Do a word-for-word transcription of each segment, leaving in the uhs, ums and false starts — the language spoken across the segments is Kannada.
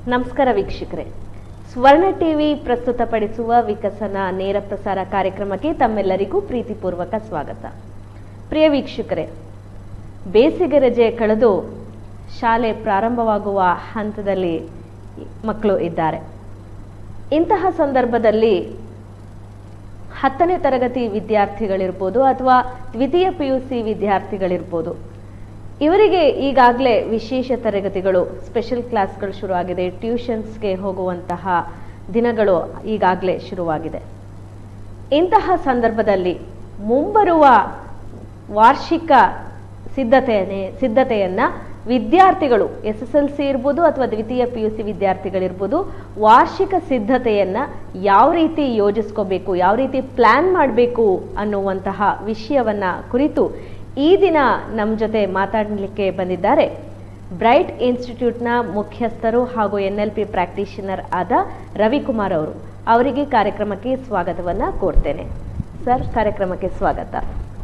ನಮಸ್ಕಾರ ವೀಕ್ಷಕರೇ, ಸ್ವರ್ಣ ಟಿವಿ ಪ್ರಸ್ತುತಪಡಿಸುವ ವಿಕಸನ ನೇರ ಪ್ರಸಾರ ಕಾರ್ಯಕ್ರಮಕ್ಕೆ ತಮ್ಮೆಲ್ಲರಿಗೂ ಪ್ರೀತಿಪೂರ್ವಕ ಸ್ವಾಗತ. ಪ್ರಿಯ ವೀಕ್ಷಕರೇ, ಬೇಸಿಗೆ ರಜೆ ಕಳೆದು ಶಾಲೆ ಪ್ರಾರಂಭವಾಗುವ ಹಂತದಲ್ಲಿ ಮಕ್ಕಳು ಇದ್ದಾರೆ. ಇಂತಹ ಸಂದರ್ಭದಲ್ಲಿ ಹತ್ತನೇ ತರಗತಿ ವಿದ್ಯಾರ್ಥಿಗಳಿರ್ಬೋದು ಅಥವಾ ದ್ವಿತೀಯ ಪಿ ಯು ಸಿ ವಿದ್ಯಾರ್ಥಿಗಳಿರ್ಬೋದು, ಇವರಿಗೆ ಈಗಾಗಲೇ ವಿಶೇಷ ತರಗತಿಗಳು, ಸ್ಪೆಷಲ್ ಕ್ಲಾಸ್ಗಳು ಶುರುವಾಗಿದೆ. ಟ್ಯೂಷನ್ಸ್ಗೆ ಹೋಗುವಂತಹ ದಿನಗಳು ಈಗಾಗಲೇ ಶುರುವಾಗಿದೆ. ಇಂತಹ ಸಂದರ್ಭದಲ್ಲಿ ಮುಂಬರುವ ವಾರ್ಷಿಕ ಸಿದ್ಧತೆಯನ್ನೇ ಸಿದ್ಧತೆಯನ್ನು ವಿದ್ಯಾರ್ಥಿಗಳು, ಎಸ್ ಎಸ್ ಎಲ್ ಸಿ ಇರ್ಬೋದು ಅಥವಾ ದ್ವಿತೀಯ ಪಿ ಯು ಸಿ ವಿದ್ಯಾರ್ಥಿಗಳಿರ್ಬೋದು, ವಾರ್ಷಿಕ ಸಿದ್ಧತೆಯನ್ನು ಯಾವ ರೀತಿ ಯೋಜಿಸ್ಕೋಬೇಕು, ಯಾವ ರೀತಿ ಪ್ಲ್ಯಾನ್ ಮಾಡಬೇಕು ಅನ್ನುವಂತಹ ವಿಷಯವನ್ನು ಕುರಿತು ಈ ದಿನ ನಮ್ಮ ಜೊತೆ ಮಾತಾಡಲಿಕ್ಕೆ ಬಂದಿದ್ದಾರೆ ಬ್ರೈಟ್ ಇನ್ಸ್ಟಿಟ್ಯೂಟ್ನ ಮುಖ್ಯಸ್ಥರು ಹಾಗೂ ಎನ್ ಎಲ್ ಪಿ ಪ್ರಾಕ್ಟೀಷನರ್ ಆದ ರವಿಕುಮಾರ್ ಅವರು. ಅವರಿಗೆ ಕಾರ್ಯಕ್ರಮಕ್ಕೆ ಸ್ವಾಗತವನ್ನು ಕೋರ್ತೇನೆ. ಸರ್, ಕಾರ್ಯಕ್ರಮಕ್ಕೆ ಸ್ವಾಗತ.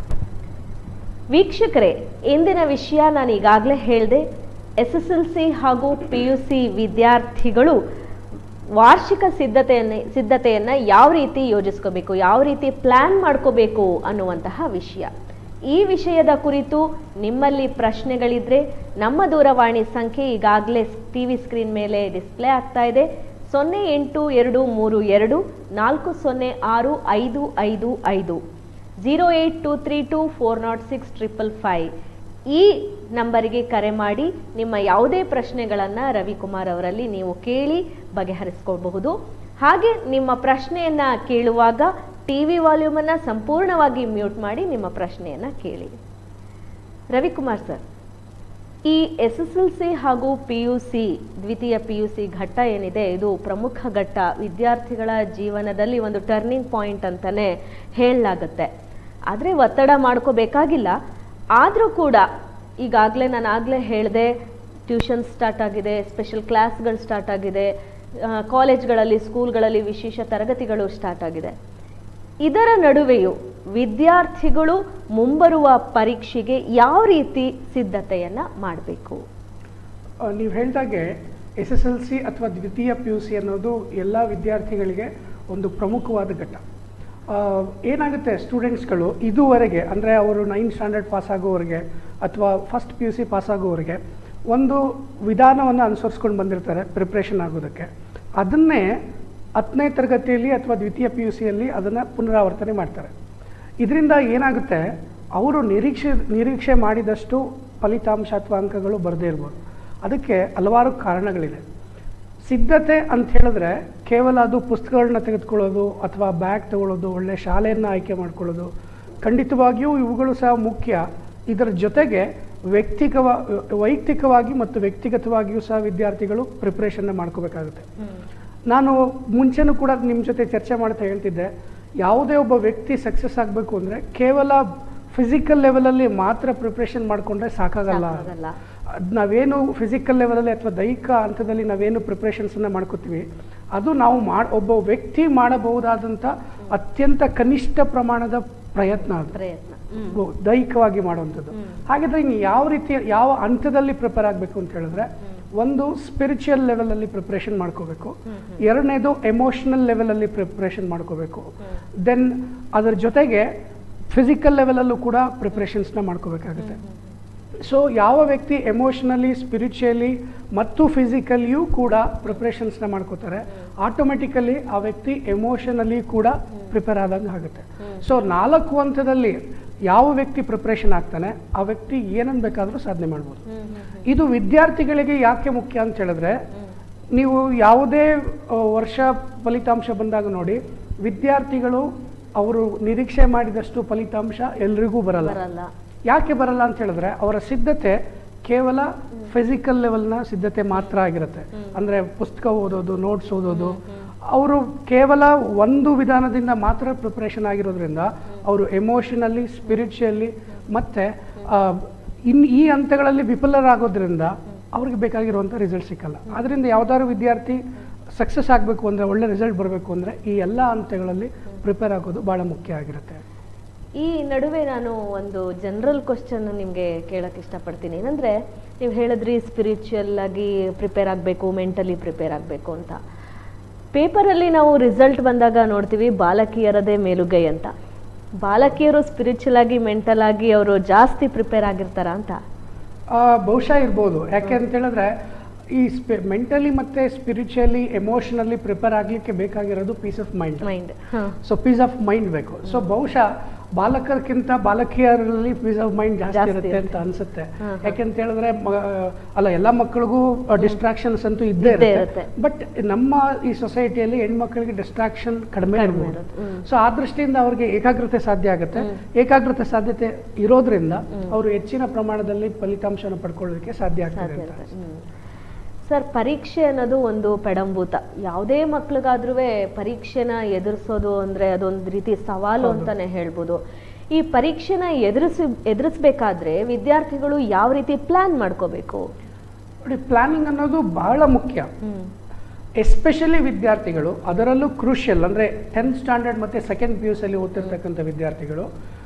ವೀಕ್ಷಕರೇ, ಇಂದಿನ ವಿಷಯ ನಾನು ಈಗಾಗಲೇ ಹೇಳಿದೆ. ಎಸ್ ಎಸ್ ಎಲ್ ಸಿ ಹಾಗೂ ಪಿ ಯು ಸಿ ವಿದ್ಯಾರ್ಥಿಗಳು ವಾರ್ಷಿಕ ಸಿದ್ಧತೆಯನ್ನು ಸಿದ್ಧತೆಯನ್ನು ಯಾವ ರೀತಿ ಯೋಜಿಸ್ಕೋಬೇಕು, ಯಾವ ರೀತಿ ಪ್ಲ್ಯಾನ್ ಮಾಡ್ಕೋಬೇಕು ಅನ್ನುವಂತಹ ವಿಷಯ. ಈ ವಿಷಯದ ಕುರಿತು ನಿಮ್ಮಲ್ಲಿ ಪ್ರಶ್ನೆಗಳಿದ್ರೆ ನಮ್ಮ ದೂರವಾಣಿ ಸಂಖ್ಯೆ ಈಗಾಗಲೇ ಟಿ ವಿ ಸ್ಕ್ರೀನ್ ಮೇಲೆ ಡಿಸ್ಪ್ಲೇ ಆಗ್ತಾ ಇದೆ. ಸೊನ್ನೆ ಎಂಟು ಎರಡು ಮೂರು ಎರಡು ನಾಲ್ಕು ಸೊನ್ನೆ ಆರು ಐದು ಐದು ಐದು zero eight two three two four nought six triple five ಈ ನಂಬರಿಗೆ ಕರೆ ಮಾಡಿ ನಿಮ್ಮ ಯಾವುದೇ ಪ್ರಶ್ನೆಗಳನ್ನು ರವಿಕುಮಾರ್ ಅವರಲ್ಲಿ ನೀವು ಕೇಳಿ ಬಗೆಹರಿಸ್ಕೊಳ್ಬಹುದು. ಹಾಗೆ ನಿಮ್ಮ ಪ್ರಶ್ನೆಯನ್ನು ಕೇಳುವಾಗ ಟಿ ವಿ ವಾಲ್ಯೂಮನ್ನು ಸಂಪೂರ್ಣವಾಗಿ ಮ್ಯೂಟ್ ಮಾಡಿ ನಿಮ್ಮ ಪ್ರಶ್ನೆಯನ್ನು ಕೇಳಿ. ರವಿಕುಮಾರ್ ಸರ್, ಈ ಎಸ್ ಎಸ್ ಎಲ್ ಸಿ ಹಾಗೂ ಪಿ ಯು ಸಿ ದ್ವಿತೀಯ ಪಿ ಯು ಸಿ ಘಟ್ಟ ಏನಿದೆ, ಇದು ಪ್ರಮುಖ ಘಟ್ಟ. ವಿದ್ಯಾರ್ಥಿಗಳ ಜೀವನದಲ್ಲಿ ಒಂದು ಟರ್ನಿಂಗ್ ಪಾಯಿಂಟ್ ಅಂತಲೇ ಹೇಳಲಾಗುತ್ತೆ. ಆದರೆ ಒತ್ತಡ ಮಾಡ್ಕೋಬೇಕಾಗಿಲ್ಲ. ಆದರೂ ಕೂಡ ಈಗಾಗಲೇ ನಾನು ಆಗಲೇ ಹೇಳಿದೆ, ಟ್ಯೂಷನ್ ಸ್ಟಾರ್ಟ್ ಆಗಿದೆ, ಸ್ಪೆಷಲ್ ಕ್ಲಾಸ್ಗಳು ಸ್ಟಾರ್ಟ್ ಆಗಿದೆ, ಕಾಲೇಜ್ಗಳಲ್ಲಿ ಸ್ಕೂಲ್ಗಳಲ್ಲಿ ವಿಶೇಷ ತರಗತಿಗಳು ಸ್ಟಾರ್ಟ್ ಆಗಿದೆ. ಇದರ ನಡುವೆಯೂ ವಿದ್ಯಾರ್ಥಿಗಳು ಮುಂಬರುವ ಪರೀಕ್ಷೆಗೆ ಯಾವ ರೀತಿ ಸಿದ್ಧತೆಯನ್ನು ಮಾಡಬೇಕು? ನೀವು ಹೇಳಿದಾಗೆ ಎಸ್ ಎಸ್ ಎಲ್ ಸಿ ಅಥವಾ ದ್ವಿತೀಯ ಪಿ ಯು ಸಿ ಅನ್ನೋದು ಎಲ್ಲ ವಿದ್ಯಾರ್ಥಿಗಳಿಗೆ ಒಂದು ಪ್ರಮುಖವಾದ ಘಟ್ಟ. ಏನಾಗುತ್ತೆ, ಸ್ಟೂಡೆಂಟ್ಸ್ಗಳು ಇದುವರೆಗೆ ಅಂದರೆ ಅವರು ನೈನ್ತ್ ಸ್ಟ್ಯಾಂಡರ್ಡ್ ಪಾಸ್ ಆಗೋವರೆಗೆ ಅಥವಾ first P U C pass ಆಗೋವರೆಗೆ ಒಂದು ವಿಧಾನವನ್ನು ಅನುಸರಿಸ್ಕೊಂಡು ಬಂದಿರ್ತಾರೆ ಪ್ರಿಪ್ರೇಷನ್ ಆಗೋದಕ್ಕೆ. ಅದನ್ನೇ ಹತ್ತನೇ ತರಗತಿಯಲ್ಲಿ ಅಥವಾ ದ್ವಿತೀಯ ಪಿ ಯು ಸಿಯಲ್ಲಿ ಅದನ್ನು ಪುನರಾವರ್ತನೆ ಮಾಡ್ತಾರೆ. ಇದರಿಂದ ಏನಾಗುತ್ತೆ, ಅವರು ನಿರೀಕ್ಷೆ ನಿರೀಕ್ಷೆ ಮಾಡಿದಷ್ಟು ಫಲಿತಾಂಶ ಅಥವಾ ಅಂಕಗಳು ಬರದೇ ಇರ್ಬೋದು. ಅದಕ್ಕೆ ಹಲವಾರು ಕಾರಣಗಳಿದೆ. ಸಿದ್ಧತೆ ಅಂತ ಹೇಳಿದ್ರೆ ಕೇವಲ ಅದು ಪುಸ್ತಕಗಳನ್ನ ತೆಗೆದುಕೊಳ್ಳೋದು ಅಥವಾ ಬ್ಯಾಗ್ ತಗೊಳ್ಳೋದು, ಒಳ್ಳೆ ಶಾಲೆಯನ್ನು ಆಯ್ಕೆ ಮಾಡ್ಕೊಳ್ಳೋದು ಖಂಡಿತವಾಗಿಯೂ ಇವುಗಳು ಸಹ ಮುಖ್ಯ. ಇದರ ಜೊತೆಗೆ ವ್ಯಕ್ತಿಗವ ವೈಯಕ್ತಿಕವಾಗಿ ಮತ್ತು ವ್ಯಕ್ತಿಗತವಾಗಿಯೂ ಸಹ ವಿದ್ಯಾರ್ಥಿಗಳು ಪ್ರಿಪ್ರೇಷನ್ನ ಮಾಡ್ಕೋಬೇಕಾಗುತ್ತೆ. ನಾನು ಮುಂಚೆನೂ ಕೂಡ ನಿಮ್ಮ ಜೊತೆ ಚರ್ಚೆ ಮಾಡ್ತಾ ಹೇಳ್ತಿದ್ದೆ, ಯಾವುದೇ ಒಬ್ಬ ವ್ಯಕ್ತಿ ಸಕ್ಸಸ್ ಆಗಬೇಕು ಅಂದರೆ ಕೇವಲ ಫಿಸಿಕಲ್ ಲೆವೆಲಲ್ಲಿ ಮಾತ್ರ ಪ್ರಿಪ್ರೇಷನ್ ಮಾಡಿಕೊಂಡ್ರೆ ಸಾಕಾಗಲ್ಲ. ನಾವೇನು ಫಿಸಿಕಲ್ ಲೆವೆಲಲ್ಲಿ ಅಥವಾ ದೈಹಿಕ ಹಂತದಲ್ಲಿ ನಾವೇನು ಪ್ರಿಪ್ರೇಷನ್ಸನ್ನು ಮಾಡ್ಕೋತೀವಿ, ಅದು ನಾವು ಮಾಡಿ ಒಬ್ಬ ವ್ಯಕ್ತಿ ಮಾಡಬಹುದಾದಂಥ ಅತ್ಯಂತ ಕನಿಷ್ಠ ಪ್ರಮಾಣದ ಪ್ರಯತ್ನ ಅದು ಪ್ರಯತ್ನ ದೈಹಿಕವಾಗಿ ಮಾಡುವಂಥದ್ದು. ಹಾಗಾದರೆ ಇನ್ನು ಯಾವ ರೀತಿ ಯಾವ ಹಂತದಲ್ಲಿ ಪ್ರಿಪೇರ್ ಆಗಬೇಕು ಅಂತ ಹೇಳಿದ್ರೆ, ಒಂದು ಸ್ಪಿರಿಚುವಲ್ ಲೆವೆಲಲ್ಲಿ ಪ್ರಿಪ್ರೇಷನ್ ಮಾಡ್ಕೋಬೇಕು, ಎರಡನೇದು ಎಮೋಷನಲ್ ಲೆವೆಲಲ್ಲಿ ಪ್ರಿಪ್ರೇಷನ್ ಮಾಡ್ಕೋಬೇಕು, ದೆನ್ ಅದರ ಜೊತೆಗೆ ಫಿಸಿಕಲ್ ಲೆವೆಲಲ್ಲೂ ಕೂಡ ಪ್ರಿಪ್ರೇಷನ್ಸ್ನ ಮಾಡ್ಕೋಬೇಕಾಗುತ್ತೆ. ಸೊ ಯಾವ ವ್ಯಕ್ತಿ ಎಮೋಷನಲಿ, ಸ್ಪಿರಿಚುವಲಿ ಮತ್ತು ಫಿಸಿಕಲಿಯೂ ಕೂಡ ಪ್ರಿಪ್ರೇಷನ್ಸ್ನ ಮಾಡ್ಕೋತಾರೆ, ಆಟೋಮೆಟಿಕಲಿ ಆ ವ್ಯಕ್ತಿ ಎಮೋಷನಲಿ ಕೂಡ ಪ್ರಿಪೇರ್ ಆದಂಗೆ ಆಗುತ್ತೆ. ಸೊ ನಾಲ್ಕು ಹಂತದಲ್ಲಿ ಯಾವ ವ್ಯಕ್ತಿ ಪ್ರಿಪ್ರೇಷನ್ ಆಗ್ತಾನೆ ಆ ವ್ಯಕ್ತಿ ಏನನ್ನು ಬೇಕಾದರೂ ಸಾಧನೆ ಮಾಡ್ಬೋದು. ಇದು ವಿದ್ಯಾರ್ಥಿಗಳಿಗೆ ಯಾಕೆ ಮುಖ್ಯ ಅಂತ ಹೇಳಿದ್ರೆ, ನೀವು ಯಾವುದೇ ವರ್ಷ ಫಲಿತಾಂಶ ಬಂದಾಗ ನೋಡಿ, ವಿದ್ಯಾರ್ಥಿಗಳು ಅವರು ನಿರೀಕ್ಷೆ ಮಾಡಿದಷ್ಟು ಫಲಿತಾಂಶ ಎಲ್ರಿಗೂ ಬರಲ್ಲ. ಯಾಕೆ ಬರಲ್ಲ ಅಂತ ಹೇಳಿದ್ರೆ, ಅವರ ಸಿದ್ಧತೆ ಕೇವಲ ಫಿಸಿಕಲ್ ಲೆವೆಲ್ನ ಸಿದ್ಧತೆ ಮಾತ್ರ ಆಗಿರುತ್ತೆ. ಅಂದರೆ ಪುಸ್ತಕ ಓದೋದು, ನೋಟ್ಸ್ ಓದೋದು, ಅವರು ಕೇವಲ ಒಂದು ವಿಧಾನದಿಂದ ಮಾತ್ರ ಪ್ರಿಪ್ರೇಷನ್ ಆಗಿರೋದ್ರಿಂದ ಅವರು ಎಮೋಷನಲಿ, ಸ್ಪಿರಿಚುವಲಿ ಮತ್ತು ಇನ್ ಈ ಹಂತಗಳಲ್ಲಿ ವಿಫಲರಾಗೋದ್ರಿಂದ ಅವ್ರಿಗೆ ಬೇಕಾಗಿರುವಂಥ ರಿಸಲ್ಟ್ ಸಿಕ್ಕಲ್ಲ. ಆದ್ದರಿಂದ ಯಾವುದಾದ್ರು ವಿದ್ಯಾರ್ಥಿ ಸಕ್ಸಸ್ ಆಗಬೇಕು ಅಂದರೆ, ಒಳ್ಳೆ ರಿಸಲ್ಟ್ ಬರಬೇಕು ಅಂದರೆ ಈ ಎಲ್ಲ ಹಂತಗಳಲ್ಲಿ ಪ್ರಿಪೇರ್ ಆಗೋದು ಭಾಳ ಮುಖ್ಯ ಆಗಿರುತ್ತೆ. ಈ ನಡುವೆ ನಾನು ಒಂದು ಜನರಲ್ ಕ್ವಶನ್ ನಿಮಗೆ ಕೇಳಕ್ಕೆ ಇಷ್ಟಪಡ್ತೀನಿ. ಏನಂದರೆ, ನೀವು ಹೇಳಿದ್ರಿ ಸ್ಪಿರಿಚುವಲ್ ಆಗಿ ಪ್ರಿಪೇರ್ ಆಗಬೇಕು, ಮೆಂಟಲಿ ಪ್ರಿಪೇರ್ ಆಗಬೇಕು ಅಂತ. ಪೇಪರಲ್ಲಿ ನಾವು ರಿಸಲ್ಟ್ ಬಂದಾಗ ನೋಡ್ತೀವಿ ಬಾಲಕಿಯರದೇ ಮೇಲುಗೈ ಅಂತ. ಬಾಲಕಿಯರು ಸ್ಪಿರಿಚುವಲ್ ಆಗಿ ಮೆಂಟಲ್ ಆಗಿ ಅವರು ಜಾಸ್ತಿ ಪ್ರಿಪೇರ್ ಆಗಿರ್ತಾರ ಅಂತ? ಬಹುಶಃ ಇರ್ಬೋದು. ಯಾಕೆ ಅಂತ ಹೇಳಿದ್ರೆ ಈ ಸ್ಪಿ ಮೆಂಟಲಿ ಮತ್ತು ಸ್ಪಿರಿಚುವಲಿ ಎಮೋಷನಲಿ ಪ್ರಿಪೇರ್ ಆಗಲಿಕ್ಕೆ ಬೇಕಾಗಿರೋದು peace of mind mind. So peace of mind ಬೇಕು. ಸೊ ಬಹುಶಃ ಬಾಲಕರಿಗಿಂತ ಬಾಲಕಿಯರಲ್ಲಿ ಪೀಸ್ ಆಫ್ ಮೈಂಡ್ ಜಾಸ್ತಿ ಇರುತ್ತೆ ಅಂತ ಅನ್ಸುತ್ತೆ. ಯಾಕೆಂತ ಹೇಳಿದ್ರೆ ಅಲ್ಲ, ಎಲ್ಲ ಮಕ್ಕಳಿಗೂ ಡಿಸ್ಟ್ರಾಕ್ಷನ್ಸ್ ಅಂತೂ ಇದ್ದೇ ಇರುತ್ತೆ. ಬಟ್ ನಮ್ಮ ಈ ಸೊಸೈಟಿಯಲ್ಲಿ ಹೆಣ್ಮಕ್ಳಿಗೆ ಡಿಸ್ಟ್ರಾಕ್ಷನ್ ಕಡಿಮೆ ಇರ್ಬೋದು. ಸೊ ಆ ದೃಷ್ಟಿಯಿಂದ ಅವ್ರಿಗೆ ಏಕಾಗ್ರತೆ ಸಾಧ್ಯ ಆಗುತ್ತೆ. ಏಕಾಗ್ರತೆ ಸಾಧ್ಯತೆ ಇರೋದ್ರಿಂದ ಅವರು ಹೆಚ್ಚಿನ ಪ್ರಮಾಣದಲ್ಲಿ ಫಲಿತಾಂಶನ ಪಡ್ಕೊಳ್ಳೋದಕ್ಕೆ ಸಾಧ್ಯ ಆಗ್ತದೆ ಅಂತ. ಸರ್, ಪರೀಕ್ಷೆ ಅನ್ನೋದು ಒಂದು ಪೆಡಂಭೂತ. ಯಾವುದೇ ಮಕ್ಳಿಗಾದ್ರೂ ಪರೀಕ್ಷೆನ ಎದುರಿಸೋದು ಅಂದರೆ ಅದೊಂದು ರೀತಿ ಸವಾಲು ಅಂತಾನೆ ಹೇಳ್ಬೋದು. ಈ ಪರೀಕ್ಷೆನ ಎದುರಿಸಿ ಎದುರಿಸ್ಬೇಕಾದ್ರೆ ವಿದ್ಯಾರ್ಥಿಗಳು ಯಾವ ರೀತಿ ಪ್ಲಾನ್ ಮಾಡ್ಕೋಬೇಕು? ನೋಡಿ, ಪ್ಲಾನಿಂಗ್ ಅನ್ನೋದು ಬಹಳ ಮುಖ್ಯ. ಎಸ್ಪೆಷಲಿ ವಿದ್ಯಾರ್ಥಿಗಳು, ಅದರಲ್ಲೂ ಕ್ರೂಷಿಯಲ್ ಅಂದರೆ ಟೆಂತ್ ಸ್ಟ್ಯಾಂಡರ್ಡ್ ಮತ್ತು ಸೆಕೆಂಡ್ ಪಿ ಯು ಸಿಯಲ್ಲಿ ಓದ್ತಿರ್ತಕ್ಕಂಥ ವಿದ್ಯಾರ್ಥಿಗಳು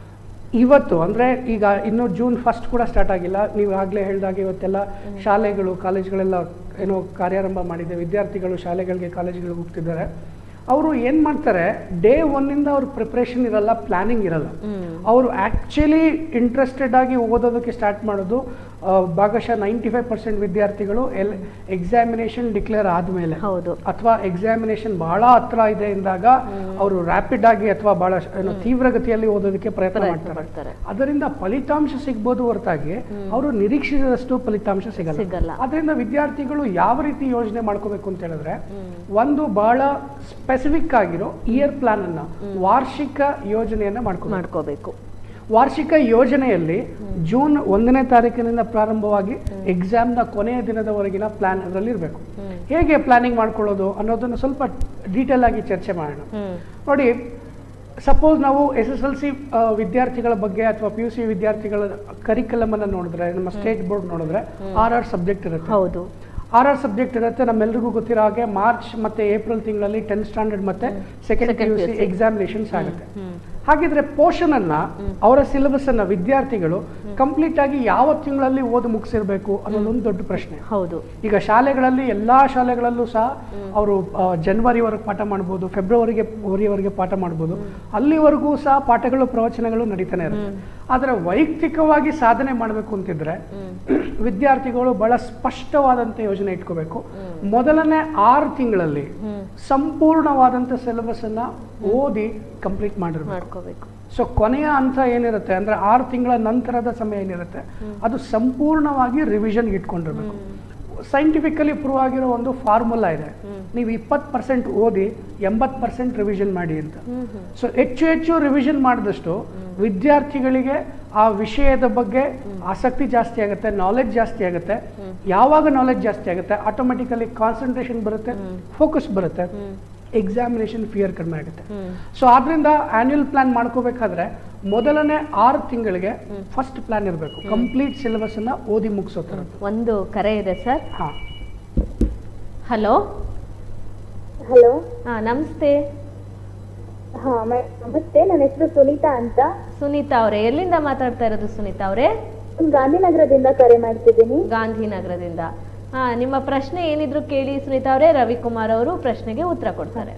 ಇವತ್ತು ಅಂದರೆ ಈಗ ಇನ್ನೂ ಜೂನ್ ಫಸ್ಟ್ ಕೂಡ ಸ್ಟಾರ್ಟ್ ಆಗಿಲ್ಲ. ನೀವು ಆಗಲೇ ಹೇಳಿದಾಗ ಇವತ್ತೆಲ್ಲ ಶಾಲೆಗಳು ಕಾಲೇಜ್ಗಳೆಲ್ಲ ಏನೋ ಕಾರ್ಯಾರಂಭ ಮಾಡಿದೆ. ವಿದ್ಯಾರ್ಥಿಗಳು ಶಾಲೆಗಳಿಗೆ ಕಾಲೇಜ್ಗಳಿಗೆ ಹೋಗ್ತಿದ್ದಾರೆ. ಅವರು ಏನು ಮಾಡ್ತಾರೆ, ಡೇ ಒನ್ನಿಂದ ಅವ್ರ ಪ್ರಿಪ್ರೇಷನ್ ಇರಲ್ಲ, ಪ್ಲಾನಿಂಗ್ ಇರಲ್ಲ. ಅವರು ಆ್ಯಕ್ಚುಲಿ ಇಂಟ್ರೆಸ್ಟೆಡ್ ಆಗಿ ಓದೋದಕ್ಕೆ ಸ್ಟಾರ್ಟ್ ಮಾಡೋದು ಭಾಗಶಃ ನೈಂಟಿ ಫೈವ್ ಪರ್ಸೆಂಟ್ ವಿದ್ಯಾರ್ಥಿಗಳು ಎಲ್ ಎಕ್ಸಾಮಿನೇಷನ್ ಡಿಕ್ಲೇರ್ ಆದಮೇಲೆ, ಅಥವಾ ಎಕ್ಸಾಮಿನೇಷನ್ ಬಹಳ ಹತ್ರ ಇದೆ ಎಂದಾಗ ಅವರು ರ್ಯಾಪಿಡ್ ಆಗಿ ಅಥವಾ ಬಹಳ ಏನೋ ತೀವ್ರಗತಿಯಲ್ಲಿ ಓದೋದಕ್ಕೆ ಪ್ರಯತ್ನ ಮಾಡ್ತಾರೆ. ಅದರಿಂದ ಫಲಿತಾಂಶ ಸಿಗ್ಬೋದು ಹೊರತಾಗಿ ಅವರು ನಿರೀಕ್ಷಿಸಿದಷ್ಟು ಫಲಿತಾಂಶ ಸಿಗಲ್ಲ. ಅದರಿಂದ ವಿದ್ಯಾರ್ಥಿಗಳು ಯಾವ ರೀತಿ ಯೋಜನೆ ಮಾಡ್ಕೋಬೇಕು ಅಂತ ಹೇಳಿದ್ರೆ, ಒಂದು ಬಹಳ ಸ್ಪೆಸಿಫಿಕ್ ಆಗಿರೋ ಇಯರ್ ಪ್ಲಾನ್ ಅನ್ನ, ವಾರ್ಷಿಕ ಯೋಜನೆಯನ್ನ ಮಾಡ್ಕೋಬೇಕು. ವಾರ್ಷಿಕ ಯೋಜನೆಯಲ್ಲಿ ಜೂನ್ ಒಂದನೇ ತಾರೀಕಿನಿಂದ ಪ್ರಾರಂಭವಾಗಿ ಎಕ್ಸಾಮ್ನ ಕೊನೆಯ ದಿನದವರೆಗಿನ ಪ್ಲಾನ್ ಅದರಲ್ಲಿ ಇರಬೇಕು. ಹೇಗೆ ಪ್ಲಾನಿಂಗ್ ಮಾಡ್ಕೊಳ್ಳೋದು ಅನ್ನೋದನ್ನು ಸ್ವಲ್ಪ ಡೀಟೇಲ್ ಆಗಿ ಚರ್ಚೆ ಮಾಡೋಣ. ನೋಡಿ, ಸಪೋಸ್ ನಾವು ಎಸ್ ಎಸ್ ಎಲ್ ಸಿ ವಿದ್ಯಾರ್ಥಿಗಳ ಬಗ್ಗೆ ಅಥವಾ ಪಿ ಯು ಸಿ ವಿದ್ಯಾರ್ಥಿಗಳ ಕರಿಕ್ಯುಲಮ್ ಅನ್ನು ನೋಡಿದ್ರೆ, ನಮ್ಮ ಸ್ಟೇಟ್ ಬೋರ್ಡ್ ನೋಡಿದ್ರೆ ಆರ್ ಆರ್ ಸಬ್ಜೆಕ್ಟ್ ಇರುತ್ತೆ. ಹೌದು, ಆರ್ ಆರ್ ಸಬ್ಜೆಕ್ಟ್ ಇರುತ್ತೆ. ನಮ್ಮೆಲ್ಲರಿಗೂ ಗೊತ್ತಿರೋ ಹಾಗೆ ಮಾರ್ಚ್ ಮತ್ತೆ ಏಪ್ರಿಲ್ ತಿಂಗಳಲ್ಲಿ ಟೆಂತ್ ಸ್ಟ್ಯಾಂಡರ್ಡ್ ಮತ್ತೆ second P U C examinations ಆಗುತ್ತೆ. ಹಾಗಿದ್ರೆ ಪೋರ್ಷನ್ ಅನ್ನ, ಅವರ ಸಿಲೆಬಸ್ ಅನ್ನ ವಿದ್ಯಾರ್ಥಿಗಳು ಕಂಪ್ಲೀಟ್ ಆಗಿ ಯಾವ ತಿಂಗಳಲ್ಲಿ ಓದಿ ಮುಗಿಸಿರ್ಬೇಕು ಅನ್ನೋದೊಂದು ದೊಡ್ಡ ಪ್ರಶ್ನೆ. ಹೌದು, ಈಗ ಶಾಲೆಗಳಲ್ಲಿ ಎಲ್ಲಾ ಶಾಲೆಗಳಲ್ಲೂ ಸಹ ಅವರು ಜನವರಿವರೆಗೆ ಪಾಠ ಮಾಡ್ಬೋದು, ಫೆಬ್ರವರಿಗೆ ವರೆಗೆ ಪಾಠ ಮಾಡ್ಬೋದು. ಅಲ್ಲಿವರೆಗೂ ಸಹ ಪಾಠಗಳು ಪ್ರವಚನಗಳು ನಡೀತಾನೆ ಇರುತ್ತೆ. ಆದರೆ ವೈಯಕ್ತಿಕವಾಗಿ ಸಾಧನೆ ಮಾಡಬೇಕು ಅಂತಿದ್ರೆ ವಿದ್ಯಾರ್ಥಿಗಳು ಬಹಳ ಸ್ಪಷ್ಟವಾದಂತ ಯೋಜನೆ ಇಟ್ಕೋಬೇಕು. ಮೊದಲನೇ ಆರು ತಿಂಗಳಲ್ಲಿ ಸಂಪೂರ್ಣವಾದಂತ ಸಿಲೆಬಸ್ ಅನ್ನ ಓದಿ ಕಂಪ್ಲೀಟ್ ಮಾಡಿರ್ಬೇಕು. ಸೊ ಕೊನೆಯ ಹಂತ ಏನಿರುತ್ತೆ ಅಂದ್ರೆ ಆರು ತಿಂಗಳ ನಂತರದ ಸಮಯ ಏನಿರುತ್ತೆ ಅದು ಸಂಪೂರ್ಣವಾಗಿ ರಿವಿಷನ್ ಇಟ್ಕೊಂಡಿರ್ಬೇಕು. ಸೈಂಟಿಫಿಕಲಿ ಪ್ರೂವ್ ಆಗಿರೋ ಒಂದು ಫಾರ್ಮುಲಾ ಇದೆ, ನೀವು ಇಪ್ಪತ್ತು ಪರ್ಸೆಂಟ್ ಓದಿ ಎಂಬತ್ತು ಪರ್ಸೆಂಟ್ ರಿವಿಷನ್ ಮಾಡಿ ಅಂತ. ಸೊ ಹೆಚ್ಚು ಹೆಚ್ಚು ರಿವಿಷನ್ ಮಾಡಿದಷ್ಟು ವಿದ್ಯಾರ್ಥಿಗಳಿಗೆ ಆ ವಿಷಯದ ಬಗ್ಗೆ ಆಸಕ್ತಿ ಜಾಸ್ತಿ ಆಗುತ್ತೆ, ನಾಲೆಡ್ಜ್ ಜಾಸ್ತಿ ಆಗುತ್ತೆ. ಯಾವಾಗ ನಾಲೆಡ್ಜ್ ಜಾಸ್ತಿ ಆಗುತ್ತೆ ಆಟೋಮೆಟಿಕಲಿ ಕಾನ್ಸಂಟ್ರೇಷನ್ ಬರುತ್ತೆ, ಫೋಕಸ್ ಬರುತ್ತೆ, ಎಕ್ಸಾಮಿನೇಷನ್ ಫಿಯರ್ ಕಡಿಮೆ ಆಗುತ್ತೆ. ಸೊ ಆದ್ರಿಂದ ಆನ್ಯುವಲ್ ಪ್ಲಾನ್ ಮಾಡ್ಕೋಬೇಕಾದ್ರೆ ಮೊದಲನೇ ಆರು ತಿಂಗಳಿಗೆ ಫಸ್ಟ್ ಪ್ಲಾನ್ ಇರಬೇಕು, ಕಂಪ್ಲೀಟ್ ಸಿಲೆಬಸ್ ಅನ್ನ ಓದಿ ಮುಗಿಸೋ ತರ. ಒಂದು ಕರೆ ಇದೆ ಸರ್. ಹಾ, ಹಲೋ ಹಲೋ ಹಾ ನಮಸ್ತೆ. ಹಾ ನಮಸ್ತೆ, ನನ್ನ ಹೆಸರು ಸುನೀತಾ ಅಂತ. ಸುನೀತಾ ಅವರೇ, ಎಲ್ಲಿಂದ ಮಾತಾಡ್ತಾ ಇರೋದು ಸುನೀತಾ ಅವರೇ? ಗಾಂಧಿನಗರದಿಂದ ಕರೆ ಮಾಡ್ತಿದ್ದೀನಿ. ಗಾಂಧಿನಗರದಿಂದ. ಹಾ, ನಿಮ್ಮ ಪ್ರಶ್ನೆ ಏನಿದ್ರು ಕೇಳಿ ಸುನೀತಾ ಅವರೇ, ರವಿಕುಮಾರ್ ಅವರು ಪ್ರಶ್ನೆಗೆ ಉತ್ತರ ಕೊಡ್ತಾರೆ.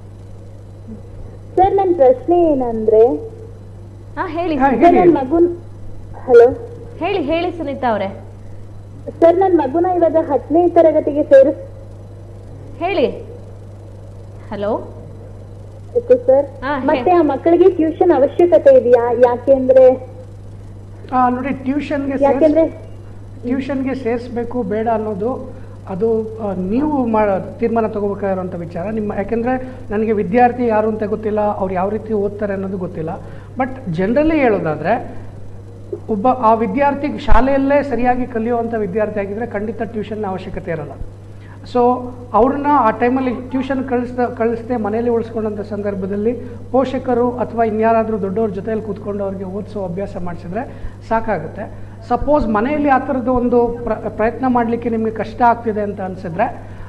ಸರ್, ನನ್ನ ಪ್ರಶ್ನೆ ಏನಂದ್ರೆ, ಹಾ ಹೇಳಿ ನನ್ನ ಮಗುನ್ ಹಲೋ ಹೇಳಿ ಹೇಳಿ ಸುನೀತಾ ಅವರೇ. ಸರ್, ನನ್ನ ಮಗುನ ಇವಾಗ ಹತ್ತನೇ ತರಗತಿಗೆ ಸೇರಿಸ್ ಹೇಳಿ. ಹಲೋ ಸರ್, ಮತ್ತೆ ಆ ಮಕ್ಕಳಿಗೆ ಟ್ಯೂಷನ್ ಅವಶ್ಯಕತೆ ಇದೆಯಾ? ಯಾಕೆಂದ್ರೆ ನೋಡಿ, ಟ್ಯೂಷನ್ಗೆ ಯಾಕೆಂದ್ರೆ ಟ್ಯೂಷನ್ಗೆ ಸೇರಿಸ್ಬೇಕು ಬೇಡ ಅನ್ನೋದು ಅದು ನೀವು ಮಾಡ ತೀರ್ಮಾನ ತಗೋಬೇಕಾಗಿರುವಂಥ ವಿಚಾರ ನಿಮ್ಮ. ಯಾಕೆಂದರೆ ನನಗೆ ವಿದ್ಯಾರ್ಥಿ ಯಾರು ಅಂತ ಗೊತ್ತಿಲ್ಲ, ಅವ್ರು ಯಾವ ರೀತಿ ಓದ್ತಾರೆ ಅನ್ನೋದು ಗೊತ್ತಿಲ್ಲ. ಬಟ್ ಜನರಲಿ ಹೇಳೋದಾದರೆ, ಒಬ್ಬ ಆ ವಿದ್ಯಾರ್ಥಿ ಶಾಲೆಯಲ್ಲೇ ಸರಿಯಾಗಿ ಕಲಿಯುವಂಥ ವಿದ್ಯಾರ್ಥಿ ಆಗಿದ್ದರೆ ಖಂಡಿತ ಟ್ಯೂಷನ್ನ ಅವಶ್ಯಕತೆ ಇರಲ್ಲ. ಸೊ ಅವ್ರನ್ನ ಆ ಟೈಮಲ್ಲಿ ಟ್ಯೂಷನ್ ಕಳಿಸ್ದ ಕಳಿಸ್ದೆ ಮನೆಯಲ್ಲಿ ಉಳಿಸ್ಕೊಂಡಂಥ ಸಂದರ್ಭದಲ್ಲಿ ಪೋಷಕರು ಅಥವಾ ಇನ್ಯಾರಾದರೂ ದೊಡ್ಡವ್ರ ಜೊತೆಯಲ್ಲಿ ಕೂತ್ಕೊಂಡು ಅವ್ರಿಗೆ ಓದಿಸೋ ಅಭ್ಯಾಸ ಮಾಡಿಸಿದ್ರೆ ಸಾಕಾಗುತ್ತೆ. ಸಪೋಸ್ ಮನೆಯಲ್ಲಿ ಆ ಥರದ್ದು ಒಂದು ಪ್ರ ಪ್ರಯತ್ನ ಮಾಡಲಿಕ್ಕೆ ನಿಮಗೆ ಕಷ್ಟ ಆಗ್ತಿದೆ ಅಂತ ಅನಿಸಿದ್ರೆ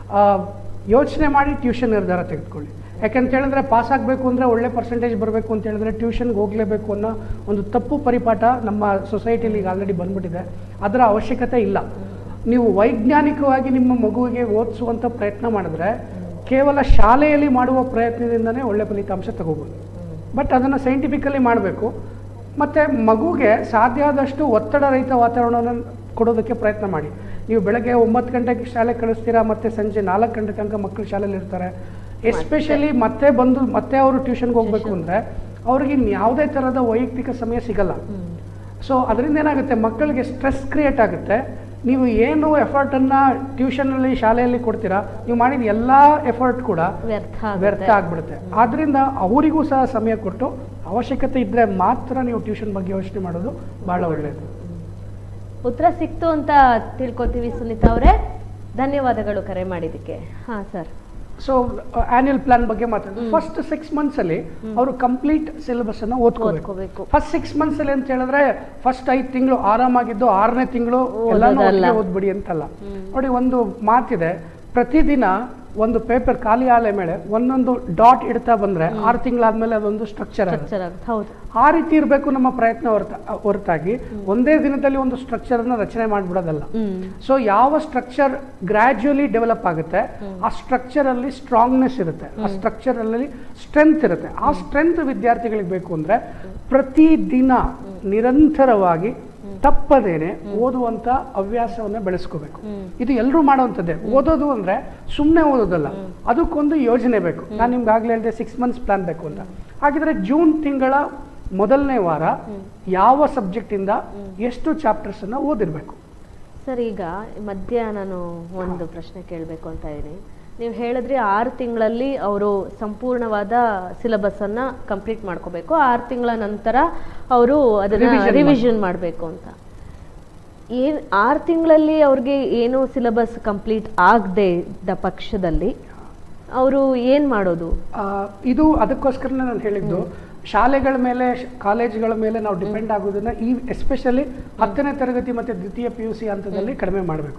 ಯೋಚನೆ ಮಾಡಿ ಟ್ಯೂಷನ್ ನಿರ್ಧಾರ ತೆಗೆದುಕೊಳ್ಳಿ. ಯಾಕೆಂತ ಹೇಳಿದ್ರೆ ಪಾಸ್ ಆಗಬೇಕು ಅಂದರೆ ಒಳ್ಳೆ ಪರ್ಸೆಂಟೇಜ್ ಬರಬೇಕು ಅಂತ ಹೇಳಿದ್ರೆ ಟ್ಯೂಷನ್ಗೆ ಹೋಗಲೇಬೇಕು ಅನ್ನೋ ಒಂದು ತಪ್ಪು ಪರಿಪಾಠ ನಮ್ಮ ಸೊಸೈಟಿಯಲ್ಲಿ ಈಗ ಆಲ್ರೆಡಿ ಬಂದ್ಬಿಟ್ಟಿದೆ. ಅದರ ಅವಶ್ಯಕತೆ ಇಲ್ಲ. ನೀವು ವೈಜ್ಞಾನಿಕವಾಗಿ ನಿಮ್ಮ ಮಗುವಿಗೆ ಓದಿಸುವಂಥ ಪ್ರಯತ್ನ ಮಾಡಿದ್ರೆ ಕೇವಲ ಶಾಲೆಯಲ್ಲಿ ಮಾಡುವ ಪ್ರಯತ್ನದಿಂದನೇ ಒಳ್ಳೆ ಫಲಿತಾಂಶ ತಗೋಬೋದು. ಬಟ್ ಅದನ್ನು ಸೈಂಟಿಫಿಕಲಿ ಮಾಡಬೇಕು. ಮತ್ತು ಮಗುಗೆ ಸಾಧ್ಯ ಆದಷ್ಟು ಒತ್ತಡ ರಹಿತ ವಾತಾವರಣವನ್ನು ಕೊಡೋದಕ್ಕೆ ಪ್ರಯತ್ನ ಮಾಡಿ. ನೀವು ಬೆಳಗ್ಗೆ ಒಂಬತ್ತು ಗಂಟೆಗೆ ಶಾಲೆ ಕಳಿಸ್ತೀರಾ, ಮತ್ತು ಸಂಜೆ ನಾಲ್ಕು ಗಂಟೆ ತನಕ ಮಕ್ಕಳು ಶಾಲೆಯಲ್ಲಿ ಇರ್ತಾರೆ. ಎಸ್ಪೆಷಲಿ ಮತ್ತೆ ಬಂದು ಮತ್ತೆ ಅವರು ಟ್ಯೂಷನ್ಗೆ ಹೋಗಬೇಕು ಅಂದರೆ ಅವ್ರಿಗೆ ಇನ್ಯಾವುದೇ ಥರದ ವೈಯಕ್ತಿಕ ಸಮಯ ಸಿಗಲ್ಲ. ಸೊ ಅದರಿಂದ ಏನಾಗುತ್ತೆ, ಮಕ್ಕಳಿಗೆ ಸ್ಟ್ರೆಸ್ ಕ್ರಿಯೇಟ್ ಆಗುತ್ತೆ. ನೀವು ಏನು ಎಫರ್ಟನ್ನು ಟ್ಯೂಷನಲ್ಲಿ ಶಾಲೆಯಲ್ಲಿ ಕೊಡ್ತೀರಾ, ನೀವು ಮಾಡಿದ ಎಲ್ಲ ಎಫರ್ಟ್ ಕೂಡ ವ್ಯರ್ಥ ಆಗಿಬಿಡುತ್ತೆ. ಆದ್ದರಿಂದ ಅವರಿಗೂ ಸಹ ಸಮಯ ಕೊಟ್ಟು ಅವಶ್ಯಕತೆ ಇದ್ದರೆ ಮಾತ್ರ ನೀವು ಟ್ಯೂಷನ್ ಬಗ್ಗೆ ಯೋಚನೆ ಮಾಡೋದು ಭಾಳ ಒಳ್ಳೆಯದು. ಉತ್ತರ ಸಿಕ್ತು ಅಂತ ತಿಳ್ಕೊತೀವಿ ಸುನೀತಾ ಅವರೇ, ಧನ್ಯವಾದಗಳು ಕರೆ ಮಾಡಿದ್ದಕ್ಕೆ. ಹಾಂ ಸರ್. ಸೊ ಆನ್ಯುವಲ್ ಪ್ಲಾನ್ ಬಗ್ಗೆ ಮಾತಾಡೋದು. ಫಸ್ಟ್ ಸಿಕ್ಸ್ ಮಂತ್ಸ್ ಅಲ್ಲಿ ಅವರು ಕಂಪ್ಲೀಟ್ ಸಿಲೆಬಸ್ ಅನ್ನ ಓದ್ಕೋಬೇಕು. ಫಸ್ಟ್ ಸಿಕ್ಸ್ ಮಂತ್ಸ್ ಅಲ್ಲಿ ಅಂತ ಹೇಳಿದ್ರೆ ಫಸ್ಟ್ ಐದು ತಿಂಗಳು ಆರಾಮಾಗಿದ್ದು ಆರನೇ ತಿಂಗಳು ಎಲ್ಲಾನು ಓದ್ಬಿಡಿ ಅಂತಲ್ಲ. ನೋಡಿ, ಒಂದು ಮಾತಿದೆ, ಪ್ರತಿದಿನ ಒಂದು ಪೇಪರ್ ಖಾಲಿ ಆಲೆ ಮೇಲೆ ಒಂದೊಂದು ಡಾಟ್ ಇಡ್ತಾ ಬಂದ್ರೆ ಆರು ತಿಂಗಳಾದ್ಮೇಲೆ ಅದೊಂದು ಸ್ಟ್ರಕ್ಚರ್ ಆ ರೀತಿ ಇರಬೇಕು ನಮ್ಮ ಪ್ರಯತ್ನ ಹೊರತಾಗಿ ಒಂದೇ ದಿನದಲ್ಲಿ ಒಂದು ಸ್ಟ್ರಕ್ಚರ್ ಅನ್ನ ರಚನೆ ಮಾಡ್ಬಿಡೋದಲ್ಲ. ಸೊ ಯಾವ ಸ್ಟ್ರಕ್ಚರ್ ಗ್ರಾಜುಯಲಿ ಡೆವಲಪ್ ಆಗುತ್ತೆ ಆ ಸ್ಟ್ರಕ್ಚರ್ ಅಲ್ಲಿ ಸ್ಟ್ರಾಂಗ್ನೆಸ್ ಇರುತ್ತೆ, ಆ ಸ್ಟ್ರಕ್ಚರ್ ಅಲ್ಲಿ ಸ್ಟ್ರೆಂತ್ ಇರುತ್ತೆ. ಆ ಸ್ಟ್ರೆಂತ್ ವಿದ್ಯಾರ್ಥಿಗಳಿಗೆ ಬೇಕು ಅಂದ್ರೆ ಪ್ರತಿದಿನ ನಿರಂತರವಾಗಿ ತಪ್ಪದೇನೆ ಓದುವಂತ ಹವ್ಯಾಸವನ್ನ ಬೆಳೆಸ್ಕೋಬೇಕು. ಇದು ಎಲ್ಲರೂ ಮಾಡುವಂಥದ್ದೇ. ಓದೋದು ಅಂದ್ರೆ ಸುಮ್ಮನೆ ಓದೋದಲ್ಲ, ಅದಕ್ಕೊಂದು ಯೋಜನೆ ಬೇಕು. ನಾನು ನಿಮ್ಗೆ ಆಗ್ಲೇ ಹೇಳಿದೆ ಸಿಕ್ಸ್ ಮಂತ್ಸ್ ಪ್ಲಾನ್ ಬೇಕು ಅಂತ. ಹಾಗಿದ್ರೆ ಜೂನ್ ತಿಂಗಳ ಮೊದಲನೇ ವಾರ ಯಾವ ಸಬ್ಜೆಕ್ಟ್ ಇಂದ ಎಷ್ಟು ಚಾಪ್ಟರ್ಸ್ ಅನ್ನ ಓದಿರ್ಬೇಕು? ಸರ್, ಈಗ ಮಧ್ಯ ನಾನು ಒಂದು ಪ್ರಶ್ನೆ ಕೇಳಬೇಕು ಅಂತ ಇದ್ದೀನಿ. ನೀವು ಹೇಳಿದ್ರಿ ಆರು ತಿಂಗಳಲ್ಲಿ ಅವರು ಸಂಪೂರ್ಣವಾದ ಸಿಲೆಬಸ್ ಅನ್ನ ಕಂಪ್ಲೀಟ್ ಮಾಡ್ಕೋಬೇಕು, ಆರು ತಿಂಗಳ ನಂತರ ಅವರು ಅದನ್ನ ರಿವಿಷನ್ ಮಾಡಬೇಕು ಅಂತ. ಏನ್ ಆರು ತಿಂಗಳಲ್ಲಿ ಅವ್ರಿಗೆ ಏನು ಸಿಲೆಬಸ್ ಕಂಪ್ಲೀಟ್ ಆಗದೆ ಇದ್ದ ಪಕ್ಷದಲ್ಲಿ ಅವರು ಏನ್ ಮಾಡೋದು? ಇದು ಅದಕ್ಕೋಸ್ಕರ ನಾನು ಹೇಳಿದ್ದು, ಶಾಲೆಗಳ ಮೇಲೆ ಕಾಲೇಜುಗಳ ಮೇಲೆ ನಾವು ಡಿಪೆಂಡ್ ಆಗೋದನ್ನ ಈ ಎಸ್ಪೆಷಲಿ ಹತ್ತನೇ ತರಗತಿ ಮತ್ತೆ ದ್ವಿತೀಯ ಪಿ ಯು ಸಿ ಹಂತದಲ್ಲಿ ಕಡಿಮೆ ಮಾಡಬೇಕು.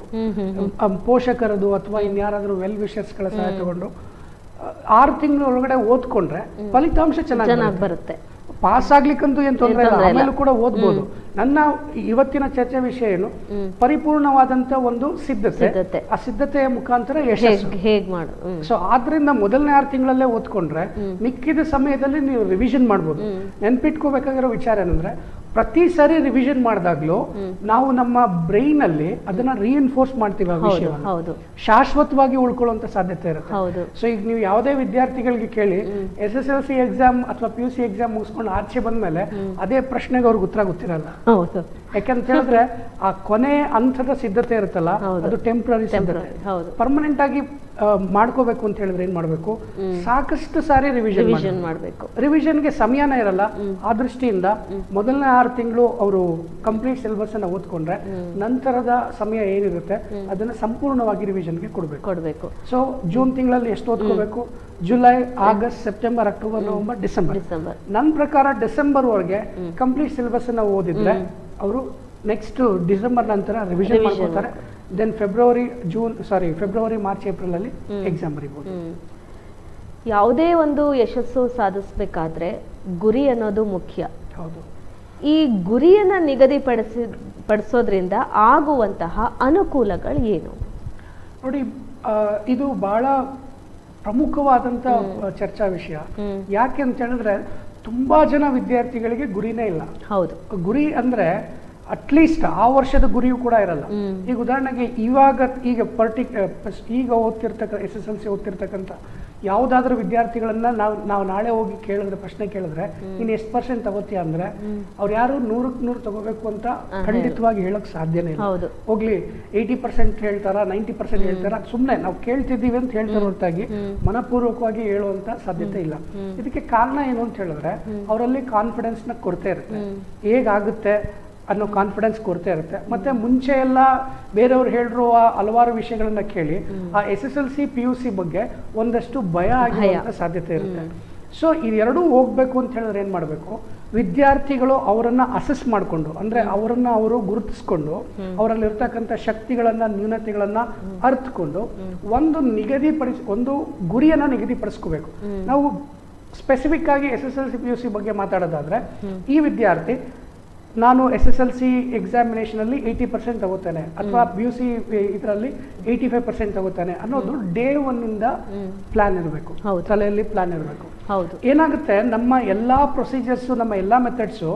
ಪೋಷಕರದು ಅಥವಾ ಇನ್ಯಾರಾದ್ರೂ ವೆಲ್ ವಿಷರ್ಸ್ಗಳ ಸಹಾಯ ತಗೊಂಡು ಆರು ತಿಂಗಳ ಒಳಗಡೆ ಓದ್ಕೊಂಡ್ರೆ ಫಲಿತಾಂಶ ಚೆನ್ನಾಗಿ ಬರುತ್ತೆ. ಪಾಸ್ ಆಗ್ಲಿಕ್ಕಂತೂ ಏನ್ ತೊಂದರೆ ಇಲ್ಲ, ಆಮೇಲೂ ಕೂಡ ಓದ್ಬೋದು. ನನ್ನ ಇವತ್ತಿನ ಚರ್ಚೆ ವಿಷಯ ಏನು, ಪರಿಪೂರ್ಣವಾದಂತ ಒಂದು ಸಿದ್ಧತೆ, ಆ ಸಿದ್ಧತೆಯ ಮುಖಾಂತರ ಯಶಸ್ಸು ಹೇಗೆ ಮಾಡು. ಸೊ ಆದ್ರಿಂದ ಮೊದಲನೇ ಆರು ತಿಂಗಳಲ್ಲೇ ಓದ್ಕೊಂಡ್ರೆ ಮಿಕ್ಕಿದ ಸಮಯದಲ್ಲಿ ನೀವು ರಿವಿಷನ್ ಮಾಡ್ಬೋದು. ನೆನ್ಪಿಟ್ಕೋಬೇಕಾಗಿರೋ ವಿಚಾರ ಏನಂದ್ರೆ, ಪ್ರತಿ ಸಾರಿ ರಿವಿಷನ್ ಮಾಡಿದಾಗ್ಲೂ ನಾವು ನಮ್ಮ ಬ್ರೈನ್ ಅಲ್ಲಿ ಅದನ್ನ ರಿಇನ್ಫೋರ್ಸ್ ಮಾಡ್ತೀವಿ, ಆ ವಿಷಯವನ್ನು ಶಾಶ್ವತವಾಗಿ ಉಳ್ಕೊಳ್ಳುವಂತ ಸಾಧ್ಯತೆ ಇರುತ್ತೆ. ಸೊ ಈಗ ನೀವು ಯಾವುದೇ ವಿದ್ಯಾರ್ಥಿಗಳಿಗೆ ಕೇಳಿ, S S L C exam ಅಥವಾ ಪಿ ಯು ಸಿ ಎಕ್ಸಾಮ್ ಮುಗಿಸ್ಕೊಂಡು ಆಚೆ ಬಂದ್ಮೇಲೆ ಅದೇ ಪ್ರಶ್ನೆಗೆ ಅವ್ರಿಗೆ ಉತ್ತರ ಗೊತ್ತಿರಲ್ಲ. ಯಾಕಂತ ಹೇಳಿದ್ರೆ ಆ ಕೊನೆ ಹಂತದ ಸಿದ್ಧತೆ ಇರುತ್ತಲ್ಲ, ಅದು ಟೆಂಪ್ರರಿ ಸಿದ್ಧತೆ. ಪರ್ಮನೆಂಟ್ ಆಗಿ ಮಾಡ್ಕೋಬೇಕು ಅಂತ ಹೇಳಿದ್ರೆ ಏನ್ ಮಾಡ್ಬೇಕು, ಸಾಕಷ್ಟು ಸಾರಿ ರಿವಿಷನ್ ಮಾಡಬೇಕು. ರಿವಿಷನ್ಗೆ ಸಮಯನೇ ಇರಲ್ಲ. ಆ ದೃಷ್ಟಿಯಿಂದ ಮೊದಲನೇ ಆರು ತಿಂಗಳು ಅವರು ಕಂಪ್ಲೀಟ್ ಸಿಲೆಬಸ್ ಅನ್ನ ಓದ್ಕೊಂಡ್ರೆ ನಂತರದ ಸಮಯ ಏನಿರುತ್ತೆ ಅದನ್ನ ಸಂಪೂರ್ಣವಾಗಿ ರಿವಿಷನ್ಗೆ ಕೊಡ್ಬೇಕು ಕೊಡ್ಬೇಕು ಸೊ ಜೂನ್ ತಿಂಗಳಲ್ಲಿ ಎಷ್ಟು ಓದ್ಕೋಬೇಕು? July, August, September, October, November, December. ನನ್ನ ಪ್ರಕಾರ ಡಿಸೆಂಬರ್ ವರೆಗೆ ಕಂಪ್ಲೀಟ್ ಸಿಲೆಬಸ್ ಅನ್ನ ಓದಿದ್ರೆ ಅವರು ನೆಕ್ಸ್ಟ್ ಡಿಸೆಂಬರ್ ನಂತರ ರಿವಿಷನ್ ಮಾಡ್ಕೊತಾರೆ. Then February, June sorry February, March, April ಅಲ್ಲಿ ಎಕ್ಸಾಮ್ ಬರೀಬಹುದು. ಯಾವುದೇ ಒಂದು ಯಶಸ್ಸು ಸಾಧಿಸಬೇಕಾದ್ರೆ ಗುರಿ ಅನ್ನೋದು ಮುಖ್ಯ. ಹೌದು. ಈ ಗುರಿಯನ್ನ ನಿಗದಿಪಡಿಸಿ ಪಡಿಸೋದ್ರಿಂದ ಆಗುವಂತಹ ಅನುಕೂಲಗಳು ಏನು? ನೋಡಿ, ಇದು ಬಹಳ ಪ್ರಮುಖವಾದಂತ ಚರ್ಚಾ ವಿಷಯ. ಯಾಕೆ ಅಂತ ಹೇಳಿದ್ರೆ ತುಂಬಾ ಜನ ವಿದ್ಯಾರ್ಥಿಗಳಿಗೆ ಗುರಿನೇ ಇಲ್ಲ. ಹೌದು. ಗುರಿ ಅಂದ್ರೆ ಅಟ್ಲೀಸ್ಟ್ ಆ ವರ್ಷದ ಗುರಿಯೂ ಕೂಡ ಇರಲ್ಲ. ಈಗ ಉದಾಹರಣೆಗೆ ಇವಾಗ ಈಗ ಪರ್ಟಿಕ್ ಈಗ ಓದ್ತಿರ್ತಕ್ಕ ಎಸ್ ಎಸ್ ಎಲ್ ಸಿ ಓದ್ತಿರ್ತಕ್ಕಂಥ ಯಾವುದಾದ್ರೂ ವಿದ್ಯಾರ್ಥಿಗಳನ್ನ ನಾವು ನಾವು ನಾಳೆ ಹೋಗಿ ಕೇಳಿದ್ರೆ, ಪ್ರಶ್ನೆ ಕೇಳಿದ್ರೆ ಇನ್ನು ಎಷ್ಟು ಪರ್ಸೆಂಟ್ ತಗೋತೀಯ ಅಂದ್ರೆ ಅವ್ರು ಯಾರು ನೂರಕ್ಕೆ ನೂರು ತಗೋಬೇಕು ಅಂತ ಖಂಡಿತವಾಗಿ ಹೇಳಕ್ ಸಾಧ್ಯನೇ ಇಲ್ಲ. ಹೋಗ್ಲಿ ಏಯ್ಟಿ ಪರ್ಸೆಂಟ್ ಹೇಳ್ತಾರ, ನೈಂಟಿ ಪರ್ಸೆಂಟ್ ಹೇಳ್ತಾರ, ಸುಮ್ಮನೆ ನಾವು ಕೇಳ್ತಿದ್ದೀವಿ ಅಂತ ಹೇಳ್ತಾರ ಹೊರತಾಗಿ ಮನಪೂರ್ವಕವಾಗಿ ಹೇಳುವಂತ ಸಾಧ್ಯತೆ ಇಲ್ಲ. ಇದಕ್ಕೆ ಕಾರಣ ಏನು ಅಂತ ಹೇಳಿದ್ರೆ ಅವರಲ್ಲಿ ಕಾನ್ಫಿಡೆನ್ಸ್ ನ ಕೊರತೆ ಇರುತ್ತೆ. ಹೇಗಾಗುತ್ತೆ ಅನ್ನೋ ಕಾನ್ಫಿಡೆನ್ಸ್ ಕೊರತೆ ಇರುತ್ತೆ. ಮತ್ತೆ ಮುಂಚೆ ಎಲ್ಲ ಬೇರೆಯವ್ರು ಹೇಳಿರುವ ಹಲವಾರು ವಿಷಯಗಳನ್ನ ಕೇಳಿ ಆ S S L C P U C ಬಗ್ಗೆ ಒಂದಷ್ಟು ಭಯ ಆಗುವಂತ ಸಾಧ್ಯತೆ ಇರುತ್ತೆ. ಸೊ ಇದೆರಡೂ ಹೋಗ್ಬೇಕು ಅಂತ ಹೇಳಿದ್ರೆ ಏನ್ ಮಾಡ್ಬೇಕು, ವಿದ್ಯಾರ್ಥಿಗಳು ಅವರನ್ನ ಅಸೆಸ್ ಮಾಡಿಕೊಂಡು, ಅಂದ್ರೆ ಅವರನ್ನ ಅವರು ಗುರುತಿಸ್ಕೊಂಡು ಅವರಲ್ಲಿ ಇರ್ತಕ್ಕಂಥ ಶಕ್ತಿಗಳನ್ನ ನ್ಯೂನತೆಗಳನ್ನ ಅರ್ಥಕೊಂಡು ಒಂದು ನಿಗದಿಪಡಿಸಿ ಒಂದು ಗುರಿಯನ್ನ ನಿಗದಿಪಡಿಸ್ಕೋಬೇಕು. ನಾವು ಸ್ಪೆಸಿಫಿಕ್ ಆಗಿ S S L C P U C ಬಗ್ಗೆ ಮಾತಾಡೋದಾದ್ರೆ ಈ ವಿದ್ಯಾರ್ಥಿ ನಾನು ಎಸ್ ಎಸ್ ಎಲ್ ಸಿ ಎಕ್ಸಾಮಿನೇಷನಲ್ಲಿ ಏಯ್ಟಿ ಪರ್ಸೆಂಟ್ ತಗೋತಾನೆ ಅಥವಾ ಪಿ ಯು ಸಿ ಇದರಲ್ಲಿ ಏಯ್ಟಿ ಫೈವ್ ಪರ್ಸೆಂಟ್ ತಗೋತಾನೆ ಅನ್ನೋದು ಡೇ ಒನ್ನಿಂದ ಪ್ಲಾನ್ ಇರಬೇಕು, ತಲೆಯಲ್ಲಿ ಪ್ಲಾನ್ ಇರಬೇಕು. ಏನಾಗುತ್ತೆ, ನಮ್ಮ ಎಲ್ಲಾ ಪ್ರೊಸೀಜರ್ಸು ನಮ್ಮ ಎಲ್ಲಾ ಮೆಥಡ್ಸು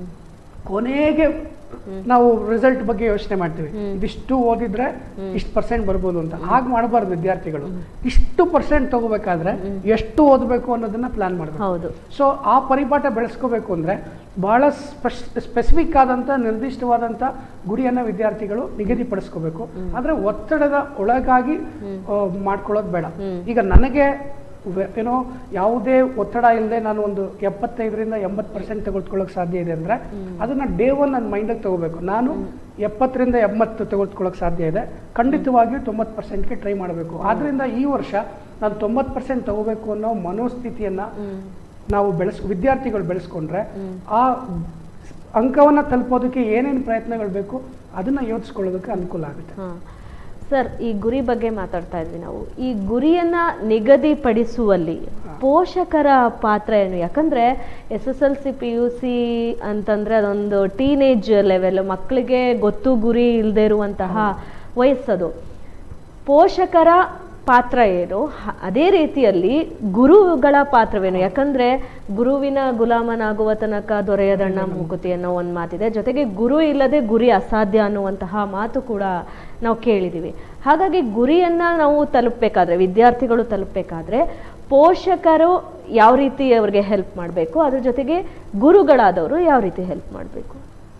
ಕೊನೆಗೆ ನಾವು ರಿಸಲ್ಟ್ ಬಗ್ಗೆ ಯೋಚನೆ ಮಾಡ್ತೀವಿ. ಇದಿಷ್ಟು ಓದಿದ್ರೆ ಇಷ್ಟು ಪರ್ಸೆಂಟ್ ಬರ್ಬೋದು ಅಂತ. ಹಾಗೆ ಮಾಡಬಾರ್ದು ವಿದ್ಯಾರ್ಥಿಗಳು. ಇಷ್ಟು ಪರ್ಸೆಂಟ್ ತಗೋಬೇಕಾದ್ರೆ ಎಷ್ಟು ಓದಬೇಕು ಅನ್ನೋದನ್ನ ಪ್ಲಾನ್ ಮಾಡಬೇಕು. ಸೊ ಆ ಪರಿಪಾಠ ಬೆಳೆಸ್ಕೋಬೇಕು ಅಂದ್ರೆ ಬಹಳ ಸ್ಪೆಸಿಫಿಕ್ ಆದಂತ ನಿರ್ದಿಷ್ಟವಾದಂತ ಗುರಿಯನ್ನ ವಿದ್ಯಾರ್ಥಿಗಳು ನಿಗದಿಪಡಿಸ್ಕೋಬೇಕು. ಆದ್ರೆ ಒತ್ತಡದ ಒಳಗಾಗಿ ಮಾಡ್ಕೊಳ್ಳೋದು ಬೇಡ. ಈಗ ನನಗೆ ಏನೋ ಯಾವುದೇ ಒತ್ತಡ ಇಲ್ಲದೆ ನಾನು ಒಂದು ಎಪ್ಪತ್ತೈದರಿಂದ ಎಂಬತ್ತು ಪರ್ಸೆಂಟ್ ತೆಗೆದುಕೊಳ್ಳೋಕೆ ಸಾಧ್ಯ ಇದೆ ಅಂದ್ರೆ ಅದನ್ನ ಡೇ ಒನ್ ನನ್ನ ಮೈಂಡಲ್ಲಿ ತಗೋಬೇಕು. ನಾನು ಎಪ್ಪತ್ತರಿಂದ ಎಂಬತ್ತು ತೆಗೆದುಕೊಳ್ಳೋಕೆ ಸಾಧ್ಯ ಇದೆ, ಖಂಡಿತವಾಗಿಯೂ ತೊಂಬತ್ತು ಪರ್ಸೆಂಟ್ಗೆ ಟ್ರೈ ಮಾಡಬೇಕು. ಆದ್ರಿಂದ ಈ ವರ್ಷ ನಾನು ತೊಂಬತ್ತು ಪರ್ಸೆಂಟ್ ತಗೋಬೇಕು ಅನ್ನೋ ಮನೋಸ್ಥಿತಿಯನ್ನ ನಾವು ಬೆಳೆಸ್ ವಿದ್ಯಾರ್ಥಿಗಳು ಬೆಳೆಸ್ಕೊಂಡ್ರೆ ಆ ಅಂಕವನ್ನ ತಲುಪೋದಕ್ಕೆ ಏನೇನು ಪ್ರಯತ್ನಗಳು ಬೇಕು ಅದನ್ನ ಯೋಚಿಸ್ಕೊಳ್ಳೋದಕ್ಕೆ ಅನುಕೂಲ ಆಗುತ್ತೆ. ಸರ್, ಈ ಗುರಿ ಬಗ್ಗೆ ಮಾತಾಡ್ತಾ ಇದ್ವಿ ನಾವು. ಈ ಗುರಿಯನ್ನ ನಿಗದಿಪಡಿಸುವಲ್ಲಿ ಪೋಷಕರ ಪಾತ್ರ ಏನು? ಯಾಕಂದ್ರೆ S S L C P U C ಅಂತಂದ್ರೆ ಅದೊಂದು ಟೀನೇಜ್ ಲೆವೆಲ್, ಮಕ್ಕಳಿಗೆ ಗೊತ್ತು ಗುರಿ ಇಲ್ಲದೆ ಇರುವಂತಹ ವಯಸ್ಸದು. ಪೋಷಕರ ಪಾತ್ರ ಏನು, ಅದೇ ರೀತಿಯಲ್ಲಿ ಗುರುಗಳ ಪಾತ್ರವೇನು? ಯಾಕಂದ್ರೆ ಗುರುವಿನ ಗುಲಾಮನಾಗುವ ತನಕ ದೊರೆಯದಣ್ಣ ಮುಕುತಿ ಅನ್ನೋ ಒಂದು ಮಾತಿದೆ. ಜೊತೆಗೆ ಗುರು ಇಲ್ಲದೆ ಗುರಿ ಅಸಾಧ್ಯ ಅನ್ನುವಂತಹ ಮಾತು ಕೂಡ ನಾವು ಕೇಳಿದೀವಿ. ಹಾಗಾಗಿ ಗುರಿಯನ್ನ ನಾವು ತಲುಪಬೇಕಾದ್ರೆ, ವಿದ್ಯಾರ್ಥಿಗಳು ತಲುಪಬೇಕಾದ್ರೆ ಪೋಷಕರು ಯಾವ ರೀತಿ ಅವ್ರಿಗೆ ಹೆಲ್ಪ್ ಮಾಡಬೇಕು, ಅದ್ರ ಜೊತೆಗೆ ಗುರುಗಳಾದವರು ಯಾವ ರೀತಿ ಹೆಲ್ಪ್ ಮಾಡಬೇಕು?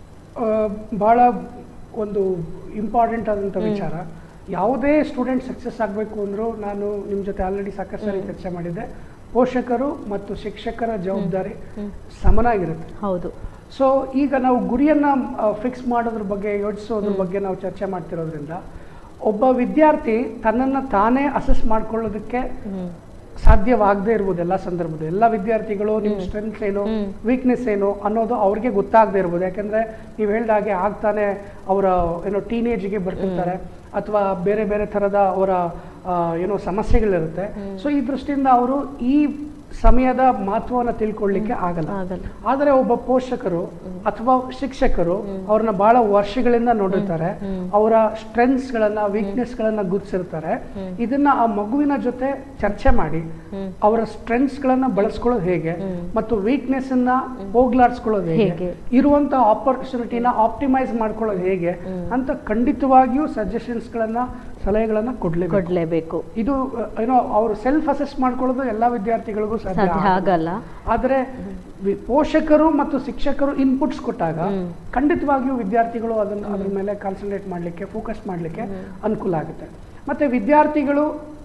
ಬಹಳ ಒಂದು ಇಂಪಾರ್ಟೆಂಟ್ ಆದಂಥ ವಿಚಾರ. ಯಾವುದೇ ಸ್ಟೂಡೆಂಟ್ ಸಕ್ಸಸ್ ಆಗಬೇಕು ಅಂದರೂ ನಾನು ನಿಮ್ಮ ಜೊತೆ ಆಲ್ರೆಡಿ ಸಾಕಷ್ಟು ಸಾರಿ ಚರ್ಚೆ ಮಾಡಿದ್ದೆ, ಪೋಷಕರು ಮತ್ತು ಶಿಕ್ಷಕರ ಜವಾಬ್ದಾರಿ ಸಮನಾಗಿರುತ್ತೆ. ಹೌದು. ಸೊ ಈಗ ನಾವು ಗುರಿಯನ್ನ ಫಿಕ್ಸ್ ಮಾಡೋದ್ರ ಬಗ್ಗೆ, ಯೋಚಿಸೋದ್ರ ಬಗ್ಗೆ ನಾವು ಚರ್ಚೆ ಮಾಡ್ತಿರೋದ್ರಿಂದ ಒಬ್ಬ ವಿದ್ಯಾರ್ಥಿ ತನ್ನನ್ನು ತಾನೇ ಅಸೆಸ್ ಮಾಡ್ಕೊಳ್ಳೋದಕ್ಕೆ ಸಾಧ್ಯವಾಗದೇ ಇರ್ಬೋದು. ಎಲ್ಲ ಸಂದರ್ಭದಲ್ಲಿ ಎಲ್ಲ ವಿದ್ಯಾರ್ಥಿಗಳು ನಿಮ್ಮ ಸ್ಟ್ರೆಂತ್ ಏನು, ವೀಕ್ನೆಸ್ ಏನು ಅನ್ನೋದು ಅವ್ರಿಗೆ ಗೊತ್ತಾಗದೇ ಇರ್ಬೋದು. ಯಾಕಂದ್ರೆ ನೀವು ಹೇಳಿದ ಹಾಗೆ ಆಗ್ತಾನೆ ಅವರ ಏನೋ ಟೀನೇಜ್ಗೆ ಬರ್ತಿರ್ತಾರೆ ಅಥವಾ ಬೇರೆ ಬೇರೆ ಥರದ ಅವರ ಏನೋ ಸಮಸ್ಯೆಗಳಿರುತ್ತೆ. ಸೊ ಈ ದೃಷ್ಟಿಯಿಂದ ಅವರು ಈ ಸಮಯದ ಮಹತ್ವವನ್ನು ತಿಳ್ಕೊಳ್ಳಿಕ್ಕೆ ಆಗಲ್ಲ. ಆದರೆ ಒಬ್ಬ ಪೋಷಕರು ಅಥವಾ ಶಿಕ್ಷಕರು ಅವ್ರನ್ನ ಬಹಳ ವರ್ಷಗಳಿಂದ ನೋಡಿರ್ತಾರೆ, ಅವರ ಸ್ಟ್ರೆಂತ್ಸ್ ಗಳನ್ನ ವೀಕ್ನೆಸ್ ಗಳನ್ನ ಗುರುತಿಸಿರ್ತಾರೆ. ಇದನ್ನ ಆ ಮಗುವಿನ ಜೊತೆ ಚರ್ಚೆ ಮಾಡಿ ಅವರ ಸ್ಟ್ರೆಂತ್ಸ್ ಗಳನ್ನ ಬಳಸ್ಕೊಳ್ಳೋದು ಹೇಗೆ ಮತ್ತು ವೀಕ್ನೆಸ್ ಅನ್ನ ಹೋಗ್ಲಾಡ್ಸ್ಕೊಳ್ಳೋದು ಹೇಗೆ, ಇರುವಂತ ಆಪರ್ಚುನಿಟಿನ ಆಪ್ಟಿಮೈಸ್ ಮಾಡ್ಕೊಳ್ಳೋದು ಹೇಗೆ ಅಂತ ಖಂಡಿತವಾಗಿಯೂ ಸಜೆಷನ್ಸ್ ಗಳನ್ನ ಸಲಹೆಗಳನ್ನ ಕೊಡ್ಲೇಬೇಕು. ಇದು ಏನೋ ಅವರು ಸೆಲ್ಫ್ ಅಸೆಸ್ ಮಾಡ್ಕೊಳ್ಳೋದು ಎಲ್ಲಾ ವಿದ್ಯಾರ್ಥಿಗಳಿಗೂ ಸಾಧ್ಯ ಆಗಲ್ಲ. ಆದ್ರೆ ಪೋಷಕರು ಮತ್ತು ಶಿಕ್ಷಕರು ಇನ್ಪುಟ್ಸ್ ಕೊಟ್ಟಾಗ ಖಂಡಿತವಾಗಿಯೂ ವಿದ್ಯಾರ್ಥಿಗಳು ಅದನ್ನ ಅದ್ರ ಮೇಲೆ ಕಾನ್ಸಂಟ್ರೇಟ್ ಮಾಡ್ಲಿಕ್ಕೆ, ಫೋಕಸ್ ಮಾಡ್ಲಿಕ್ಕೆ ಅನುಕೂಲ ಆಗುತ್ತೆ. ಮತ್ತೆ ವಿದ್ಯಾರ್ಥಿಗಳು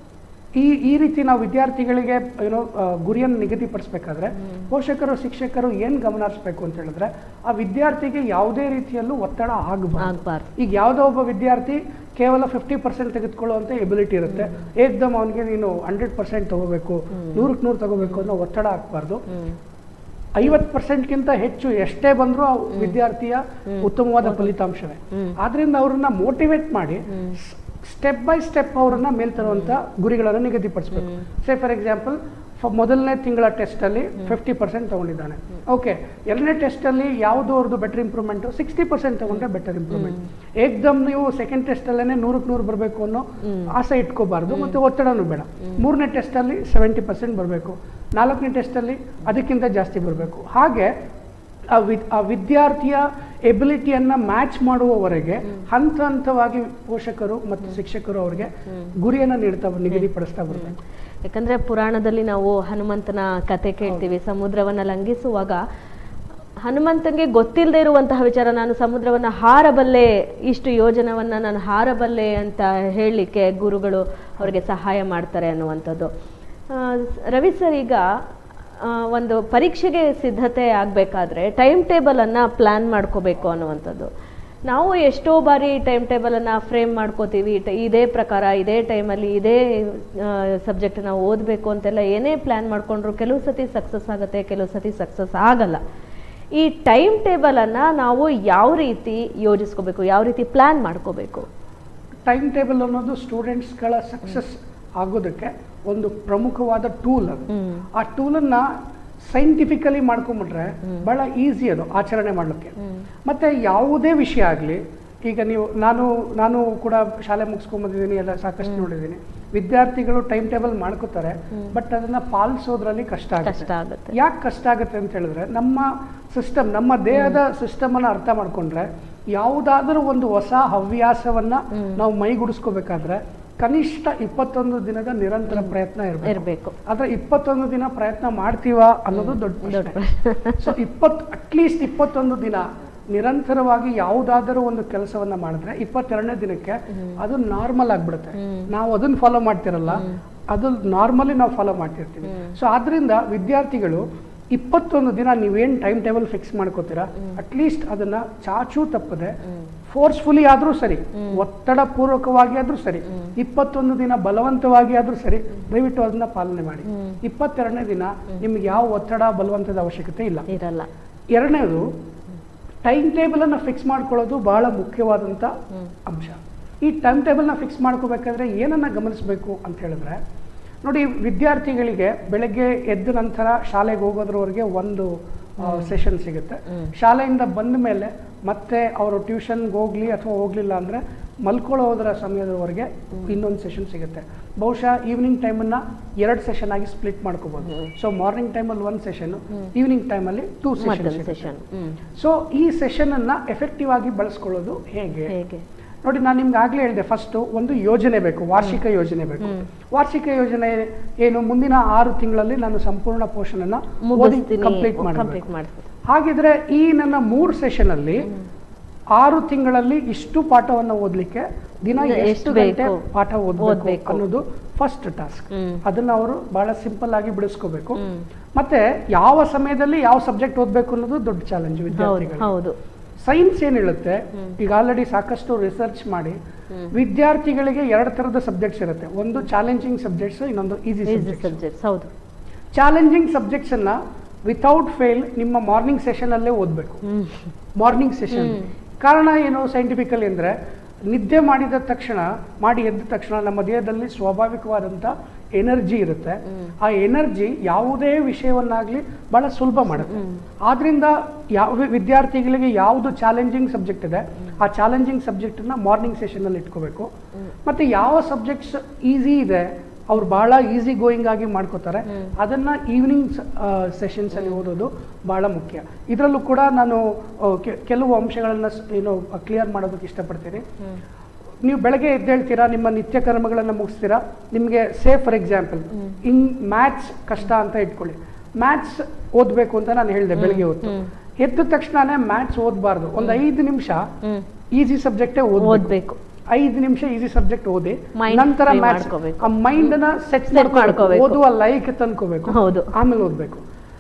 ಈ ಈ ರೀತಿ ನಾವು ವಿದ್ಯಾರ್ಥಿಗಳಿಗೆ ಏನೋ ಗುರಿಯನ್ನು ನಿಗದಿಪಡಿಸ್ಬೇಕಾದ್ರೆ ಪೋಷಕರು ಶಿಕ್ಷಕರು ಏನ್ ಗಮನ ಹರಿಸಬೇಕು ಅಂತ ಹೇಳಿದ್ರೆ ಆ ವಿದ್ಯಾರ್ಥಿಗೆ ಯಾವುದೇ ರೀತಿಯಲ್ಲೂ ಒತ್ತಡ ಆಗಬಾರ್ದು. ಈಗ ಯಾವುದೋ ಒಬ್ಬ ವಿದ್ಯಾರ್ಥಿ ಕೇವಲ ಫಿಫ್ಟಿ ಪರ್ಸೆಂಟ್ ತೆಗೆದುಕೊಳ್ಳುವಂತ ಎಬಿಲಿಟಿ ಇರುತ್ತೆ, ಏಕ್ದಮ್ ಅವನಿಗೆ ನೀನು ಹಂಡ್ರೆಡ್ ಪರ್ಸೆಂಟ್ ತಗೋಬೇಕು, ನೂರಕ್ಕೆ ನೂರು ತಗೋಬೇಕು ಅನ್ನೋ ಒತ್ತಡ ಹಾಕ್ಬಾರ್ದು. ಐವತ್ತು ಪರ್ಸೆಂಟ್ಗಿಂತ ಹೆಚ್ಚು ಎಷ್ಟೇ ಬಂದರೂ ಆ ವಿದ್ಯಾರ್ಥಿಯ ಉತ್ತಮವಾದ ಫಲಿತಾಂಶವೇ. ಆದ್ರಿಂದ ಅವ್ರನ್ನ ಮೋಟಿವೇಟ್ ಮಾಡಿ ಸ್ಟೆಪ್ ಬೈ ಸ್ಟೆಪ್ ಅವರನ್ನ ಮೇಲ್ ತರುವಂತ ಗುರಿಗಳನ್ನು ನಿಗದಿಪಡಿಸಬೇಕು. ಸೇ ಫಾರ್ ಎಕ್ಸಾಂಪಲ್, ಮೊದಲನೇ ತಿಂಗಳ ಟೆಸ್ಟ್ ಅಲ್ಲಿ ಫಿಫ್ಟಿ ಪರ್ಸೆಂಟ್ ತಗೊಂಡಿದ್ದಾನೆ. ಓಕೆ, ಎರಡನೇ ಟೆಸ್ಟ್ ಅಲ್ಲಿ ಯಾವ್ದು ಅವ್ರದ್ದು ಬೆಟರ್ ಇಂಪ್ರೂವ್ಮೆಂಟ್, ಸಿಕ್ಸ್ಟಿ ಪರ್ಸೆಂಟ್ ತಗೊಂಡ್ರೆ ಬೆಟರ್ ಇಂಪ್ರೂವ್ಮೆಂಟ್. ಏಕ್ದಮ್ ನೀವು ಸೆಕೆಂಡ್ ಟೆಸ್ಟ್ ಅಲ್ಲೇನೆ ನೂರಕ್ಕೆ ನೂರು ಬರಬೇಕು ಅನ್ನೋ ಆಸೆ ಇಟ್ಕೋಬಾರ್ದು, ಮತ್ತೆ ಒತ್ತಡನೂ ಬೇಡ. ಮೂರನೇ ಟೆಸ್ಟ್ ಅಲ್ಲಿ ಸೆವೆಂಟಿ ಪರ್ಸೆಂಟ್ ಬರಬೇಕು, ನಾಲ್ಕನೇ ಟೆಸ್ಟ್ ಅಲ್ಲಿ ಅದಕ್ಕಿಂತ ಜಾಸ್ತಿ ಬರಬೇಕು. ಹಾಗೆ ಆ ವಿ ಆ ವಿದ್ಯಾರ್ಥಿಯ ಎಬಿಲಿಟಿಯನ್ನ ಮ್ಯಾಚ್ ಮಾಡುವವರೆಗೆ ಹಂತ ಹಂತವಾಗಿ ಪೋಷಕರು ಮತ್ತು ಶಿಕ್ಷಕರು ಅವರಿಗೆ ಗುರಿಯನ್ನ ನೀಡ್ತಾ ನಿಗದಿಪಡಿಸ್ತಾ ಬರ್ತಾರೆ. ಯಾಕಂದ್ರೆ ಪುರಾಣದಲ್ಲಿ ನಾವು ಹನುಮಂತನ ಕತೆ ಕೇಳ್ತೀವಿ. ಸಮುದ್ರವನ್ನ ಲಂಘಿಸುವಾಗ ಹನುಮಂತನಿಗೆ ಗೊತ್ತಿಲ್ಲದೆ ಇರುವಂತಹ ವಿಚಾರ, ನಾನು ಸಮುದ್ರವನ್ನ ಹಾರಬಲ್ಲೆ, ಇಷ್ಟು ಯೋಜನವನ್ನ ನಾನು ಹಾರಬಲ್ಲೆ ಅಂತ ಹೇಳಲಿಕ್ಕೆ ಗುರುಗಳು ಅವರಿಗೆ ಸಹಾಯ ಮಾಡ್ತಾರೆ ಅನ್ನುವಂಥದ್ದು. ರವಿ ಸರ್, ಈಗ ಒಂದು ಪರೀಕ್ಷೆಗೆ ಸಿದ್ಧತೆ ಆಗಬೇಕಾದ್ರೆ ಟೈಮ್ ಟೇಬಲನ್ನು ಪ್ಲ್ಯಾನ್ ಮಾಡ್ಕೋಬೇಕು ಅನ್ನುವಂಥದ್ದು. ನಾವು ಎಷ್ಟೋ ಬಾರಿ ಟೈಮ್ ಟೇಬಲನ್ನು ಫ್ರೇಮ್ ಮಾಡ್ಕೋತೀವಿ, ಇದೇ ಪ್ರಕಾರ ಇದೇ ಟೈಮಲ್ಲಿ ಇದೇ ಸಬ್ಜೆಕ್ಟ್ ನಾವು ಓದಬೇಕು ಅಂತೆಲ್ಲ ಏನೇ ಪ್ಲ್ಯಾನ್ ಮಾಡಿಕೊಂಡ್ರು ಕೆಲವು ಸತಿ ಸಕ್ಸಸ್ ಆಗುತ್ತೆ, ಕೆಲವು ಸತಿ ಸಕ್ಸಸ್ ಆಗಲ್ಲ. ಈ ಟೈಮ್ ಟೇಬಲನ್ನು ನಾವು ಯಾವ ರೀತಿ ಯೋಜಿಸ್ಕೋಬೇಕು, ಯಾವ ರೀತಿ ಪ್ಲ್ಯಾನ್ ಮಾಡ್ಕೋಬೇಕು? ಟೈಮ್ ಟೇಬಲ್ ಅನ್ನೋದು ಸ್ಟೂಡೆಂಟ್ಸ್ಗಳ ಸಕ್ಸಸ್ ಆಗೋದಕ್ಕೆ ಒಂದು ಪ್ರಮುಖವಾದ ಟೂಲ್ ಅದು. ಆ ಟೂಲನ್ನು ಸೈಂಟಿಫಿಕಲಿ ಮಾಡ್ಕೊಂಬಿಟ್ರೆ ಬಹಳ ಈಸಿ ಅದು ಆಚರಣೆ ಮಾಡಲಿಕ್ಕೆ. ಮತ್ತೆ ಯಾವುದೇ ವಿಷಯ ಆಗಲಿ, ಈಗ ನೀವು ನಾನು ನಾನು ಕೂಡ ಶಾಲೆ ಮುಗಿಸ್ಕೊಂಡ್ಬಂದಿದ್ದೀನಿ, ಎಲ್ಲ ಸಾಕಷ್ಟು ನೋಡಿದ್ದೀನಿ. ವಿದ್ಯಾರ್ಥಿಗಳು ಟೈಮ್ ಟೇಬಲ್ ಮಾಡ್ಕೋತಾರೆ, ಬಟ್ ಅದನ್ನ ಪಾಲಿಸೋದ್ರಲ್ಲಿ ಕಷ್ಟ ಆಗುತ್ತೆ. ಯಾಕೆ ಕಷ್ಟ ಆಗುತ್ತೆ ಅಂತ ಹೇಳಿದ್ರೆ, ನಮ್ಮ ಸಿಸ್ಟಮ್, ನಮ್ಮ ದೇಹದ ಸಿಸ್ಟಮ್ ಅನ್ನ ಅರ್ಥ ಮಾಡ್ಕೊಂಡ್ರೆ, ಯಾವುದಾದ್ರೂ ಒಂದು ಹೊಸ ಹವ್ಯಾಸವನ್ನ ನಾವು ಮೈಗೂಡಿಸ್ಕೋಬೇಕಾದ್ರೆ ಕನಿಷ್ಠ ಇಪ್ಪತ್ತೊಂದು ದಿನದ ನಿರಂತರ ಪ್ರಯತ್ನ ಇರಬೇಕು. ಆದ್ರೆ ಇಪ್ಪತ್ತೊಂದು ದಿನ ಪ್ರಯತ್ನ ಮಾಡ್ತೀವ ಅನ್ನೋದು ದೊಡ್ಡ ಪ್ರಶ್ನೆ. ಸೊ ಇಪ್ಪತ್ತು ಅಟ್ಲೀಸ್ಟ್ ಇಪ್ಪತ್ತೊಂದು ದಿನ ನಿರಂತರವಾಗಿ ಯಾವುದಾದರೂ ಒಂದು ಕೆಲಸವನ್ನ ಮಾಡಿದ್ರೆ ಇಪ್ಪತ್ತೆರಡನೇ ದಿನಕ್ಕೆ ಅದು ನಾರ್ಮಲ್ ಆಗ್ಬಿಡುತ್ತೆ. ನಾವು ಅದನ್ನ ಫಾಲೋ ಮಾಡ್ತಿರಲ್ಲ, ಅದು ನಾರ್ಮಲಿ ನಾವು ಫಾಲೋ ಮಾಡ್ತಿರ್ತೀವಿ. ಸೊ ಆದ್ರಿಂದ ವಿದ್ಯಾರ್ಥಿಗಳು ಇಪ್ಪತ್ತೊಂದು ದಿನ ನೀವೇನ್ ಟೈಮ್ ಟೇಬಲ್ ಫಿಕ್ಸ್ ಮಾಡ್ಕೋತೀರಾ, ಅಟ್ಲೀಸ್ಟ್ ಅದನ್ನ ಚಾಚೂ ತಪ್ಪದೆ ಫೋರ್ಸ್ಫುಲಿ ಆದ್ರೂ ಸರಿ, ಒತ್ತಡ ಪೂರ್ವಕವಾಗಿ ಆದ್ರೂ ಸರಿ, ಇಪ್ಪತ್ತೊಂದು ದಿನ ಬಲವಂತವಾಗಿ ಆದ್ರೂ ಸರಿ, ದಯವಿಟ್ಟು ಅದನ್ನ ಪಾಲನೆ ಮಾಡಿ. ಇಪ್ಪತ್ತೆರಡನೇ ದಿನ ನಿಮ್ಗೆ ಯಾವ ಒತ್ತಡ ಬಲವಂತದ ಅವಶ್ಯಕತೆ ಇಲ್ಲ ಇರಲ್ಲ. ಎರಡನೇದು, ಟೈಮ್ ಟೇಬಲ್ ಅನ್ನ ಫಿಕ್ಸ್ ಮಾಡ್ಕೊಳ್ಳೋದು ಬಹಳ ಮುಖ್ಯವಾದಂತ ಅಂಶ. ಈ ಟೈಮ್ ಟೇಬಲ್ ನ ಫಿಕ್ಸ್ ಮಾಡ್ಕೋಬೇಕಾದ್ರೆ ಏನನ್ನ ಗಮನಿಸಬೇಕು ಅಂತ ಹೇಳಿದ್ರೆ, ನೋಡಿ, ವಿದ್ಯಾರ್ಥಿಗಳಿಗೆ ಬೆಳಗ್ಗೆ ಎದ್ದ ನಂತರ ಶಾಲೆಗೆ ಹೋಗೋದ್ರವರೆಗೆ ಒಂದು ಸೆಷನ್ ಸಿಗುತ್ತೆ. ಶಾಲೆಯಿಂದ ಬಂದ ಮೇಲೆ ಮತ್ತೆ ಅವರು ಟ್ಯೂಷನ್ಗೆ ಹೋಗ್ಲಿ ಅಥವಾ ಹೋಗ್ಲಿಲ್ಲ ಅಂದ್ರೆ ಮಲ್ಕೊಳ್ಳೋದ್ರ ಸಮಯದವರೆಗೆ ಇನ್ನೊಂದು ಸೆಷನ್ ಸಿಗುತ್ತೆ. ಬಹುಶಃ ಈವ್ನಿಂಗ್ ಟೈಮನ್ನ ಎರಡು ಸೆಷನ್ ಆಗಿ ಸ್ಪ್ಲಿಟ್ ಮಾಡ್ಕೋಬಹುದು. ಸೊ ಮಾರ್ನಿಂಗ್ ಟೈಮಲ್ಲಿ ಒಂದು ಸೆಷನ್, ಈವ್ನಿಂಗ್ ಟೈಮಲ್ಲಿ ಟೂ ಸೆಷನ್. ಸೊ ಈ ಸೆಷನ್ ಅನ್ನ ಎಫೆಕ್ಟಿವ್ ಆಗಿ ಬಳಸ್ಕೊಳ್ಳೋದು ಹೇಗೆ ನೋಡಿ, ನಾನು ನಿಮ್ಗೆ ಆಗ್ಲೇ ಹೇಳಿದೆ, ಫಸ್ಟ್ ಒಂದು ಯೋಜನೆ ಬೇಕು, ವಾರ್ಷಿಕ ಯೋಜನೆ ಬೇಕು. ವಾರ್ಷಿಕ ಯೋಜನೆ ಏನು, ಮುಂದಿನ ಆರು ತಿಂಗಳಲ್ಲಿ ನಾನು ಸಂಪೂರ್ಣ ಪೋರ್ಷನ್ ಅನ್ನ ಕಂಪ್ಲೀಟ್ ಮಾಡಬೇಕು. ಹಾಗಿದ್ರೆ ಈ ನನ್ನ ಮೂರು ಸೆಷನ್ ಅಲ್ಲಿ ಆರು ತಿಂಗಳಲ್ಲಿ ಇಷ್ಟು ಪಾಠವನ್ನ ಓದ್ಲಿಕ್ಕೆ ದಿನ ಎಷ್ಟು ಗಂಟೆ ಪಾಠ ಓದ್ಬೇಕು ಅನ್ನೋದು ಫಸ್ಟ್ ಟಾಸ್ಕ್. ಅದನ್ನ ಅವರು ಬಹಳ ಸಿಂಪಲ್ ಆಗಿ ಬಿಡಿಸ್ಕೋಬೇಕು. ಮತ್ತೆ ಯಾವ ಸಮಯದಲ್ಲಿ ಯಾವ ಸಬ್ಜೆಕ್ಟ್ ಓದ್ಬೇಕು ಅನ್ನೋದು ದೊಡ್ಡ ಚಾಲೆಂಜ್ ವಿದ್ಯಾರ್ಥಿಗಳು. ಸೈನ್ಸ್ ಏನ್ ಹೇಳುತ್ತೆ, ಈಗ ಆಲ್ರೆಡಿ ಸಾಕಷ್ಟು ರಿಸರ್ಚ್ ಮಾಡಿ ವಿದ್ಯಾರ್ಥಿಗಳಿಗೆ ಎರಡು ತರದ ಸಬ್ಜೆಕ್ಟ್ಸ್ ಇರುತ್ತೆ. ಒಂದು ಚಾಲೆಂಜಿಂಗ್ ಸಬ್ಜೆಕ್ಟ್ಸ್, ಇನ್ನೊಂದು ಈಸಿ ಸಬ್ಜೆಕ್ಟ್ಸ್. ಹೌದು, ಚಾಲೆಂಜಿಂಗ್ ಸಬ್ಜೆಕ್ಟ್ಸ್ ಅನ್ನ ವಿತೌಟ್ ಫೇಲ್ ನಿಮ್ಮ ಮಾರ್ನಿಂಗ್ ಸೆಷನ್ ಅಲ್ಲೇ ಓದ್ಬೇಕು. ಮಾರ್ನಿಂಗ್ ಸೆಷನ್ ಕಾರಣ ಏನು ಸೈಂಟಿಫಿಕಲಿ ಅಂದ್ರೆ, ನಿದ್ದೆ ಮಾಡಿದ ತಕ್ಷಣ ಮಾಡಿ ಎದ್ದ ತಕ್ಷಣ ನಮ್ಮ ದೇಹದಲ್ಲಿ ಸ್ವಾಭಾವಿಕವಾದಂತ ಎನರ್ಜಿ ಇರುತ್ತೆ. ಆ ಎನರ್ಜಿ ಯಾವುದೇ ವಿಷಯವನ್ನಾಗ್ಲಿ ಬಹಳ ಸುಲಭ ಮಾಡುತ್ತೆ. ಆದ್ರಿಂದ ಯಾವ ವಿದ್ಯಾರ್ಥಿಗಳಿಗೆ ಯಾವುದು ಚಾಲೆಂಜಿಂಗ್ ಸಬ್ಜೆಕ್ಟ್ ಇದೆ, ಆ ಚಾಲೆಂಜಿಂಗ್ ಸಬ್ಜೆಕ್ಟ್ ನ ಮಾರ್ನಿಂಗ್ ಸೆಷನ್ ಅಲ್ಲಿ ಇಟ್ಕೋಬೇಕು. ಮತ್ತೆ ಯಾವ ಸಬ್ಜೆಕ್ಟ್ಸ್ ಈಸಿ ಇದೆ, ಅವ್ರು ಬಹಳ ಈಸಿ ಗೋಯಿಂಗ್ ಆಗಿ ಮಾಡ್ಕೋತಾರೆ, ಅದನ್ನ ಈವ್ನಿಂಗ್ ಸೆಷನ್ಸ್ ಅಲ್ಲಿ ಓದೋದು ಬಹಳ ಮುಖ್ಯ. ಇದರಲ್ಲೂ ಕೂಡ ನಾನು ಕೆಲವು ಅಂಶಗಳನ್ನ ಏನು ಕ್ಲಿಯರ್ ಮಾಡೋದಕ್ಕೆ ಇಷ್ಟಪಡ್ತೀನಿ. ನೀವು ಬೆಳಗ್ಗೆ ಎದ್ದೇಳ್ತೀರಾ, ನಿಮ್ಮ ನಿತ್ಯ ಕರ್ಮಗಳನ್ನು ಮುಗಿಸ್ತೀರಾ, ನಿಮಗೆ say for example in maths ಕಷ್ಟ ಅಂತ ಇಟ್ಕೊಳ್ಳಿ. ಮ್ಯಾಥ್ಸ್ ಓದ್ಬೇಕು ಅಂತ ನಾನು ಹೇಳಿದೆ ಬೆಳಗ್ಗೆ ಹೊತ್ತು. ಎದ್ದ ತಕ್ಷಣನೇ ಮ್ಯಾಥ್ಸ್ ಓದಬಾರ್ದು, ಒಂದು ಐದು ನಿಮಿಷ ಈಸಿ ಸಬ್ಜೆಕ್ಟೇ ಓದ್ಬೇಕು. ಐದು ನಿಮಿಷ ಈಸಿ ಸಬ್ಜೆಕ್ಟ್ ಓದಿ ನಂತರ ಮ್ಯಾಥ್ಸ್ ಆ ಮೈಂಡ್ ನ ಸೆಟ್ ಮಾಡ್ಕೋಬೇಕು, ಓದುವ ಲೈಕ್ ತಂದ್ಕೋಬೇಕು, ಆಮೇಲೆ ಓದ್ಬೇಕು.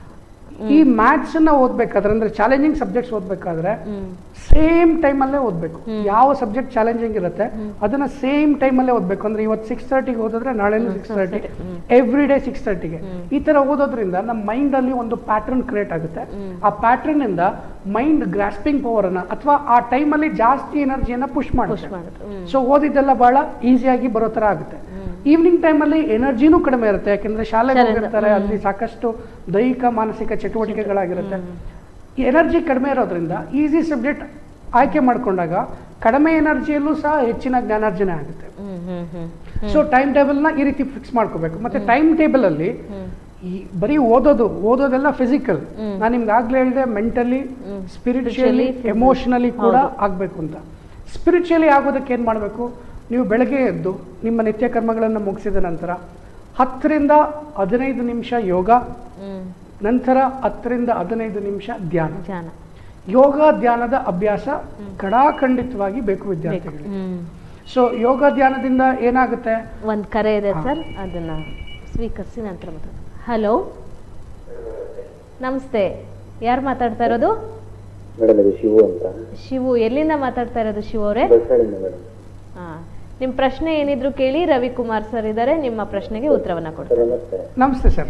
ಈ ಮ್ಯಾಥ್ಸ್ ನ ಓದ್ಬೇಕಾದ್ರೆ ಅಂದ್ರೆ ಚಾಲೆಂಜಿಂಗ್ ಸಬ್ಜೆಕ್ಟ್ಸ್ ಓದ್ಬೇಕಾದ್ರೆ ಸೇಮ್ ಟೈಮ್ ಅಲ್ಲೇ ಓದ್ಬೇಕು. ಯಾವ ಸಬ್ಜೆಕ್ಟ್ ಚಾಲೆಂಜಿಂಗ್ ಇರುತ್ತೆ ಅದನ್ನ ಸೇಮ್ ಟೈಮ್ ಅಲ್ಲೇ ಓದ್ಬೇಕು. ಅಂದ್ರೆ ಇವತ್ತು ಸಿಕ್ಸ್ ತರ್ಟಿಗೆ ಓದಿದ್ರೆ ನಾಳೆ six thirty, every day six ತರ್ಟಿಗೆ. ಈ ತರ ಓದೋದ್ರಿಂದ ನಮ್ಮ ಮೈಂಡ್ ಅಲ್ಲಿ ಒಂದು ಪ್ಯಾಟರ್ನ್ ಕ್ರಿಯೇಟ್ ಆಗುತ್ತೆ. ಆ ಪ್ಯಾಟರ್ನ್ ಇಂದ ಮೈಂಡ್ ಗ್ರಾಸ್ಪಿಂಗ್ ಪವರ್ ಅನ್ನ ಅಥವಾ ಆ ಟೈಮ್ ಅಲ್ಲಿ ಜಾಸ್ತಿ ಎನರ್ಜಿಯನ್ನ ಪುಷ್ ಮಾಡುತ್ತೆ. ಸೊ ಓದಿದ್ದೆಲ್ಲ ಬಹಳ ಈಸಿಯಾಗಿ ಬರೋ ತರ ಆಗುತ್ತೆ. ಈವ್ನಿಂಗ್ ಟೈಮ್ ಅಲ್ಲಿ ಎನರ್ಜಿನೂ ಕಡಿಮೆ ಇರುತ್ತೆ, ಯಾಕಂದ್ರೆ ಶಾಲೆಗೆ ಹೋಗಿರ್ತಾರೆ, ಅಲ್ಲಿ ಸಾಕಷ್ಟು ದೈಹಿಕ ಮಾನಸಿಕ ಚಟುವಟಿಕೆಗಳಾಗಿರುತ್ತೆ. ಎನರ್ಜಿ ಕಡಿಮೆ ಇರೋದ್ರಿಂದ ಈಸಿ ಸಬ್ಜೆಕ್ಟ್ ಆಯ್ಕೆ ಮಾಡ್ಕೊಂಡಾಗ ಕಡಿಮೆ ಎನರ್ಜಿಯಲ್ಲೂ ಸಹ ಹೆಚ್ಚಿನ ಜ್ಞಾನಾರ್ಜನೆ ಆಗುತ್ತೆ. ಸೊ ಟೈಮ್ ಟೇಬಲ್ ನ ಈ ರೀತಿ ಫಿಕ್ಸ್ ಮಾಡ್ಕೋಬೇಕು. ಮತ್ತೆ ಟೈಮ್ ಟೇಬಲ್ ಅಲ್ಲಿ ಈ ಬರೀ ಓದೋದು ಓದೋದೆಲ್ಲ ಫಿಸಿಕಲ್, ನಾನು ನಿಮ್ಗೆ ಆಗ್ಲೇ ಹೇಳಿದೆ, ಮೆಂಟಲಿ, ಸ್ಪಿರಿಚುಯಲಿ, ಎಮೋಷನಲಿ ಕೂಡ ಆಗ್ಬೇಕು ಅಂತ. ಸ್ಪಿರಿಚುಯಲಿ ಆಗೋದಕ್ಕೆ ಏನ್ ಮಾಡ್ಬೇಕು, ನೀವು ಬೆಳಗ್ಗೆ ಎದ್ದು ನಿಮ್ಮ ನಿತ್ಯ ಕರ್ಮಗಳನ್ನು ಮುಗಿಸಿದ ನಂತರ ಹತ್ತರಿಂದ ಹದಿನೈದು ನಿಮಿಷ ಯೋಗ, ನಂತರ ಹತ್ತರಿಂದ ಹದಿನೈದು ನಿಮಿಷ ಧ್ಯಾನ. ಯೋಗ ಧ್ಯಾನದ ಅಭ್ಯಾಸ ಕಡಾಖಂಡಿತವಾಗಿ ಬೇಕು ವಿದ್ಯಾರ್ಥಿಗಳಿಗೆ. ಸೊ ಯೋಗ ಧ್ಯಾನದಿಂದ ಏನಾಗುತ್ತೆ, ಒಂದ್ ಕರೆ ಇದೆ ಸರ್, ಅದನ್ನ ಸ್ವೀಕರಿಸಿ ನಂತರ ಮಾತಾಡ. ಹಲೋ, ನಮಸ್ತೆ, ಯಾರು ಮಾತಾಡ್ತಾ ಇರೋದು? ಶಿವು ಅಂತ. ಶಿವು, ಎಲ್ಲಿಂದ ಮಾತಾಡ್ತಾ ಇರೋದು ಶಿವು ಅವರೇ? ಹಾ, ನಿಮ್ ಪ್ರಶ್ನೆ ಏನಿದ್ರು ಕೇಳಿ, ರವಿಕುಮಾರ್ ಸರ್ ಇದ್ದಾರೆ, ನಿಮ್ಮ ಪ್ರಶ್ನೆಗೆ ಉತ್ತರವನ್ನ ಕೊಡ್ತಾರೆ. ನಮಸ್ತೆ ಸರ್.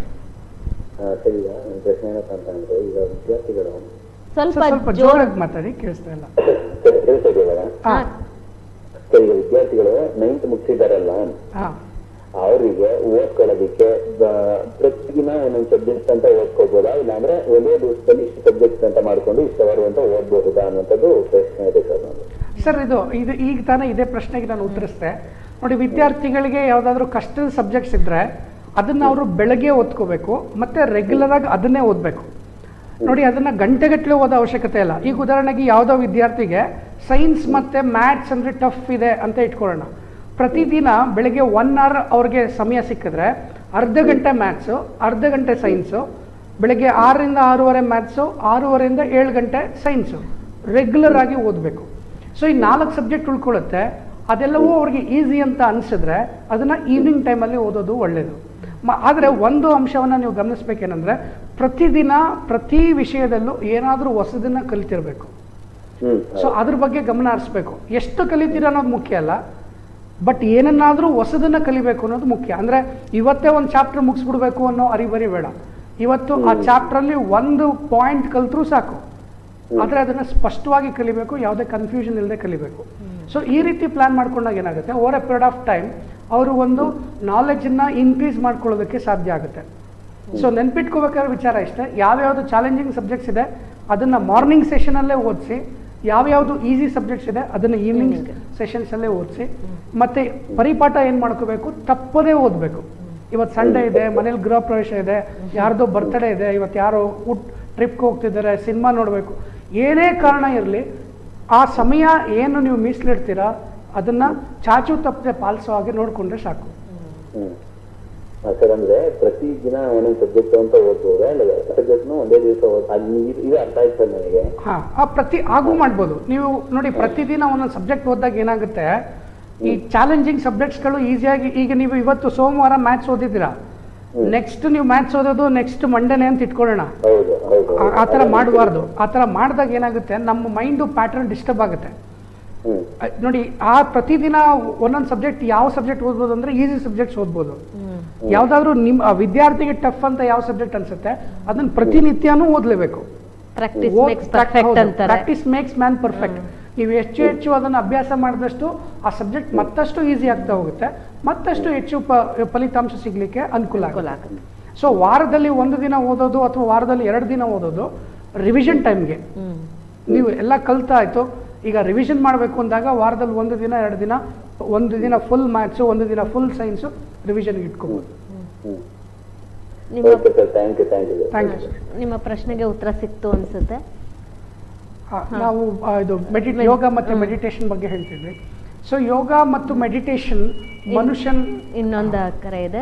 ಪ್ರಶ್ನೆ ಏನಪ್ಪ ಅಂತಂದ್ರೆ, ಈಗ ವಿದ್ಯಾರ್ಥಿಗಳು ಸ್ವಲ್ಪ ಜೋರಾಗಿ ಮಾತಾಡಿ, ಕೇಳಿಸ್ತಾ ಇಲ್ಲ. ಈಗ ವಿದ್ಯಾರ್ಥಿಗಳು ನೈನ್ತ್ ಮುಗಿಸಿದಾರಲ್ಲ, ಅವರಿಗೆ ಓದ್ಕೊಳ್ಳೋದಿಕ್ಕೆ ಪ್ರತಿದಿನ ಒಂದೊಂದು ಸಬ್ಜೆಕ್ಟ್ ಅಂತ ಓದ್ಕೋಬಹುದಾ, ಇಲ್ಲಾಂದ್ರೆ ಒಂದೇ ದಿವಸದಲ್ಲಿ ಇಷ್ಟು ಸಬ್ಜೆಕ್ಟ್ ಅಂತ ಮಾಡ್ಕೊಂಡು ಇಷ್ಟು ಅವರು ಅಂತ ಓದ್ಬಹುದಾ ಅನ್ನೋಂಥದ್ದು ಪ್ರಶ್ನೆ ಇದೆ ಸರ್ ನಾನು. ಸರ್ ಇದು ಇದು ಈಗ ತಾನೇ ಇದೇ ಪ್ರಶ್ನೆಗೆ ನಾನು ಉತ್ತರಿಸ್ದೆ ನೋಡಿ. ವಿದ್ಯಾರ್ಥಿಗಳಿಗೆ ಯಾವುದಾದ್ರೂ ಕಷ್ಟದ ಸಬ್ಜೆಕ್ಟ್ಸ್ ಇದ್ದರೆ ಅದನ್ನು ಅವರು ಬೆಳಗ್ಗೆ ಓದ್ಕೋಬೇಕು ಮತ್ತು ರೆಗ್ಯುಲರ್ ಆಗಿ ಅದನ್ನೇ ಓದಬೇಕು ನೋಡಿ. ಅದನ್ನು ಗಂಟೆಗಟ್ಟಲೆ ಓದೋ ಅವಶ್ಯಕತೆ ಇಲ್ಲ. ಈಗ ಉದಾಹರಣೆಗೆ ಯಾವುದೋ ವಿದ್ಯಾರ್ಥಿಗೆ ಸೈನ್ಸ್ ಮತ್ತು ಮ್ಯಾಥ್ಸ್ ಅಂದರೆ ಟಫ್ ಇದೆ ಅಂತ ಇಟ್ಕೊಳ್ಳೋಣ. ಪ್ರತಿದಿನ ಬೆಳಗ್ಗೆ ಒನ್ ಅವರ್ ಅವ್ರಿಗೆ ಸಮಯ ಸಿಕ್ಕಿದ್ರೆ ಅರ್ಧ ಗಂಟೆ ಮ್ಯಾಥ್ಸು, ಅರ್ಧ ಗಂಟೆ ಸೈನ್ಸು, ಬೆಳಗ್ಗೆ ಆರರಿಂದ ಆರೂವರೆ ಮ್ಯಾಥ್ಸು, ಆರೂವರೆಯಿಂದ ಏಳು ಗಂಟೆ ಸೈನ್ಸು ರೆಗ್ಯುಲರ್ ಆಗಿ ಓದಬೇಕು. ಸೊ ಈ ನಾಲ್ಕು ಸಬ್ಜೆಕ್ಟ್ ಉಳ್ಕೊಳ್ಳುತ್ತೆ. ಅದೆಲ್ಲವೂ ಅವ್ರಿಗೆ ಈಸಿ ಅಂತ ಅನಿಸಿದ್ರೆ ಅದನ್ನು ಈವ್ನಿಂಗ್ ಟೈಮಲ್ಲಿ ಓದೋದು ಒಳ್ಳೆಯದು. ಮ ಆದರೆ ಒಂದು ಅಂಶವನ್ನು ನೀವು ಗಮನಿಸ್ಬೇಕೇನೆಂದರೆ ಪ್ರತಿದಿನ ಪ್ರತಿ ವಿಷಯದಲ್ಲೂ ಏನಾದರೂ ಹೊಸದನ್ನು ಕಲಿತಿರಬೇಕು. ಸೊ ಅದ್ರ ಬಗ್ಗೆ ಗಮನ ಹರಿಸ್ಬೇಕು. ಎಷ್ಟು ಕಲಿತೀರ ಅನ್ನೋದು ಮುಖ್ಯ ಅಲ್ಲ, ಬಟ್ ಏನನ್ನಾದರೂ ಹೊಸದನ್ನು ಕಲಿಬೇಕು ಅನ್ನೋದು ಮುಖ್ಯ. ಅಂದರೆ ಇವತ್ತೇ ಒಂದು ಚಾಪ್ಟರ್ ಮುಗಿಸ್ಬಿಡ್ಬೇಕು ಅನ್ನೋ ಅರಿಬರಿ ಬೇಡ. ಇವತ್ತು ಆ ಚಾಪ್ಟ್ರಲ್ಲಿ ಒಂದು ಪಾಯಿಂಟ್ ಕಲಿತ್ರೂ ಸಾಕು, ಆದರೆ ಅದನ್ನು ಸ್ಪಷ್ಟವಾಗಿ ಕಲಿಬೇಕು, ಯಾವುದೇ ಕನ್ಫ್ಯೂಷನ್ ಇಲ್ಲದೆ ಕಲಿಬೇಕು. ಸೊ ಈ ರೀತಿ ಪ್ಲ್ಯಾನ್ ಮಾಡ್ಕೊಂಡಾಗ ಏನಾಗುತ್ತೆ, over a period of time ಅವರು ಒಂದು ನಾಲೆಜನ್ನು ಇನ್ಕ್ರೀಸ್ ಮಾಡ್ಕೊಳ್ಳೋದಕ್ಕೆ ಸಾಧ್ಯ ಆಗುತ್ತೆ. ಸೊ ನೆನ್ಪಿಟ್ಕೋಬೇಕಾದ್ರೆ ವಿಚಾರ ಇಷ್ಟೇ, ಯಾವ್ಯಾವುದು ಚಾಲೆಂಜಿಂಗ್ ಸಬ್ಜೆಕ್ಟ್ಸ್ ಇದೆ ಅದನ್ನು ಮಾರ್ನಿಂಗ್ ಸೆಷನಲ್ಲೇ ಓದಿಸಿ, ಯಾವ್ಯಾವುದು ಈಸಿ ಸಬ್ಜೆಕ್ಟ್ಸ್ ಇದೆ ಅದನ್ನು ಈವ್ನಿಂಗ್ ಸೆಷನ್ಸಲ್ಲೇ ಓದಿಸಿ, ಮತ್ತು ಪರಿಪಾಠ ಏನು ಮಾಡ್ಕೋಬೇಕು, ತಪ್ಪದೇ ಓದಬೇಕು. ಇವತ್ತು ಸಂಡೇ ಇದೆ, ಮನೇಲಿ ಗೃಹ ಪ್ರವೇಶ ಇದೆ, ಯಾರ್ದೋ ಬರ್ತ್ಡೇ ಇದೆ, ಇವತ್ತು ಯಾರೋ ಊಟ ಟ್ರಿಪ್ಗೆ ಹೋಗ್ತಿದ್ದಾರೆ, ಸಿನಿಮಾ ನೋಡಬೇಕು, ಏನೇ ಕಾರಣ ಇರಲಿ ಆ ಸಮಯ ಏನು ನೀವು ಮೀಸಲಿಡ್ತೀರಾ ಅದನ್ನು ಚಾಚು ತಪ್ಪದೆ ಪಾಲಿಸೋ ಹಾಗೆ ನೋಡಿಕೊಂಡ್ರೆ ಸಾಕು. ಸರ್ ಅಂದ್ರೆ ಪ್ರತಿ ದಿನ ಒಂದೊಂದು ಸಬ್ಜೆಕ್ಟ್ ಅಂತ ಓದ್ಬೋದಾ, ಇಲ್ಲ ಸಬ್ಜೆಕ್ಟ್ನು ಒಂದೇ ದಿವಸ ಇದು ಅರ್ಥ ಆಯ್ತು ಸರ್ ನನಗೆ. ಹಾಂ, ಆ ಪ್ರತಿ ಹಾಗೂ ಮಾಡ್ಬೋದು ನೀವು ನೋಡಿ. ಪ್ರತಿದಿನ ಒಂದೊಂದು ಸಬ್ಜೆಕ್ಟ್ ಓದಿದಾಗ ಏನಾಗುತ್ತೆ, ಈ ಚಾಲೆಂಜಿಂಗ್ ಸಬ್ಜೆಕ್ಟ್ಸ್ಗಳು ಈಸಿಯಾಗಿ, ಈಗ ನೀವು ಇವತ್ತು ಸೋಮವಾರ ಮ್ಯಾಥ್ಸ್ ಓದಿದ್ದೀರಾ, ನೆಕ್ಸ್ಟ್ ನೀವು ಮ್ಯಾಥ್ಸ್ ಓದೋದು ನೆಕ್ಸ್ಟ್ ಮಂಡೇನೆ ಅಂತ ಇಟ್ಕೊಳ್ಳೋಣ. ಆ ಥರ ಮಾಡಬಾರ್ದು. ಆ ಥರ ಮಾಡಿದಾಗ ಏನಾಗುತ್ತೆ, ನಮ್ಮ ಮೈಂಡು ಪ್ಯಾಟರ್ನ್ ಡಿಸ್ಟರ್ಬ್ ಆಗುತ್ತೆ ನೋಡಿ. ಆ ಪ್ರತಿದಿನ ಒಂದೊಂದು ಸಬ್ಜೆಕ್ಟ್, ಯಾವ ಸಬ್ಜೆಕ್ಟ್ ಓದ್ಬೋದು ಅಂದರೆ ಈಸಿ ಸಬ್ಜೆಕ್ಟ್ಸ್ ಓದ್ಬೋದು. ಯಾವುದಾದ್ರೂ ನಿಮ್ಮ ವಿದ್ಯಾರ್ಥಿಗೆ ಟಫ್ ಅಂತ ಯಾವ ಸಬ್ಜೆಕ್ಟ್ ಅನ್ಸುತ್ತೆ ಅದನ್ನು ಪ್ರತಿನಿತ್ಯನೂ ಓದಲೇಬೇಕು. Practice makes man perfect. ನೀವು ಹೆಚ್ಚು ಹೆಚ್ಚು ಅದನ್ನು ಅಭ್ಯಾಸ ಮಾಡಿದಷ್ಟು ಆ ಸಬ್ಜೆಕ್ಟ್ ಮತ್ತಷ್ಟು ಈಸಿ ಆಗ್ತಾ ಹೋಗುತ್ತೆ, ಮತ್ತಷ್ಟು ಹೆಚ್ಚು ಪ ಫಲಿತಾಂಶ ಸಿಗಲಿಕ್ಕೆ ಅನುಕೂಲ ಆಗುತ್ತೆ. ಸೊ ವಾರದಲ್ಲಿ ಒಂದು ದಿನ ಓದೋದು ಅಥವಾ ವಾರದಲ್ಲಿ ಎರಡು ದಿನ ಓದೋದು ರಿವಿಷನ್ ಟೈಮ್ಗೆ. ನೀವು ಎಲ್ಲ ಕಲಿತಾ ಆಯಿತು, ಈಗ ರಿವಿಷನ್ ಮಾಡಬೇಕು ಅಂದಾಗ ವಾರದಲ್ಲಿ ಒಂದು ದಿನ ಎರಡು ದಿನ, ಒಂದು ದಿನ ಫುಲ್ ಮ್ಯಾಥ್ಸು, ಒಂದು ದಿನ ಫುಲ್ ಸೈನ್ಸು ರಿವಿಷನ್ಗೆ ಇಟ್ಕೋಬೋದು. ನಿಮ್ಮ ಪ್ರಶ್ನೆಗೆ ಉತ್ತರ ಸಿಕ್ತು ಅನ್ಸುತ್ತೆ. ನಾವು ಇದು ಮೆಡಿ ಯೋಗ ಮತ್ತು ಮೆಡಿಟೇಷನ್ ಬಗ್ಗೆ ಹೇಳ್ತಿದ್ವಿ. ಸೊ ಯೋಗ ಮತ್ತು ಮೆಡಿಟೇಷನ್ ಮನುಷ್ಯನ್ ಇನ್ನೊಂದು ಕರೆ ಇದೆ,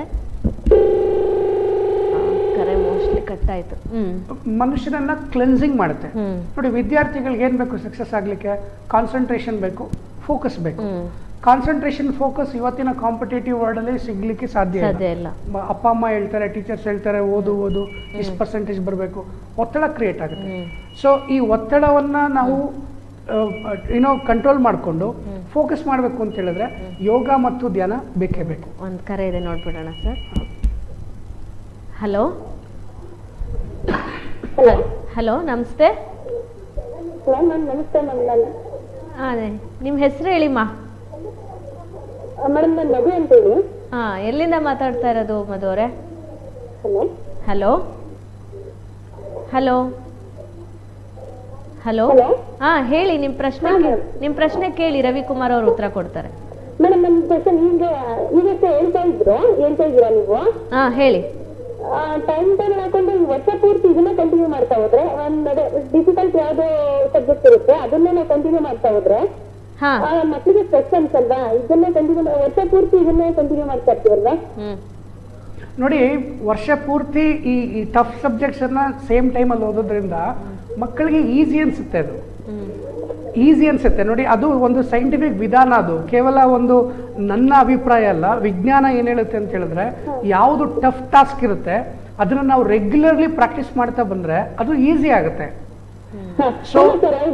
ಕರೆ ಮೋಸ್ಟ್ಲಿ ಕಟ್ ಆಯ್ತು. ಮನುಷ್ಯನನ್ನ ಕ್ಲೆನ್ಸಿಂಗ್ ಮಾಡುತ್ತೆ ನೋಡಿ. ವಿದ್ಯಾರ್ಥಿಗಳಿಗೆ ಏನ್ ಬೇಕು ಸಕ್ಸಸ್ ಆಗ್ಲಿಕ್ಕೆ? ಕಾನ್ಸಂಟ್ರೇಷನ್ ಬೇಕು, ಫೋಕಸ್ ಬೇಕು. ಕಾನ್ಸಂಟ್ರೇಷನ್ ಫೋಕಸ್ ಇವತ್ತಿನ ಕಾಂಪಿಟೇಟಿವ್ ವರ್ಲ್ಡ್ ಅಲ್ಲಿ ಸಿಗ್ಲಿಕ್ಕೆ ಸಾಧ್ಯ ಇಲ್ಲ. ಅಪ್ಪ ಅಮ್ಮ ಹೇಳ್ತಾರೆ, ಟೀಚರ್ಸ್ ಹೇಳ್ತಾರೆ, ಓದು ಓದು ಇಷ್ಟು ಪರ್ಸೆಂಟೇಜ್ ಬರಬೇಕು, ಒತ್ತಡ ಕ್ರಿಯೇಟ್ ಆಗುತ್ತೆ. ಸೊ ಈ ಒತ್ತಡವನ್ನ ನಾವು ಏನೋ ಕಂಟ್ರೋಲ್ ಮಾಡಿಕೊಂಡು ಫೋಕಸ್ ಮಾಡಬೇಕು ಅಂತ ಹೇಳಿದ್ರೆ ಯೋಗ ಮತ್ತು ಧ್ಯಾನ ಬೇಕೇ ಬೇಕು. ಒಂದು ಕರೆ ಇದೆ, ನೋಡ್ಬಿಡೋಣ ಸರ್. ಹಲೋ ಹಲೋ ನಮಸ್ತೆ. ನಮಸ್ತೆ ಮೇಡಮ್. ಅದೇ ನಿಮ್ಮ ಹೆಸರು ಹೇಳಿಮ್ಮ. ಮೇಡಮ್ ನಾನು ಮಧು ಅಂತ ಹೇಳಿ. ಹಾ, ಎಲ್ಲಿಂದ ಮಾತಾಡ್ತಾ ಇರೋದು ಮಧು ಅವರೇ? ಹಲೋ ಹಲೋ ಹಲೋ ಹಲೋ ಹಾ ಹೇಳಿ, ನಿಮ್ಮ ಪ್ರಶ್ನೆ ನಿಮ್ಮ ಪ್ರಶ್ನೆ ಕೇಳಿ, ರವಿಕುಮಾರ್ ಅವರು ಉತ್ತರ ಕೊಡ್ತಾರೆ. ಮೇಡಮ್ ನನ್ನ ಕ್ವಶನ್ ಈಗ ಇವತ್ತು ಹೇಳ್ತಾ ಇದ್ರು ಹೇಳ್ತಾ ಇದ್ದೀರಾ ನೀವು? ಹಾ ಹೇಳಿ. ಟೈಮ್ ಟೇಬಲ್ ಹಾಕೊಂಡು ವರ್ಷ ಪೂರ್ತಿ ಇದನ್ನ ಕಂಟಿನ್ಯೂ ಮಾಡ್ತಾ ಹೋದ್ರೆ, ಒಂದ್ ಡಿಫಿಕಲ್ಟ್ ಯಾವ್ದು ಸಬ್ಜೆಕ್ಟ್ ಇರುತ್ತೆ ಅದನ್ನೇ ನಾವು ಕಂಟಿನ್ಯೂ ಮಾಡ್ತಾ ಹೋದ್ರೆ ಮಕ್ಕಳಿಗೆ ಸ್ಟ್ರೆಸ್ ಅನ್ಸಲ್ವಾ? ಇದನ್ನೇ ಕಂಟಿನ್ಯೂ ವರ್ಷ ಪೂರ್ತಿ ಇದನ್ನೇ ಕಂಟಿನ್ಯೂ ಮಾಡ್ತಾ ಇರ್ತೀವಲ್ವಾ? ನೋಡಿ, ವರ್ಷ ಪೂರ್ತಿ ಈ ಈ ಟಫ್ ಸಬ್ಜೆಕ್ಟ್ಸ್ ಅನ್ನ ಸೇಮ್ ಟೈಮಲ್ಲಿ ಓದೋದ್ರಿಂದ ಮಕ್ಕಳಿಗೆ ಈಸಿ ಅನ್ಸುತ್ತೆ. ಅದು ಈಸಿ ಅನ್ಸುತ್ತೆ ನೋಡಿ. ಅದು ಒಂದು ಸೈಂಟಿಫಿಕ್ ವಿಧಾನ, ಅದು ಕೇವಲ ಒಂದು ನನ್ನ ಅಭಿಪ್ರಾಯ ಅಲ್ಲ. ವಿಜ್ಞಾನ ಏನ್ ಹೇಳುತ್ತೆ ಅಂತ ಹೇಳಿದ್ರೆ, ಯಾವುದು ಟಫ್ ಟಾಸ್ಕ್ ಇರುತ್ತೆ ಅದನ್ನ ನಾವು ರೆಗ್ಯುಲರ್ಲಿ ಪ್ರಾಕ್ಟೀಸ್ ಮಾಡ್ತಾ ಬಂದ್ರೆ ಅದು ಈಸಿ ಆಗುತ್ತೆ. ಸೊ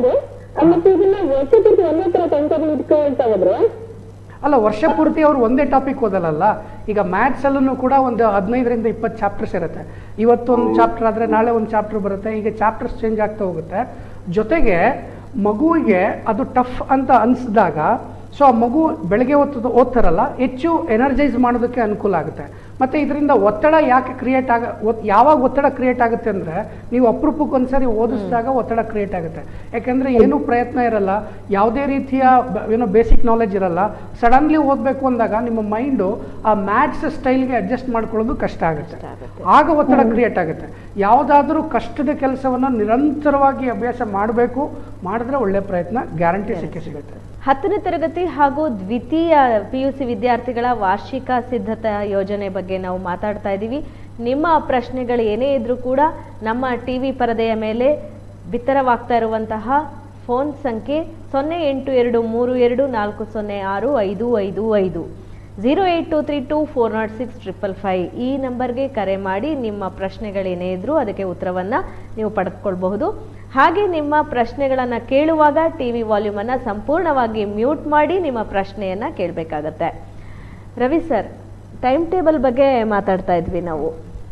ಅಲ್ಲ, ವರ್ಷ ಪೂರ್ತಿ ಅವ್ರು ಒಂದೇ ಟಾಪಿಕ್ ಓದಲ್ಲ. ಈಗ ಮ್ಯಾಥ್ಸ್ ಅಲ್ಲೂ ಕೂಡ ಒಂದು ಹದಿನೈದರಿಂದ ಇಪ್ಪತ್ತು ಚಾಪ್ಟರ್ಸ್ ಇರುತ್ತೆ. ಇವತ್ತೊಂದು ಚಾಪ್ಟರ್ ಆದರೆ ನಾಳೆ ಒಂದು ಚಾಪ್ಟರ್ ಬರುತ್ತೆ. ಈಗ ಚಾಪ್ಟರ್ಸ್ ಚೇಂಜ್ ಆಗ್ತಾ ಹೋಗುತ್ತೆ. ಜೊತೆಗೆ ಮಗುವಿಗೆ ಅದು ಟಫ್ ಅಂತ ಅನಿಸಿದಾಗ ಸೊ ಆ ಮಗು ಬೆಳಗ್ಗೆ ಓದ್ತದ ಓದ್ತಾರಲ್ಲ ಹೆಚ್ಚು ಎನರ್ಜೈಸ್ ಮಾಡೋದಕ್ಕೆ ಅನುಕೂಲ ಆಗುತ್ತೆ. ಮತ್ತು ಇದರಿಂದ ಒತ್ತಡ ಯಾಕೆ ಕ್ರಿಯೇಟ್ ಆಗ ಯಾವಾಗ ಒತ್ತಡ ಕ್ರಿಯೇಟ್ ಆಗುತ್ತೆ ಅಂದರೆ ನೀವು ಅಪರೂಪಕ್ಕೆ ಒಂದ್ಸರಿ ಓದಿಸಿದಾಗ ಒತ್ತಡ ಕ್ರಿಯೇಟ್ ಆಗುತ್ತೆ. ಯಾಕೆಂದರೆ ಏನೂ ಪ್ರಯತ್ನ ಇರಲ್ಲ, ಯಾವುದೇ ರೀತಿಯ ಏನೋ ಬೇಸಿಕ್ ನಾಲೆಜ್ ಇರಲ್ಲ. ಸಡನ್ಲಿ ಓದಬೇಕು ಅಂದಾಗ ನಿಮ್ಮ ಮೈಂಡು ಆ ಮ್ಯಾಥ್ಸ್ ಸ್ಟೈಲ್ಗೆ ಅಡ್ಜಸ್ಟ್ ಮಾಡ್ಕೊಳ್ಳೋದು ಕಷ್ಟ ಆಗುತ್ತೆ, ಆಗ ಒತ್ತಡ ಕ್ರಿಯೇಟ್ ಆಗುತ್ತೆ. ಯಾವುದಾದ್ರೂ ಕಷ್ಟದ ಕೆಲಸವನ್ನು ನಿರಂತರವಾಗಿ ಅಭ್ಯಾಸ ಮಾಡಬೇಕು, ಮಾಡಿದ್ರೆ ಒಳ್ಳೆ ಪ್ರಯತ್ನ ಗ್ಯಾರಂಟಿ ಸಿಕ್ಕೇ ಸಿಗುತ್ತೆ. ಹತ್ತನೇ ತರಗತಿ ಹಾಗೂ ದ್ವಿತೀಯ ಪಿ ಯು ಸಿ ವಿದ್ಯಾರ್ಥಿಗಳ ವಾರ್ಷಿಕ ಸಿದ್ಧತಾ ಯೋಜನೆ ಬಗ್ಗೆ ನಾವು ಮಾತಾಡ್ತಾ ಇದ್ದೀವಿ. ನಿಮ್ಮ ಪ್ರಶ್ನೆಗಳು ಏನೇ ಇದ್ರೂ ಕೂಡ ನಮ್ಮ ಟಿ ವಿ ಪರದೆಯ ಮೇಲೆ ಬಿತ್ತರವಾಗ್ತಾ ಇರುವಂತಹ ಫೋನ್ ಸಂಖ್ಯೆ ಸೊನ್ನೆ ಎಂಟು ಎರಡು ಮೂರು ಎರಡು ನಾಲ್ಕು ಸೊನ್ನೆ ಆರು ಐದು ಐದು ಐದು zero eight two three two four nought six triple five ಈ ನಂಬರ್ಗೆ ಕರೆ ಮಾಡಿ ನಿಮ್ಮ ಪ್ರಶ್ನೆಗಳೇನೇ ಇದ್ರೂ ಅದಕ್ಕೆ ಉತ್ತರವನ್ನು ನೀವು ಪಡೆದುಕೊಳ್ಬಹುದು. ಹಾಗೆ ನಿಮ್ಮ ಪ್ರಶ್ನೆಗಳನ್ನು ಕೇಳುವಾಗ ಟಿ ವಿ ವಾಲ್ಯೂಮನ್ನು ಸಂಪೂರ್ಣವಾಗಿ ಮ್ಯೂಟ್ ಮಾಡಿ ನಿಮ್ಮ ಪ್ರಶ್ನೆಯನ್ನು ಕೇಳಬೇಕಾಗತ್ತೆ. ರವಿ ಸರ್, ಟೈಮ್ ಟೇಬಲ್ ಬಗ್ಗೆ ಮಾತಾಡ್ತಾ ಇದ್ವಿ ನಾವು.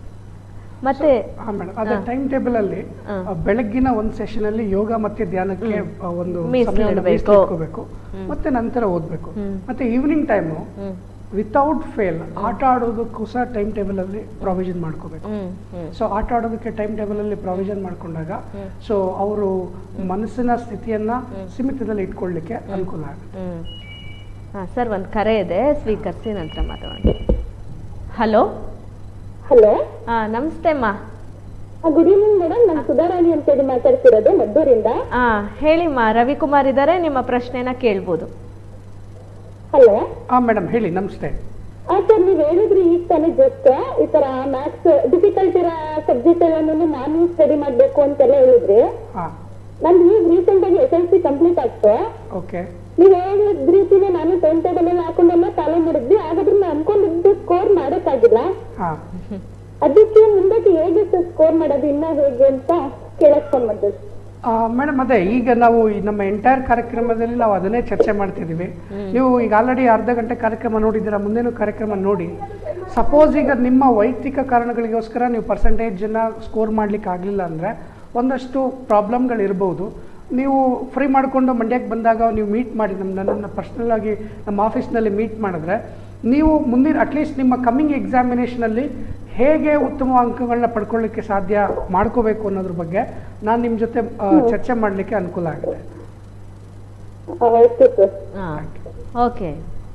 ಮತ್ತೆ ಹಾ ಮೇಡಮ್, ಅದೇ ಟೈಮ್ ಟೇಬಲ್ ಅಲ್ಲಿ ಬೆಳಗ್ಗಿನ ಒಂದು ಸೆಷನ್ ಅಲ್ಲಿ ಯೋಗ ಮತ್ತೆ ಧ್ಯಾನಕ್ಕೆ ಒಂದು ಮೀಸಲಿಡಬೇಕು, ಮತ್ತೆ ನಂತರ ಓದಬೇಕು. ಮತ್ತೆ ಈವ್ನಿಂಗ್ ಟೈಮು ವಿತೌಟ್ ಫೇಲ್ ಆಟ ಆಡೋದಕ್ಕೂ ಸಹ ಟೈಮ್ ಟೇಬಲ್ ಅಲ್ಲಿ ಪ್ರಾವಿಷನ್ ಮಾಡ್ಕೋಬೇಕು. ಸೊ ಆಟ ಆಡೋದಕ್ಕೆ ಟೈಮ್ ಟೇಬಲ್ ಅಲ್ಲಿ ಪ್ರಾವಿಷನ್ ಮಾಡ್ಕೊಂಡಾಗ ಸೊ ಅವರು ಮನಸ್ಸಿನ ಸ್ಥಿತಿಯನ್ನ ಸೀಮಿತದಲ್ಲಿ ಇಟ್ಕೊಳ್ಳಿಕ್ಕೆ ಅನುಕೂಲ ಆಗುತ್ತೆ. ಸರ್, ಒಂದು ಕರೆ ಇದೆ, ಸ್ವೀಕರಿಸಿ ನಂತರ ಮಾತಾಡೋಣ. ಹಲೋ ಹಲೋ, ಹಾ ನಮಸ್ತೆ ಅಮ್ಮ. ಗುಡ್ ಈವ್ನಿಂಗ್ ಮೇಡಮ್, ನಾನು ಸುಧಾರಾಣಿ ಅಂತ ಹೇಳಿ ಮಾತಾಡ್ತಿರೋದು ಮದ್ದೂರಿಂದ. ಹಾ ಹೇಳಿಮ್ಮ, ರವಿಕುಮಾರ್ ಇದ್ದಾರೆ, ನಿಮ್ಮ ಪ್ರಶ್ನೆನ ಕೇಳ್ಬೋದು. ಹಲೋ. ಹಾ ಮೇಡಮ್ ಹೇಳಿ, ನಮಸ್ತೆ. ಹಾ ಸರ್, ನೀವ್ ಹೇಳಿದ್ರಿ ಈಗ ತಾನೇ ಜಸ್ಟ್ ಈ ತರ ಮ್ಯಾಥ್ಸ್ ಡಿಫಿಕಲ್ಟ್ ಇರೋ ಸಬ್ಜೆಕ್ಟ್ ಎಲ್ಲಾನು ನಾನು ಸ್ಟಡಿ ಮಾಡ್ಬೇಕು ಅಂತೆಲ್ಲ ಹೇಳಿದ್ರಿ. ನಂದು ಈಗ ರೀಸೆಂಟ್ ಆಗಿ ಎಸ್ ಎಲ್ ಸಿ ಕಂಪ್ಲೀಟ್ ಆಗ್ತು. ಓಕೆ. ನೀವ್ ಹೇಳಿದ ರೀತಿನೇ ನಾನು ಟೈಮ್ ಟೇಬಲ್ ಎಲ್ಲ ಹಾಕೊಂಡೆಲ್ಲ ಫಾಲೋ ಮಾಡಿದ್ವಿ. ಹಾಗಾದ್ರೆ ನಾನು ಅನ್ಕೊಂಡಿದ್ದು ಸ್ಕೋರ್ ಮಾಡಕ್ಕಾಗಿಲ್ಲ. ಅದಕ್ಕೆ ಮುಂದಕ್ಕೆ ಹೇಗೆ ಸ್ಕೋರ್ ಮಾಡೋದು ಇನ್ನ ಹೇಗೆ ಅಂತ ಕೇಳಕ್ ಫೋನ್ ಮಾಡಿದ್ವಿ. ಮೇಡಮ್, ಅದೇ ಈಗ ನಾವು ನಮ್ಮ ಎಂಟೈರ್ ಕಾರ್ಯಕ್ರಮದಲ್ಲಿ ನಾವು ಅದನ್ನೇ ಚರ್ಚೆ ಮಾಡ್ತಿದ್ದೀವಿ. ನೀವು ಈಗ ಆಲ್ರೆಡಿ ಅರ್ಧ ಗಂಟೆ ಕಾರ್ಯಕ್ರಮ ನೋಡಿದ್ದೀರಾ, ಮುಂದೇನು ಕಾರ್ಯಕ್ರಮ ನೋಡಿ. ಸಪೋಸ್ ಈಗ ನಿಮ್ಮ ವೈಯಕ್ತಿಕ ಕಾರಣಗಳಿಗೋಸ್ಕರ ನೀವು ಪರ್ಸೆಂಟೇಜನ್ನು ಸ್ಕೋರ್ ಮಾಡ್ಲಿಕ್ಕೆ ಆಗಲಿಲ್ಲ ಅಂದರೆ ಒಂದಷ್ಟು ಪ್ರಾಬ್ಲಮ್ಗಳಿರ್ಬೋದು. ನೀವು ಫ್ರೀ ಮಾಡಿಕೊಂಡು ಮಂಡ್ಯಕ್ಕೆ ಬಂದಾಗ ನೀವು ಮೀಟ್ ಮಾಡಿ ನಮ್ಮ ನನ್ನನ್ನು ಪರ್ಸ್ನಲ್ಲಾಗಿ ನಮ್ಮ ಆಫೀಸ್ನಲ್ಲಿ ಮೀಟ್ ಮಾಡಿದ್ರೆ ನೀವು ಮುಂದಿನ ಅಟ್ಲೀಸ್ಟ್ ನಿಮ್ಮ ಕಮ್ಮಿಂಗ್ ಎಕ್ಸಾಮಿನೇಷನಲ್ಲಿ ಹೇಗೆ ಉತ್ತಮ ಅಂಕಗಳನ್ನ ಪಡ್ಕೊಳ್ಳಿಕ್ಕೆ ಸಾಧ್ಯ ಮಾಡ್ಕೋಬೇಕು ಅನ್ನೋದ್ರ ಬಗ್ಗೆ ನಾನು ನಿಮ್ಮ ಜೊತೆ ಚರ್ಚೆ ಮಾಡಲಿಕ್ಕೆ ಅನುಕೂಲ ಆಗುತ್ತೆ. Okay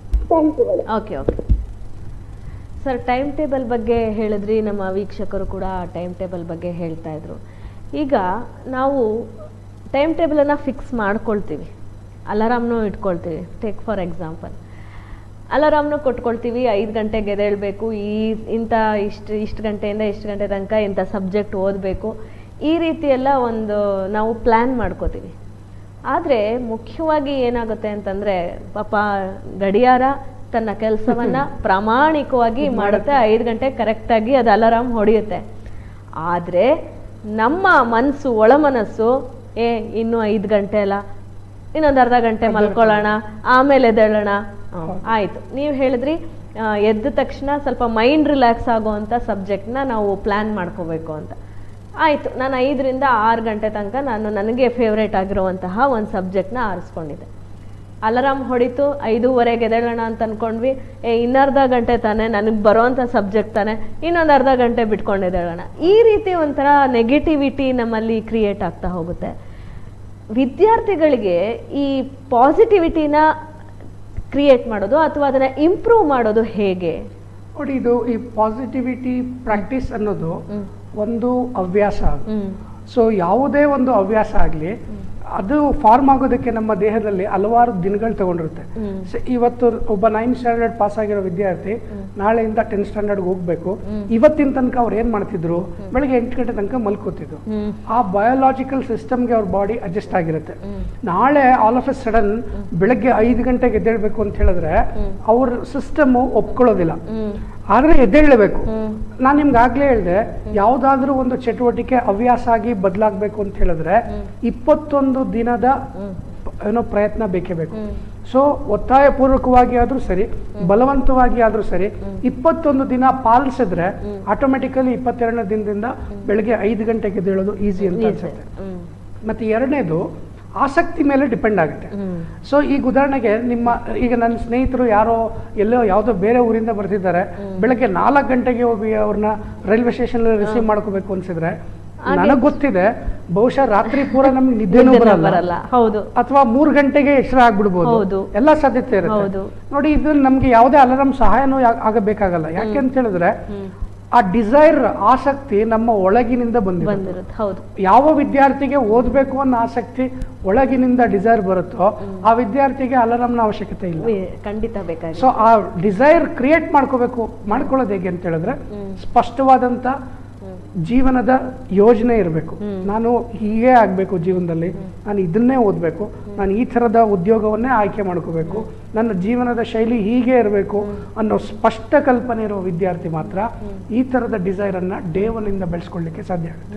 okay okay sir, time table ಬಗ್ಗೆ ಹೇಳಿದ್ರಿ, ನಮ್ಮ ವೀಕ್ಷಕರು ಕೂಡ ಟೈಮ್ ಟೇಬಲ್ ಬಗ್ಗೆ ಹೇಳ್ತಾ ಇದ್ರು. ಈಗ ನಾವು ಟೈಮ್ ಟೇಬಲನ್ನು ಫಿಕ್ಸ್ ಮಾಡ್ಕೊಳ್ತೀವಿ, ಅಲಾರಾಮ್ನೂ ಇಟ್ಕೊಳ್ತೀವಿ. ಟೇಕ್ ಫಾರ್ ಎಕ್ಸಾಂಪಲ್, ಅಲಾರಾಮ್ನ ಕೊಟ್ಕೊಳ್ತೀವಿ, ಐದು ಗಂಟೆಗೆ ಎದ್ದೇಳಬೇಕು, ಈ ಇಂಥ ಇಷ್ಟು ಇಷ್ಟು ಗಂಟೆಯಿಂದ ಇಷ್ಟು ಗಂಟೆ ತನಕ ಇಂಥ ಸಬ್ಜೆಕ್ಟ್ ಓದಬೇಕು, ಈ ರೀತಿ ಎಲ್ಲ ಒಂದು ನಾವು ಪ್ಲ್ಯಾನ್ ಮಾಡ್ಕೋತೀವಿ. ಆದರೆ ಮುಖ್ಯವಾಗಿ ಏನಾಗುತ್ತೆ ಅಂತಂದರೆ, ಪಾಪ ಗಡಿಯಾರ ತನ್ನ ಕೆಲಸವನ್ನು ಪ್ರಾಮಾಣಿಕವಾಗಿ ಮಾಡುತ್ತೆ, ಐದು ಗಂಟೆ ಕರೆಕ್ಟಾಗಿ ಅದು ಅಲಾರಾಮ್ ಹೊಡೆಯುತ್ತೆ. ಆದರೆ ನಮ್ಮ ಮನಸ್ಸು, ಒಳ ಮನಸ್ಸು, ಏ ಇನ್ನೂ ಐದು ಗಂಟೆ ಅಲ್ಲ, ಇನ್ನೊಂದು ಅರ್ಧ ಗಂಟೆ ಮಲ್ಕೊಳ್ಳೋಣ, ಆಮೇಲೆ ಎದ್ದೇಳೋಣ. ಆಯಿತು, ನೀವು ಹೇಳಿದ್ರಿ ಎದ್ದ ತಕ್ಷಣ ಸ್ವಲ್ಪ ಮೈಂಡ್ ರಿಲ್ಯಾಕ್ಸ್ ಆಗೋವಂಥ ಸಬ್ಜೆಕ್ಟ್ನ ನಾವು ಪ್ಲ್ಯಾನ್ ಮಾಡ್ಕೋಬೇಕು ಅಂತ. ಆಯಿತು, ನಾನು ಐದರಿಂದ ಆರು ಗಂಟೆ ತನಕ ನಾನು ನನಗೆ ಫೇವ್ರೇಟ್ ಆಗಿರುವಂತಹ ಒಂದು ಸಬ್ಜೆಕ್ಟ್ನ ಆರಿಸ್ಕೊಂಡಿದ್ದೆ. ಅಲಾರಾಮ್ ಹೊಡಿತು, ಐದೂವರೆಗೆ ಎದ್ದೇಳೋಣ ಅಂತ ಅಂದ್ಕೊಂಡ್ವಿ. ಏ ಇನ್ನರ್ಧ ಗಂಟೆ ತಾನೆ, ನನಗೆ ಬರೋವಂಥ ಸಬ್ಜೆಕ್ಟ್ ತಾನೆ, ಇನ್ನೊಂದು ಅರ್ಧ ಗಂಟೆ ಬಿಟ್ಕೊಂಡು ಎದ್ದೇಳೋಣ. ಈ ರೀತಿ ಒಂಥರ ನೆಗೆಟಿವಿಟಿ ನಮ್ಮಲ್ಲಿ ಕ್ರಿಯೇಟ್ ಆಗ್ತಾ ಹೋಗುತ್ತೆ. ವಿದ್ಯಾರ್ಥಿಗಳಿಗೆ ಈ ಪಾಸಿಟಿವಿಟಿನ ಕ್ರಿಯೇಟ್ ಮಾಡೋದು ಅಥವಾ ಅದನ್ನು ಇಂಪ್ರೂವ್ ಮಾಡೋದು ಹೇಗೆ? ನೋಡಿ, ಇದು ಈ ಪಾಸಿಟಿವಿಟಿ ಪ್ರಾಕ್ಟೀಸ್ ಅನ್ನೋದು ಒಂದು ಹವ್ಯಾಸ. ಸೊ ಯಾವುದೇ ಒಂದು ಹವ್ಯಾಸ ಆಗಲಿ, ಅದು ಫಾರ್ಮ್ ಆಗೋದಕ್ಕೆ ನಮ್ಮ ದೇಹದಲ್ಲಿ ಹಲವಾರು ದಿನಗಳು ತಗೊಂಡಿರುತ್ತೆ. ಇವತ್ತು ಒಬ್ಬ ನೈನ್ತ್ ಸ್ಟ್ಯಾಂಡರ್ಡ್ ಪಾಸ್ ಆಗಿರೋ ವಿದ್ಯಾರ್ಥಿ ನಾಳೆಯಿಂದ ಟೆಂತ್ ಸ್ಟ್ಯಾಂಡರ್ಡ್ ಹೋಗ್ಬೇಕು. ಇವತ್ತಿನ ತನಕ ಅವ್ರು ಏನ್ ಮಾಡ್ತಿದ್ರು, ಬೆಳಗ್ಗೆ ಎಂಟು ಗಂಟೆ ತನಕ ಮಲ್ಕೋತಿದ್ರು. ಆ ಬಯೋಲಾಜಿಕಲ್ ಸಿಸ್ಟಮ್ಗೆ ಅವ್ರ ಬಾಡಿ ಅಡ್ಜಸ್ಟ್ ಆಗಿರುತ್ತೆ. ನಾಳೆ ಆಲ್ ಆಫ್ ಎ ಸಡನ್ ಬೆಳಗ್ಗೆ ಐದು ಗಂಟೆಗೆ ಎದ್ದೇಳ್ಬೇಕು ಅಂತ ಹೇಳಿದ್ರೆ ಅವ್ರ ಸಿಸ್ಟಮ್ ಒಪ್ಕೊಳ್ಳೋದಿಲ್ಲ. ಆದ್ರೆ ಎದ್ದೇಳಬೇಕು. ನಾನು ನಿಮ್ಗೆ ಆಗ್ಲೇ ಹೇಳಿದೆ, ಯಾವ್ದಾದ್ರೂ ಒಂದು ಚಟುವಟಿಕೆ ಹವ್ಯಾಸ ಆಗಿ ಬದಲಾಗಬೇಕು ಅಂತ ಹೇಳಿದ್ರೆ ಇಪ್ಪತ್ತೊಂದು ದಿನದ ಏನೋ ಪ್ರಯತ್ನ ಬೇಕೇ ಬೇಕು. ಸೊ ಒತ್ತಾಯ ಪೂರ್ವಕವಾಗಿ ಆದ್ರೂ ಸರಿ, ಬಲವಂತವಾಗಿ ಆದ್ರೂ ಸರಿ, ಇಪ್ಪತ್ತೊಂದು ದಿನ ಪಾಲಿಸಿದ್ರೆ ಆಟೋಮೆಟಿಕಲಿ ಇಪ್ಪತ್ತೆರಡನೇ ದಿನದಿಂದ ಬೆಳಗ್ಗೆ ಐದು ಗಂಟೆಗೆ ಎದ್ದೇಳೋದು ಈಸಿ ಅಂತ ಅನ್ಸುತ್ತೆ. ಮತ್ತೆ ಎರಡನೇದು, ಆಸಕ್ತಿ ಮೇಲೆ ಡಿಪೆಂಡ್ ಆಗುತ್ತೆ. ಸೊ ಈಗ ಉದಾಹರಣೆಗೆ ನಿಮ್ಮ ಈಗ ನನ್ನ ಸ್ನೇಹಿತರು ಯಾರೋ ಎಲ್ಲೋ ಯಾವುದೋ ಬೇರೆ ಊರಿಂದ ಬರ್ತಿದ್ದಾರೆ, ಬೆಳಗ್ಗೆ ನಾಲ್ಕು ಗಂಟೆಗೆ ಹೋಗಿ ಅವ್ರನ್ನ ರೈಲ್ವೆ ಸ್ಟೇಷನ್ ರಿಸೀವ್ ಮಾಡ್ಕೋಬೇಕು ಅನ್ಸಿದ್ರೆ ನನಗ್ ಗೊತ್ತಿದೆ ಬಹುಶಃ ರಾತ್ರಿ ಪೂರ ನಮ್ಗೆ ನಿದ್ದೆನೂ ಬರಲ್ಲ, ಹೌದು, ಅಥವಾ ಮೂರ್ ಗಂಟೆಗೆ ಎಚ್ಚರ ಆಗ್ಬಿಡ್ಬೋದು, ಎಲ್ಲಾ ಸಾಧ್ಯತೆ ಇರುತ್ತೆ. ನೋಡಿ, ಇದು ನಮ್ಗೆ ಯಾವುದೇ ಅಲಾರಾಮ್ ಸಹಾಯನೂ ಆಗಬೇಕಾಗಲ್ಲ. ಯಾಕೆ ಅಂತ ಹೇಳಿದ್ರೆ ಆ ಡಿಸೈರ್, ಆಸಕ್ತಿ ನಮ್ಮ ಒಳಗಿನಿಂದ ಬಂದಿರುತ್ತೆ. ಯಾವ ವಿದ್ಯಾರ್ಥಿಗೆ ಓದ್ಬೇಕು ಅನ್ನೋ ಆಸಕ್ತಿ ಒಳಗಿನಿಂದ ಡಿಸೈರ್ ಬರುತ್ತೋ ಆ ವಿದ್ಯಾರ್ಥಿಗೆ ಅಲಾರಾಮ್ನ ಅವಶ್ಯಕತೆ ಇಲ್ಲ, ಖಂಡಿತ ಬೇಕಾಗಿ. ಸೊ ಆ ಡಿಸೈರ್ ಕ್ರಿಯೇಟ್ ಮಾಡ್ಕೋಬೇಕು. ಮಾಡ್ಕೊಳ್ಳೋದು ಹೇಗೆ ಅಂತ ಹೇಳಿದ್ರೆ ಸ್ಪಷ್ಟವಾದಂತ ಜೀವನದ ಯೋಜನೆ ಇರಬೇಕು. ನಾನು ಹೀಗೆ ಆಗ್ಬೇಕು ಜೀವನದಲ್ಲಿ, ನಾನು ಇದನ್ನೇ ಓದಬೇಕು, ನಾನು ಈ ಥರದ ಉದ್ಯೋಗವನ್ನೇ ಆಯ್ಕೆ ಮಾಡ್ಕೋಬೇಕು, ನನ್ನ ಜೀವನದ ಶೈಲಿ ಹೀಗೆ ಇರಬೇಕು ಅನ್ನೋ ಸ್ಪಷ್ಟ ಕಲ್ಪನೆ ಇರೋ ವಿದ್ಯಾರ್ಥಿ ಮಾತ್ರ ಈ ಥರದ ಡಿಸೈರನ್ನು ಡೇ ಒನ್ ಇಂದ ಬೆಳೆಸ್ಕೊಳ್ಳಿಕ್ಕೆ ಸಾಧ್ಯ ಆಗುತ್ತೆ.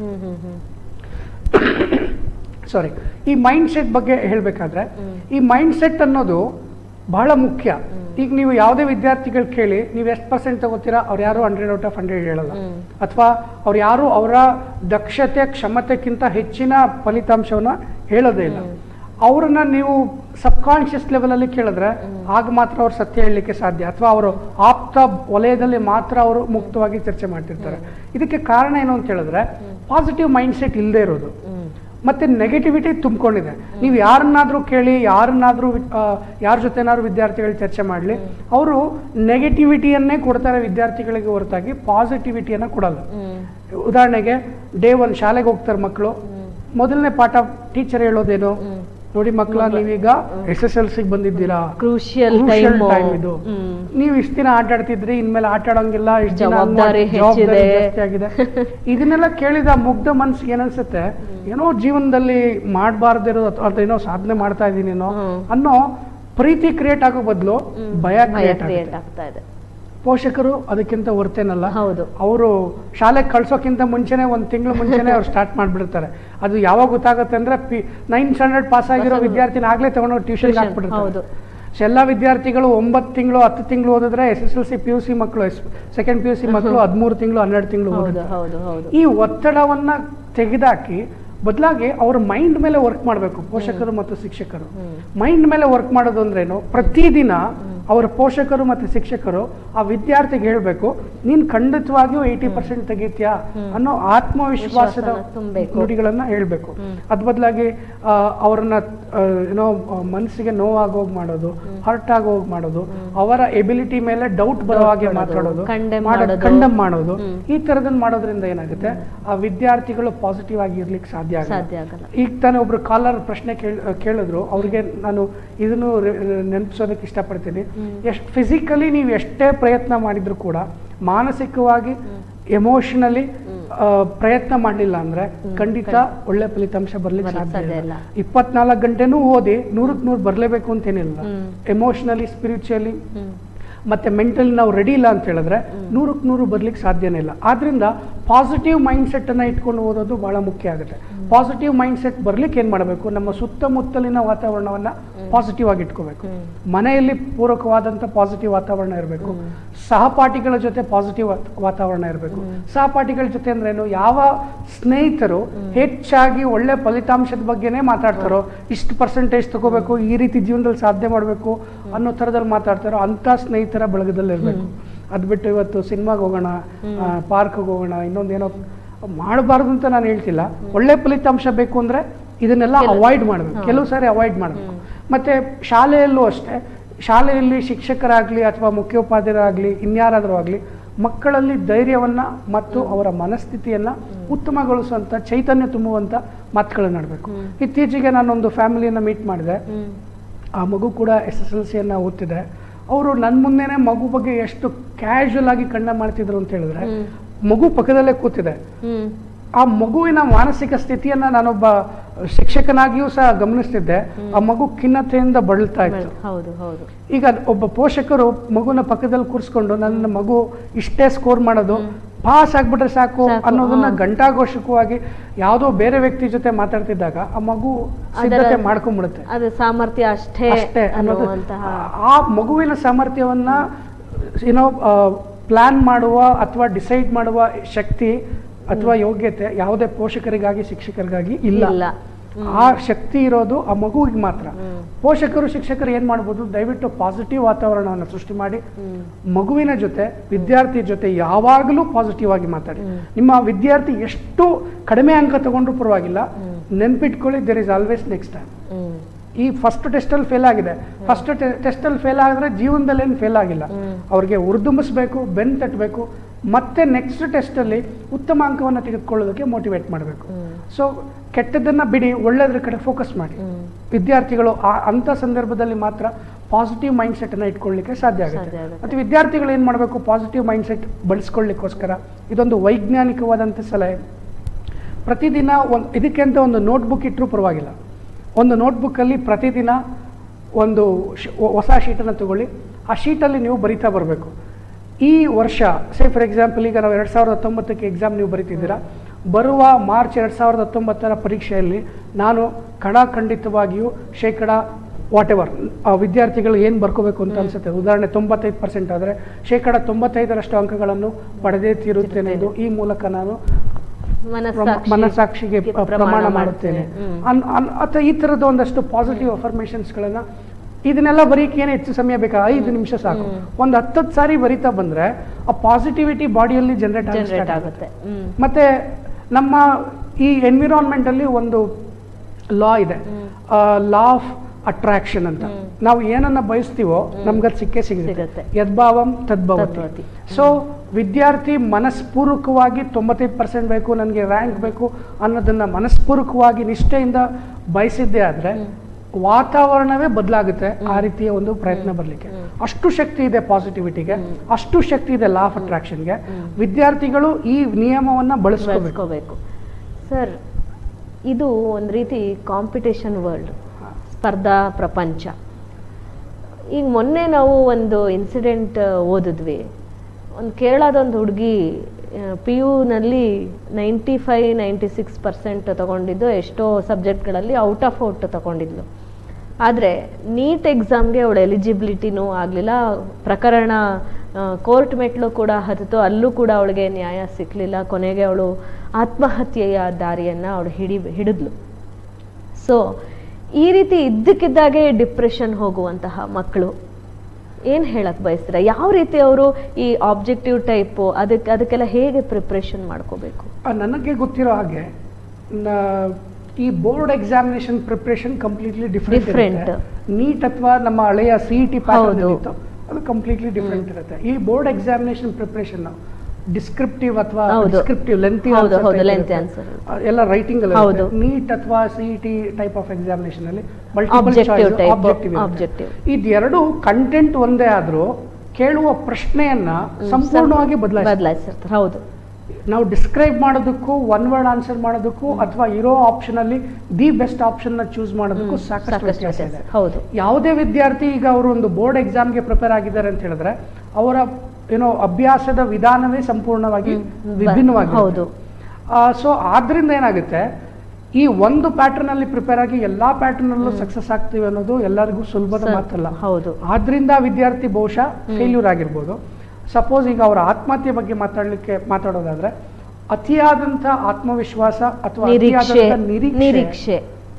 ಸಾರಿ, ಈ ಮೈಂಡ್ ಸೆಟ್ ಬಗ್ಗೆ ಹೇಳಬೇಕಾದ್ರೆ ಈ ಮೈಂಡ್ ಸೆಟ್ ಅನ್ನೋದು ಬಹಳ ಮುಖ್ಯ. ಈಗ ನೀವು ಯಾವುದೇ ವಿದ್ಯಾರ್ಥಿಗಳು ಕೇಳಿ ನೀವು ಎಷ್ಟು ಪರ್ಸೆಂಟ್ ತಗೋತೀರಾ, ಅವ್ರು ಯಾರು ಹಂಡ್ರೆಡ್ ಔಟ್ ಆಫ್ ಹಂಡ್ರೆಡ್ ಹೇಳಲ್ಲ, ಅಥವಾ ಅವ್ರು ಯಾರು ಅವರ ದಕ್ಷತೆ ಕ್ಷಮತೆಕ್ಕಿಂತ ಹೆಚ್ಚಿನ ಫಲಿತಾಂಶವನ್ನ ಹೇಳೋದೇ ಇಲ್ಲ. ಅವ್ರನ್ನ ನೀವು ಸಬ್ ಕಾನ್ಷಿಯಸ್ ಲೆವೆಲಲ್ಲಿ ಕೇಳಿದ್ರೆ ಆಗ ಮಾತ್ರ ಅವ್ರು ಸತ್ಯ ಹೇಳಲಿಕ್ಕೆ ಸಾಧ್ಯ, ಅಥವಾ ಅವರು ಆಪ್ತ ವಲಯದಲ್ಲಿ ಮಾತ್ರ ಅವರು ಮುಕ್ತವಾಗಿ ಚರ್ಚೆ ಮಾಡ್ತಿರ್ತಾರೆ. ಇದಕ್ಕೆ ಕಾರಣ ಏನು ಅಂತ ಹೇಳಿದ್ರೆ ಪಾಸಿಟಿವ್ ಮೈಂಡ್ ಸೆಟ್ ಇಲ್ಲದೆ ಇರೋದು, ಮತ್ತೆ ನೆಗೆಟಿವಿಟಿ ತುಂಬಿಕೊಂಡಿದೆ. ನೀವು ಯಾರನ್ನಾದ್ರೂ ಕೇಳಿ, ಯಾರನ್ನಾದ್ರೂ ಯಾರ ಜೊತೆನಾದ್ರೂ ವಿದ್ಯಾರ್ಥಿಗಳು ಚರ್ಚೆ ಮಾಡಲಿ, ಅವರು ನೆಗೆಟಿವಿಟಿಯನ್ನೇ ಕೊಡ್ತಾರೆ ವಿದ್ಯಾರ್ಥಿಗಳಿಗೆ ಹೊರತಾಗಿ ಪಾಸಿಟಿವಿಟಿಯನ್ನ ಕೊಡಲ್ಲ. ಉದಾಹರಣೆಗೆ ಡೇ ಒನ್ ಶಾಲೆಗೆ ಹೋಗ್ತಾರೆ ಮಕ್ಕಳು, ಮೊದಲನೇ ಪಾಠ ಟೀಚರ್ ಹೇಳೋದೇನು, ನೋಡಿ ಮಕ್ಕಳ ನೀವೀಗ ಎಸ್ ಎಸ್ ಎಲ್ ಸಿಗೆ ಬಂದಿದ್ದೀರಾ, ಕ್ರೂಷಿಯಲ್ ಟೈಮ್ ಇದು, ನೀವು ಇಷ್ಟ ದಿನ ಆಟ ಆಡ್ತಿದ್ರಿ, ಇನ್ಮೇಲೆ ಆಟ ಆಡೋಂಗಿಲ್ಲ, ಇಷ್ಟ ಜವಾಬ್ದಾರಿ ಜಾಸ್ತಿ ಆಗಿದೆ. ಇದನ್ನೆಲ್ಲ ಕೇಳಿದ ಮುಗ್ಧ ಮನ್ಸಿಗೆ ಏನನ್ಸುತ್ತೆ, ಏನೋ ಜೀವನದಲ್ಲಿ ಮಾಡಬಾರ್ದಿರೋ ಅಥವಾ ಏನೋ ಸಾಧನೆ ಮಾಡ್ತಾ ಇದೀನೇನೋ ಅನ್ನೋ ಪ್ರೀತಿ ಕ್ರಿಯೇಟ್ ಆಗೋ ಬದಲು ಭಯ ಕ್ರಿಯೇಟ್ ಆಗ್ತಾ ಇದೆ. ಪೋಷಕರು ಅದಕ್ಕಿಂತ ಹೊರ್ತೇನಲ್ಲ, ಅವರು ಶಾಲೆಗೆ ಕಳ್ಸೋಕ್ಕಿಂತ ಮುಂಚೆನೆ ಒಂದು ತಿಂಗಳು ಮುಂಚೆನೆ ಅವ್ರು ಸ್ಟಾರ್ಟ್ ಮಾಡ್ಬಿಡ್ತಾರೆ. ಅದು ಯಾವಾಗ ಗೊತ್ತಾಗುತ್ತೆ ಅಂದ್ರೆ ಪಿ ನೈನ್ತ್ ಸ್ಟ್ಯಾಂಡರ್ಡ್ ಪಾಸ್ ಆಗಿರೋ ವಿದ್ಯಾರ್ಥಿನ ಆಗ್ಲೇ ತಗೊಂಡು ಟ್ಯೂಷನ್ಗೆ ಹಾಕ್ಬಿಡ್ತಾರೆ. ಎಲ್ಲ ವಿದ್ಯಾರ್ಥಿಗಳು ಒಂಬತ್ತು ತಿಂಗಳು ಹತ್ತು ತಿಂಗಳು ಓದಿದ್ರೆ S S L C P U C ಮಕ್ಕಳು ಸೆಕೆಂಡ್ ಪಿ ಯು ಸಿ ಮಕ್ಕಳು ಹದಿಮೂರು ತಿಂಗಳು ಹನ್ನೆರಡು ತಿಂಗಳು ಓದಿದ್ರು. ಈ ಒತ್ತಡವನ್ನ ತೆಗೆದಾಕಿ ಬದಲಾಗಿ ಅವ್ರ ಮೈಂಡ್ ಮೇಲೆ ವರ್ಕ್ ಮಾಡಬೇಕು ಪೋಷಕರು ಮತ್ತು ಶಿಕ್ಷಕರು. ಮೈಂಡ್ ಮೇಲೆ ವರ್ಕ್ ಮಾಡೋದು ಅಂದ್ರೇನು, ಪ್ರತಿದಿನ ಅವರ ಪೋಷಕರು ಮತ್ತು ಶಿಕ್ಷಕರು ಆ ವಿದ್ಯಾರ್ಥಿಗೆ ಹೇಳಬೇಕು, ನೀನ್ ಖಂಡಿತವಾಗಿಯೂ ಏಯ್ಟಿ ಪರ್ಸೆಂಟ್ ತೆಗಿತ್ಯಾ ಅನ್ನೋ ಆತ್ಮವಿಶ್ವಾಸದ ನುಡಿಗಳನ್ನ ಹೇಳ್ಬೇಕು. ಅದ್ ಬದಲಾಗಿ ಅವ್ರನ್ನ ಏನೋ ಮನಸ್ಸಿಗೆ ನೋವಾಗೋಗ್ ಮಾಡೋದು, ಹರ್ಟ್ ಆಗೋಗ್ ಮಾಡೋದು, ಅವರ ಎಬಿಲಿಟಿ ಮೇಲೆ ಡೌಟ್ ಬರೋ ಹಾಗೆ ಮಾತಾಡೋದು, ಕಂಡಮ್ ಮಾಡೋದು, ಈ ತರದನ್ನ ಮಾಡೋದ್ರಿಂದ ಏನಾಗುತ್ತೆ, ಆ ವಿದ್ಯಾರ್ಥಿಗಳು ಪಾಸಿಟಿವ್ ಆಗಿ ಇರ್ಲಿಕ್ಕೆ ಸಾಧ್ಯ ಆಗಲ್ಲ. ಈಗ ತಾನೇ ಒಬ್ರು ಕಾಲರ್ ಪ್ರಶ್ನೆ ಕೇಳಿದ್ರು, ಅವ್ರಿಗೆ ನಾನು ಇದನ್ನು ನೆನಪಿಸೋದಕ್ಕೆ ಇಷ್ಟಪಡ್ತೀನಿ. ಎಷ್ಟು ಫಿಸಿಕಲಿ ನೀವು ಎಷ್ಟೇ ಪ್ರಯತ್ನ ಮಾಡಿದ್ರು ಕೂಡ ಮಾನಸಿಕವಾಗಿ ಎಮೋಷನಲಿ ಪ್ರಯತ್ನ ಮಾಡಲಿಲ್ಲ ಅಂದ್ರೆ ಖಂಡಿತ ಒಳ್ಳೆ ಫಲಿತಾಂಶ ಬರ್ಲಿಕ್ಕೆ ಸಾಧ್ಯ ಇಲ್ಲ. ಇಪ್ಪತ್ನಾಲ್ಕು ಗಂಟೆನೂ ಓದಿ ನೂರಕ್ಕೆ ನೂರು ಬರ್ಲೇಬೇಕು ಅಂತೇನಿಲ್ಲ. ಎಮೋಷನಲಿ, ಸ್ಪಿರಿಚುವಲಿ ಮತ್ತೆ ಮೆಂಟಲಿ ನಾವು ರೆಡಿ ಇಲ್ಲ ಅಂತ ಹೇಳಿದ್ರೆ ನೂರಕ್ಕೆ ನೂರು ಬರ್ಲಿಕ್ಕೆ ಸಾಧ್ಯನೇ ಇಲ್ಲ. ಆದ್ರಿಂದ ಪಾಸಿಟಿವ್ ಮೈಂಡ್ ಸೆಟ್ ಅನ್ನ ಇಟ್ಕೊಂಡು ಓದೋದು ಬಹಳ ಮುಖ್ಯ ಆಗುತ್ತೆ. ಪಾಸಿಟಿವ್ ಮೈಂಡ್ ಸೆಟ್ ಬರ್ಲಿಕ್ಕೆ ಏನ್ ಮಾಡಬೇಕು, ನಮ್ಮ ಸುತ್ತಮುತ್ತಲಿನ ವಾತಾವರಣವನ್ನ ಪಾಸಿಟಿವ್ ಆಗಿ ಇಟ್ಕೋಬೇಕು. ಮನೆಯಲ್ಲಿ ಪೂರಕವಾದಂತ ಪಾಸಿಟಿವ್ ವಾತಾವರಣ ಇರಬೇಕು. ಸಹಪಾಠಿಗಳ ಜೊತೆ ಪಾಸಿಟಿವ್ ವಾತಾವರಣ ಇರಬೇಕು. ಸಹಪಾಠಿಗಳ ಜೊತೆ ಅಂದ್ರೆ ಏನು, ಯಾವ ಸ್ನೇಹಿತರು ಹೆಚ್ಚಾಗಿ ಒಳ್ಳೆ ಫಲಿತಾಂಶದ ಬಗ್ಗೆನೇ ಮಾತಾಡ್ತಾರೋ, ಇಷ್ಟು ಪರ್ಸೆಂಟೇಜ್ ತಗೋಬೇಕು, ಈ ರೀತಿ ಜೀವನದಲ್ಲಿ ಸಾಧನೆ ಮಾಡಬೇಕು ಅನ್ನೋ ಥರದಲ್ಲಿ ಮಾತಾಡ್ತಾರೋ ಅಂತ ಸ್ನೇಹಿತರ ಬಳಗದಲ್ಲಿ ಇರಬೇಕು. ಅದ್ ಬಿಟ್ಟು ಇವತ್ತು ಸಿನಿಮಾಗೆ ಹೋಗೋಣ, ಪಾರ್ಕ್ಗೆ ಹೋಗೋಣ, ಇನ್ನೊಂದೇನೋ ಮಾಡಬಾರ್ದು ಅಂತ ನಾನು ಹೇಳ್ತಿಲ್ಲ. ಒಳ್ಳೆ ಫಲಿತಾಂಶ ಬೇಕು ಅಂದ್ರೆ ಇದನ್ನೆಲ್ಲ ಅವಾಯ್ಡ್ ಮಾಡಬೇಕು, ಕೆಲವು ಸಾರಿ ಅವಾಯ್ಡ್ ಮಾಡಬೇಕು. ಮತ್ತೆ ಶಾಲೆಯಲ್ಲೂ ಅಷ್ಟೇ, ಶಾಲೆಯಲ್ಲಿ ಶಿಕ್ಷಕರಾಗ್ಲಿ ಅಥವಾ ಮುಖ್ಯೋಪಾಧ್ಯಾಯರಾಗ್ಲಿ ಇನ್ಯಾರಾದ್ರೂ ಆಗ್ಲಿ ಮಕ್ಕಳಲ್ಲಿ ಧೈರ್ಯವನ್ನ ಮತ್ತು ಅವರ ಮನಸ್ಥಿತಿಯನ್ನ ಉತ್ತಮಗೊಳಿಸುವಂತ, ಚೈತನ್ಯ ತುಂಬುವಂತ ಮಾತುಗಳನ್ನ ಆಡಬೇಕು. ಇತ್ತೀಚೆಗೆ ನಾನೊಂದು ಫ್ಯಾಮಿಲಿಯನ್ನ ಮೀಟ್ ಮಾಡಿದೆ. ಆ ಮಗು ಕೂಡ ಎಸ್ ಎಸ್ ಎಲ್ ಸಿಯನ್ನ ಓದ್ತಿದೆ. ಅವರು ನನ್ನ ಮುಂದೆನೆ ಮಗು ಬಗ್ಗೆ ಎಷ್ಟು ಕ್ಯಾಶುವಲ್ ಆಗಿ ಕಣ್ಣ ಮಾಡ್ತಿದ್ರು ಅಂತ ಹೇಳಿದ್ರೆ, ಮಗು ಪಕ್ಕದಲ್ಲೇ ಕೂತಿದೆ. ಆ ಮಗುವಿನ ಮಾನಸಿಕ ಸ್ಥಿತಿಯನ್ನ ನಾನೊಬ್ಬ ಶಿಕ್ಷಕನಾಗಿಯೂ ಸಹ ಗಮನಿಸ್ತಿದ್ದೆ. ಆ ಮಗು ಖಿನ್ನತೆಯಿಂದ ಬಳಲ್ತಾ ಇತ್ತು. ಈಗ ಒಬ್ಬ ಪೋಷಕರು ಮಗುನ ಪಕ್ಕದಲ್ಲಿ ಕೂರಿಸ್ಕೊಂಡು ನನ್ನ ಮಗು ಇಷ್ಟೇ ಸ್ಕೋರ್ ಮಾಡೋದು, ಪಾಸ್ ಆಗ್ಬಿಟ್ರೆ ಸಾಕು ಅನ್ನೋದನ್ನ ಗಂಟಾಘೋಷಕವಾಗಿ ಯಾವುದೋ ಬೇರೆ ವ್ಯಕ್ತಿ ಜೊತೆ ಮಾತಾಡ್ತಿದ್ದಾಗ ಆ ಮಗು ಸಿದ್ಧತೆ ಮಾಡ್ಕೊಂಡ್ಬಿಡುತ್ತೆ. ಅದು ಸಾಮರ್ಥ್ಯ ಅಷ್ಟೇ ಅಷ್ಟೇ ಅನ್ನೋದು. ಆ ಮಗುವಿನ ಸಾಮರ್ಥ್ಯವನ್ನ ಏನೋ ಪ್ಲಾನ್ ಮಾಡುವ ಅಥವಾ ಡಿಸೈಡ್ ಮಾಡುವ ಶಕ್ತಿ ಅಥವಾ ಯೋಗ್ಯತೆ ಯಾವುದೇ ಪೋಷಕರಿಗಾಗಿ ಶಿಕ್ಷಕರಿಗಾಗಿ ಇಲ್ಲ. ಆ ಶಕ್ತಿ ಇರೋದು ಆ ಮಗುವಿಗೆ ಮಾತ್ರ. ಪೋಷಕರು ಶಿಕ್ಷಕರು ಏನ್ ಮಾಡ್ಬೋದು, ದಯವಿಟ್ಟು ಪಾಸಿಟಿವ್ ವಾತಾವರಣವನ್ನು ಸೃಷ್ಟಿ ಮಾಡಿ ಮಗುವಿನ ಜೊತೆ ವಿದ್ಯಾರ್ಥಿ ಜೊತೆ ಯಾವಾಗಲೂ ಪಾಸಿಟಿವ್ ಆಗಿ ಮಾತಾಡಿ. ನಿಮ್ಮ ವಿದ್ಯಾರ್ಥಿ ಎಷ್ಟು ಕಡಿಮೆ ಅಂಕ ತಗೊಂಡ್ರು ಪರವಾಗಿಲ್ಲ, ನೆನ್ಪಿಟ್ಕೊಳ್ಳಿ there is always next time. ಈ ಫಸ್ಟ್ ಟೆಸ್ಟಲ್ಲಿ ಫೇಲ್ ಆಗಿದೆ, ಫಸ್ಟ್ ಟೆಸ್ಟಲ್ಲಿ ಫೇಲ್ ಆಗಿದ್ರೆ ಜೀವನದಲ್ಲಿ ಏನು ಫೇಲ್ ಆಗಿಲ್ಲ. ಅವ್ರಿಗೆ ಉರ್ದುಂಬಿಸ್ಬೇಕು, ಬೆನ್ ತಟ್ಟಬೇಕು, ಮತ್ತೆ ನೆಕ್ಸ್ಟ್ ಟೆಸ್ಟಲ್ಲಿ ಉತ್ತಮ ಅಂಕವನ್ನು ತೆಗೆದುಕೊಳ್ಳೋದಕ್ಕೆ ಮೋಟಿವೇಟ್ ಮಾಡಬೇಕು. ಸೊ ಕೆಟ್ಟದನ್ನು ಬಿಡಿ, ಒಳ್ಳೆಯದ್ರ ಕಡೆ ಫೋಕಸ್ ಮಾಡಿ. ವಿದ್ಯಾರ್ಥಿಗಳು ಆ ಅಂಥ ಸಂದರ್ಭದಲ್ಲಿ ಮಾತ್ರ ಪಾಸಿಟಿವ್ ಮೈಂಡ್ ಸೆಟ್ಟನ್ನು ಇಟ್ಕೊಳ್ಳಿಕ್ಕೆ ಸಾಧ್ಯ ಆಗುತ್ತೆ. ಮತ್ತು ವಿದ್ಯಾರ್ಥಿಗಳು ಏನು ಮಾಡಬೇಕು, ಪಾಸಿಟಿವ್ ಮೈಂಡ್ ಸೆಟ್ ಬಳಸ್ಕೊಳ್ಳಿಕ್ಕೋಸ್ಕರ ಇದೊಂದು ವೈಜ್ಞಾನಿಕವಾದಂಥ ಸಲಹೆ. ಪ್ರತಿದಿನ ಒಂದು ಇದಕ್ಕೆ ಅಂತ ಒಂದು ನೋಟ್ಬುಕ್ ಇಟ್ಟರೂ ಪರವಾಗಿಲ್ಲ. ಒಂದು ನೋಟ್ಬುಕ್ಕಲ್ಲಿ ಪ್ರತಿದಿನ ಒಂದು ಹೊಸ ಶೀಟನ್ನು ತಗೊಳ್ಳಿ, ಆ ಶೀಟಲ್ಲಿ ನೀವು ಬರಿತಾ ಬರಬೇಕು. ಈ ವರ್ಷ ಸೇ ಫಾರ್ ಎಕ್ಸಾಂಪಲ್ ಈಗ ನಾವು ಎರಡು ಸಾವಿರದ ಹತ್ತೊಂಬತ್ತಕ್ಕೆ ಎಕ್ಸಾಮ್ ನೀವು ಬರೀತಿದ್ದೀರಾ, ಬರುವ ಮಾರ್ಚ್ ಎರಡು ಸಾವಿರದ ಹತ್ತೊಂಬತ್ತರ ಪರೀಕ್ಷೆಯಲ್ಲಿ ನಾನು ಖಡಾಖಂಡಿತವಾಗಿಯೂ ಶೇಕಡ ವಾಟ್ ಎವರ್ ವಿದ್ಯಾರ್ಥಿಗಳು ಏನು ಬರ್ಕೋಬೇಕು ಅಂತ ಅನಿಸುತ್ತೆ, ಉದಾಹರಣೆ ತೊಂಬತ್ತೈದು ಪರ್ಸೆಂಟ್ ಆದರೆ ಶೇಕಡ ತೊಂಬತ್ತೈದರಷ್ಟು ಅಂಕಗಳನ್ನು ಪಡೆದೇ ತೀರುತ್ತೇನೆ ಎಂದು ಈ ಮೂಲಕ ನಾನು ಮನಸ್ಸಾಕ್ಷಿಗೆ ಪ್ರಮಾಣ ಮಾಡುತ್ತೇನೆ ಅಥವಾ ಈ ಥರದ ಒಂದಷ್ಟು ಪಾಸಿಟಿವ್ ಅಫರ್ಮೇಷನ್ಸ್ಗಳನ್ನು. ಇದನ್ನೆಲ್ಲ ಬರೀಕ್ಕೆ ಏನು ಹೆಚ್ಚು ಸಮಯ ಬೇಕಾ, ಐದು ನಿಮಿಷ ಸಾಕು. ಒಂದು ಹತ್ತತ್ತು ಸಾರಿ ಬರಿತಾ ಬಂದರೆ ಆ ಪಾಸಿಟಿವಿಟಿ ಬಾಡಿಯಲ್ಲಿ ಜನರೇಟ್ ಆಗುತ್ತೆ. ಮತ್ತೆ ನಮ್ಮ ಈ ಎನ್ವಿರಾನ್ಮೆಂಟಲ್ಲಿ ಒಂದು ಲಾ ಇದೆ, ಲಾ ಆಫ್ ಅಟ್ರಾಕ್ಷನ್ ಅಂತ. ನಾವು ಏನನ್ನ ಬಯಸ್ತೀವೋ ನಮ್ಗದು ಸಿಕ್ಕೇ ಸಿಗುತ್ತೆ. ಯದ್ಭಾವಂ ತದ್ಭವತಿ. ಸೊ ವಿದ್ಯಾರ್ಥಿ ಮನಸ್ಪೂರ್ವಕವಾಗಿ ತೊಂಬತ್ತೈದು ಪರ್ಸೆಂಟ್ ಬೇಕು, ನನಗೆ ರ್ಯಾಂಕ್ ಬೇಕು ಅನ್ನೋದನ್ನ ಮನಸ್ಪೂರ್ವಕವಾಗಿ ನಿಷ್ಠೆಯಿಂದ ಬಯಸಿದ್ದೇ ಆದರೆ ವಾತಾವರಣವೇ ಬದಲಾಗುತ್ತೆ. ಆ ರೀತಿಯ ಒಂದು ಪ್ರಯತ್ನ ಬರಲಿಕ್ಕೆ ಅಷ್ಟು ಶಕ್ತಿ ಇದೆ ಪಾಸಿಟಿವಿಟಿಗೆ, ಅಷ್ಟು ಶಕ್ತಿ ಇದೆ ಲಾ ಆಫ್ ಅಟ್ರಾಕ್ಷನ್ಗೆ. ವಿದ್ಯಾರ್ಥಿಗಳು ಈ ನಿಯಮವನ್ನು ಬಳಸ್ಕೋಬೇಕು. ಸರ್, ಇದು ಒಂದು ರೀತಿ ಕಾಂಪಿಟೇಷನ್ ವರ್ಲ್ಡ್, ಸ್ಪರ್ಧಾ ಪ್ರಪಂಚ. ಈಗ ಮೊನ್ನೆ ನಾವು ಒಂದು ಇನ್ಸಿಡೆಂಟ್ ಓದಿದ್ವಿ. ಒಂದು ಕೇರಳದ ಒಂದು ಹುಡುಗಿ ಪಿ ಯುನಲ್ಲಿ ninety five ninety six percent ತಗೊಂಡಿದ್ದು, ಎಷ್ಟೋ ಸಬ್ಜೆಕ್ಟ್ಗಳಲ್ಲಿ ಔಟ್ ಆಫ್ ಔಟ್ ತಗೊಂಡಿದ್ಲು. ಆದರೆ ನೀಟ್ ಎಕ್ಸಾಮ್ಗೆ ಅವಳು ಎಲಿಜಿಬಿಲಿಟಿನೂ ಆಗಲಿಲ್ಲ. ಪ್ರಕರಣ ಕೋರ್ಟ್ ಮೆಟ್ಲು ಕೂಡ ಹತ್ತಿತು, ಅಲ್ಲೂ ಕೂಡ ಅವಳಿಗೆ ನ್ಯಾಯ ಸಿಕ್ಕಲಿಲ್ಲ. ಕೊನೆಗೆ ಅವಳು ಆತ್ಮಹತ್ಯೆಯ ದಾರಿಯನ್ನು ಅವಳು ಹಿಡಿ ಹಿಡಿದ್ಲು. ಸೊ ಈ ರೀತಿ ಇದ್ದಕ್ಕಿದ್ದಾಗೆ ಡಿಪ್ರೆಷನ್ ಹೋಗುವಂತಹ ಮಕ್ಕಳು ಏನು ಹೇಳಕ್ ಬಯಸ್ತೀರಾ? ಯಾವ ರೀತಿ ಅವರು ಈ ಆಬ್ಜೆಕ್ಟಿವ್ ಟೈಪು ಅದಕ್ಕೆ ಅದಕ್ಕೆಲ್ಲ ಹೇಗೆ ಪ್ರಿಪ್ರೇಷನ್ ಮಾಡ್ಕೋಬೇಕು? ನನಗೆ ಗೊತ್ತಿರೋ ಹಾಗೆ ಈ board examination preparation completely different. NEET ಅಥವಾ ನಮ್ಮ ಹಳೆಯ ಸಿ ಇ ಟಿ ಪ್ಯಾಟರ್ನ್ ಇತ್ತು, ಅದು ಕಂಪ್ಲೀಟ್ಲಿ ಡಿಫ್ರೆಂಟ್ ಇರುತ್ತೆ. ಈ ಬೋರ್ಡ್ ಎಕ್ಸಾಮಿನೇಷನ್ ಪ್ರಿಪ್ರೇಷನ್ ಡಿಸ್ಕ್ರಿಪ್ಟಿವ್ ಅಥವಾ ಡಿಸ್ಕ್ರಿಪ್ಟಿವ್ ಲೆಂತಿ ಎಲ್ಲ ರೈಟಿಂಗ್ ಅಲ್ಲಿ. ನೀಟ್ ಅಥವಾ ಸಿಇಟಿ ಟೈಪ್ ಆಫ್ ಎಕ್ಸಾಮಿನೇಷನ್ ಅಲ್ಲಿ ಮಲ್ಟಿಪಲ್ ಚಾಯ್ಸ್, ಆಬ್ಜೆಕ್ಟಿವ್. ಇದೆರಡು ಕಂಟೆಂಟ್ ಒಂದೇ ಆದ್ರೂ ಕೇಳುವ ಪ್ರಶ್ನೆಯನ್ನ ಸಂಪೂರ್ಣವಾಗಿ ಬದಲಾಯಿಸಿರ್ತಾರೆ. ಹೌದು, ನಾವು ಡಿಸ್ಕ್ರೈಬ್ ಮಾಡೋದಕ್ಕೂ ಒನ್ ವರ್ಡ್ ಆನ್ಸರ್ ಮಾಡೋದಕ್ಕೂ ಅಥವಾ ಇರೋ ಆಪ್ಷನ್ ಅಲ್ಲಿ ದಿ ಬೆಸ್ಟ್ ಆಪ್ಷನ್ ನ ಚೂಸ್ ಮಾಡೋದಕ್ಕೂ ಸಾಕಷ್ಟು ವ್ಯತ್ಯಾಸ ಇದೆ. ಹೌದು, ಯಾವುದೇ ವಿದ್ಯಾರ್ಥಿ ಈಗ ಅವರು ಒಂದು ಬೋರ್ಡ್ ಎಕ್ಸಾಮ್ಗೆ ಪ್ರಿಪೇರ್ ಆಗಿದ್ದಾರೆ ಅಂತ ಹೇಳಿದ್ರೆ ಅವರ ಏನೋ ಅಭ್ಯಾಸದ ವಿಧಾನವೇ ಸಂಪೂರ್ಣವಾಗಿ ವಿಭಿನ್ನವಾಗಿ. ಹೌದು. ಸೊ ಆದ್ರಿಂದ ಏನಾಗುತ್ತೆ, ಈ ಒಂದು ಪ್ಯಾಟರ್ನ್ ಅಲ್ಲಿ ಪ್ರಿಪೇರ್ ಆಗಿ ಎಲ್ಲಾ ಪ್ಯಾಟರ್ನ್ ಅಲ್ಲೂ ಸಕ್ಸಸ್ ಆಗ್ತೀವಿ ಅನ್ನೋದು ಎಲ್ಲರಿಗೂ ಸುಲಭದ ಮಾತಲ್ಲ. ಹೌದು. ಆದ್ರಿಂದ ವಿದ್ಯಾರ್ಥಿ ಬಹುಶಃ ಫೇಲ್ಯೂರ್ ಆಗಿರ್ಬೋದು. ಸಪೋಸ್ ಈಗ ಅವರ ಆತ್ಮಹತ್ಯೆ ಬಗ್ಗೆ ಮಾತಾಡ್ಲಿಕ್ಕೆ ಮಾತಾಡೋದಾದ್ರೆ, ಅತಿಯಾದಂತ ಆತ್ಮವಿಶ್ವಾಸ ಅಥವಾ ನಿರೀಕ್ಷೆ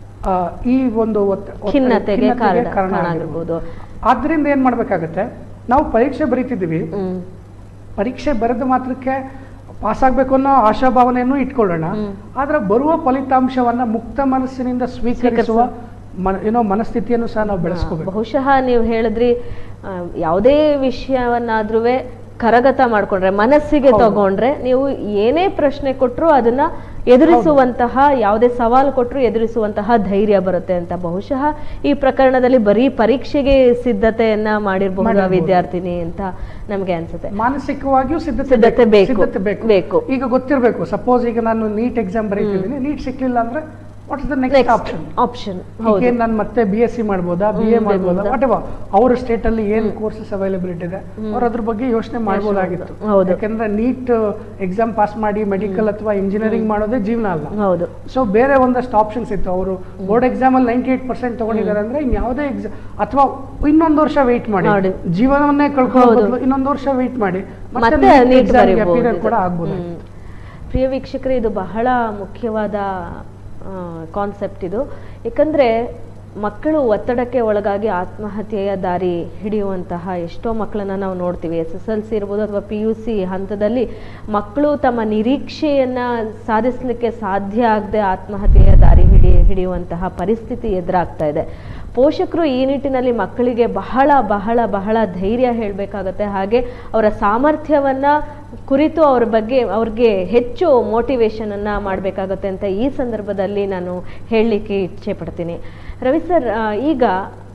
ಈ ಒಂದು ಖಿನ್ನತೆಗೆ ಕಾರಣ ಆಗಿರ್ಬೋದು. ಆದ್ರಿಂದ ಏನ್ ಮಾಡ್ಬೇಕಾಗತ್ತೆ, ನಾವು ಪರೀಕ್ಷೆ ಬರೀತಿದ್ದೀವಿ, ಪರೀಕ್ಷೆ ಬರೆದ ಮಾತ್ರಕ್ಕೆ ಪಾಸ್ ಆಗ್ಬೇಕು ಅನ್ನೋ ಆಶಾಭಾವನೆಯನ್ನು ಇಟ್ಕೊಳ್ಳೋಣ. ಆದ್ರೆ ಬರುವ ಫಲಿತಾಂಶವನ್ನ ಮುಕ್ತ ಮನಸ್ಸಿನಿಂದ ಸ್ವೀಕರಿಸುವ ಏನೋ ಮನಸ್ಥಿತಿಯನ್ನು ಸಹ ನಾವು ಬೆಳೆಸ್ಕೋಬೇಕು. ಬಹುಶಃ ನೀವು ಹೇಳಿದ್ರಿ, ಯಾವುದೇ ವಿಷಯವನ್ನಾದ್ರೂ ಕರಗತ ಮಾಡ್ಕೊಂಡ್ರೆ, ಮನಸ್ಸಿಗೆ ತಗೊಂಡ್ರೆ, ನೀವು ಏನೇ ಪ್ರಶ್ನೆ ಕೊಟ್ಟರು ಅದನ್ನ ಎದುರಿಸುವಂತಹ, ಯಾವುದೇ ಸವಾಲು ಕೊಟ್ಟರು ಎದುರಿಸುವಂತಹ ಧೈರ್ಯ ಬರುತ್ತೆ ಅಂತ. ಬಹುಶಃ ಈ ಪ್ರಕರಣದಲ್ಲಿ ಬರೀ ಪರೀಕ್ಷೆಗೆ ಸಿದ್ಧತೆಯನ್ನ ಮಾಡಿರಬಹುದು ವಿದ್ಯಾರ್ಥಿನಿ ಅಂತ ನಮ್ಗೆ ಅನ್ಸುತ್ತೆ. ಮಾನಸಿಕವಾಗಿಯೂ ಸಿದ್ಧತೆ ಬೇಕು. ಈಗ ಗೊತ್ತಿರಬೇಕು, ಸಪೋಸ್ ಈಗ ನಾನು ನೀಟ್ ಎಕ್ಸಾಮ್ ಬರೀತಿದ್ದೀನಿ, ನೀಟ್ ಸಿಕ್ಲಿಲ್ಲ ಅಂದ್ರೆ what is the next option option ಈಗ ನಾನು ಮತ್ತೆ ಬಿ ಎಸ್ ಸಿ ಮಾಡ್ಬೋದಾ, ಬಿ ಎ ಮಾಡ್ಬೋದಾ, ವಾಟ್ ಎವರ್ ಅವ್ರ ಸ್ಟೇಟ್ ಅಲ್ಲಿ ಏನ್ ಕೋರ್ಸಸ್ ಅವೈಲಬಿಲಿಟಿ ಇದೆ ಅವ್ರು ಅದ್ರ ಬಗ್ಗೆ ಯೋಚನೆ ಮಾಡ್ಬೋದಾಗಿತ್ತು. ಯಾಕಂದ್ರೆ ನೀಟ್ ಎಕ್ಸಾಮ್ ಪಾಸ್ ಮಾಡಿ ಮೆಡಿಕಲ್ ಅಥವಾ ಇಂಜಿನಿಯರಿಂಗ್ ಮಾಡೋದೇ ಜೀವನ ಅಲ್ಲ. ಹೌದು. ಸೊ ಬೇರೆ ಒಂದಷ್ಟು ಆಪ್ಷನ್ಸ್ ಇತ್ತು. ಅವರು ಬೋರ್ಡ್ ಎಕ್ಸಾಮ್ ಅಲ್ಲಿ ನೈಂಟಿ ಏಟ್ ಪರ್ಸೆಂಟ್ ತಗೊಂಡಿದ್ದಾರೆ ಅಂದ್ರೆ ಇನ್ ಯಾವುದೇ ಎಕ್ಸಾಮ್ ಅಥವಾ ಇನ್ನೊಂದು ವರ್ಷ ವೆಯ್ಟ್ ಮಾಡಿ, ಜೀವನವನ್ನೇ ಕಳ್ಕೊಳ್ಳೋದು ಇನ್ನೊಂದು ವರ್ಷ ವೆಯ್ಟ್ ಮಾಡಿ ಮತ್ತೆ ನೀಟ್ ಎಕ್ಸಾಮ್ ಕೂಡ ಆಗ್ಬೋದು. ಪ್ರಿಯ ವೀಕ್ಷಕರೇ, ಇದು ಬಹಳ ಮುಖ್ಯವಾದ ಕಾನ್ಸೆಪ್ಟ್ ಇದು. ಏಕೆಂದರೆ ಮಕ್ಕಳು ಒತ್ತಡಕ್ಕೆ ಒಳಗಾಗಿ ಆತ್ಮಹತ್ಯೆಯ ದಾರಿ ಹಿಡಿಯುವಂತಹ ಎಷ್ಟೋ ಮಕ್ಕಳನ್ನು ನಾವು ನೋಡ್ತೀವಿ. ಎಸ್ ಎಸ್ ಎಲ್ ಸಿ ಇರ್ಬೋದು ಅಥವಾ ಪಿ ಯು ಸಿ ಹಂತದಲ್ಲಿ ಮಕ್ಕಳು ತಮ್ಮ ನಿರೀಕ್ಷೆಯನ್ನು ಸಾಧಿಸಲಿಕ್ಕೆ ಸಾಧ್ಯ ಆಗದೆ ಆತ್ಮಹತ್ಯೆಯ ದಾರಿ ಹಿಡಿ ಹಿಡಿಯುವಂತಹ ಪರಿಸ್ಥಿತಿ ಎದುರಾಗ್ತಾ ಇದೆ. ಪೋಷಕರು ಈ ನಿಟ್ಟಿನಲ್ಲಿ ಮಕ್ಕಳಿಗೆ ಬಹಳ ಬಹಳ ಬಹಳ ಧೈರ್ಯ ಹೇಳಬೇಕಾಗತ್ತೆ. ಹಾಗೆ ಅವರ ಸಾಮರ್ಥ್ಯವನ್ನು ಕುರಿತು ಅವ್ರ ಬಗ್ಗೆ ಅವ್ರಿಗೆ ಹೆಚ್ಚು ಮೋಟಿವೇಶನನ್ನು ಮಾಡಬೇಕಾಗತ್ತೆ ಅಂತ ಈ ಸಂದರ್ಭದಲ್ಲಿ ನಾನು ಹೇಳಲಿಕ್ಕೆ ಇಚ್ಛೆ ಪಡ್ತೀನಿ. ರವಿ ಸರ್, ಈಗ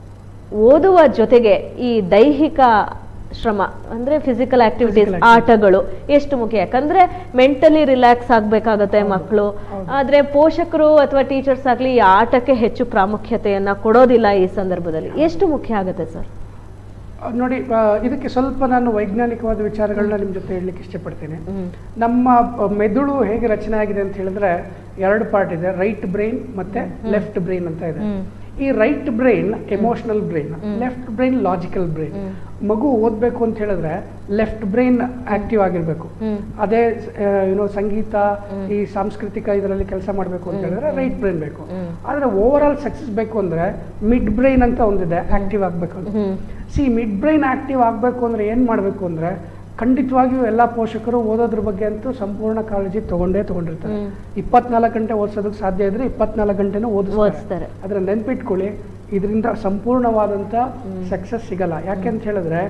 ಓದುವ ಜೊತೆಗೆ ಈ ದೈಹಿಕ ಶ್ರಮ ಅಂದ್ರೆ ಫಿಸಿಕಲ್ ಆಕ್ಟಿವಿಟೀಸ್, ಆಟಗಳು ಎಷ್ಟು ಮುಖ್ಯ? ಯಾಕಂದ್ರೆ ಮೆಂಟಲಿ ರಿಲ್ಯಾಕ್ಸ್ ಆಗ್ಬೇಕಾಗತ್ತೆ ಮಕ್ಕಳು. ಆದ್ರೆ ಪೋಷಕರು ಅಥವಾ ಟೀಚರ್ಸ್ ಆಗ್ಲಿ ಈ ಆಟಕ್ಕೆ ಹೆಚ್ಚು ಪ್ರಾಮುಖ್ಯತೆಯನ್ನ ಕೊಡೋದಿಲ್ಲ. ಈ ಸಂದರ್ಭದಲ್ಲಿ ಎಷ್ಟು ಮುಖ್ಯ ಆಗುತ್ತೆ ಸರ್? ನೋಡಿ, ಇದಕ್ಕೆ ಸ್ವಲ್ಪ ನಾನು ವೈಜ್ಞಾನಿಕವಾದ ವಿಚಾರಗಳನ್ನ ನಿಮ್ಮ ಜೊತೆ ಹೇಳಲಿಕ್ಕೆ ಇಷ್ಟಪಡ್ತೀನಿ. ನಮ್ಮ ಮೆದುಳು ಹೇಗೆ ರಚನೆ ಆಗಿದೆ ಅಂತ ಹೇಳಿದ್ರೆ ಎರಡು ಪಾರ್ಟ್ ಇದೆ, ರೈಟ್ ಬ್ರೈನ್ ಮತ್ತೆ ಲೆಫ್ಟ್ ಬ್ರೈನ್ ಅಂತ ಇದೆ. ಈ right brain emotional brain, left brain logical brain. ಮಗು ಓದ್ಬೇಕು ಅಂತ ಹೇಳಿದ್ರೆ ಲೆಫ್ಟ್ ಬ್ರೈನ್ ಆಕ್ಟಿವ್ ಆಗಿರ್ಬೇಕು. ಅದೇ ಏನೋ ಸಂಗೀತ, ಈ ಸಾಂಸ್ಕೃತಿಕ ಇದರಲ್ಲಿ ಕೆಲಸ ಮಾಡಬೇಕು ಅಂತ ಹೇಳಿದ್ರೆ ರೈಟ್ ಬ್ರೈನ್ ಬೇಕು. ಆದ್ರೆ ಓವರ್ ಆಲ್ ಸಕ್ಸಸ್ ಬೇಕು ಅಂದ್ರೆ ಮಿಡ್ ಬ್ರೈನ್ ಅಂತ ಒಂದಿದೆ, ಆಕ್ಟಿವ್ ಆಗ್ಬೇಕು ಅಂತ. ಸಿ ಮಿಡ್ ಬ್ರೈನ್ ಆಕ್ಟಿವ್ ಆಗ್ಬೇಕು ಅಂದ್ರೆ ಏನ್ ಮಾಡ್ಬೇಕು ಅಂದ್ರೆ ಖಂಡಿತವಾಗಿಯೂ ಎಲ್ಲ ಪೋಷಕರು ಓದೋದ್ರ ಬಗ್ಗೆ ಅಂತೂ ಸಂಪೂರ್ಣ ಕಾಳಜಿ ತಗೊಂಡೇ ತಗೊಂಡಿರ್ತಾರೆ. ಇಪ್ಪತ್ನಾಲ್ಕು ಗಂಟೆ ಓದಿಸೋದಕ್ಕೆ ಸಾಧ್ಯ ಇದ್ರೆ ಇಪ್ಪತ್ನಾಲ್ಕು ಗಂಟೆನೂ ಓದಿಸ್ತಾರೆ. ಅದ್ರ ನೆನ್ಪಿಟ್ಕೊಳ್ಳಿ, ಇದರಿಂದ ಸಂಪೂರ್ಣವಾದಂಥ ಸಕ್ಸಸ್ ಸಿಗಲ್ಲ. ಯಾಕೆ ಅಂತ ಹೇಳಿದ್ರೆ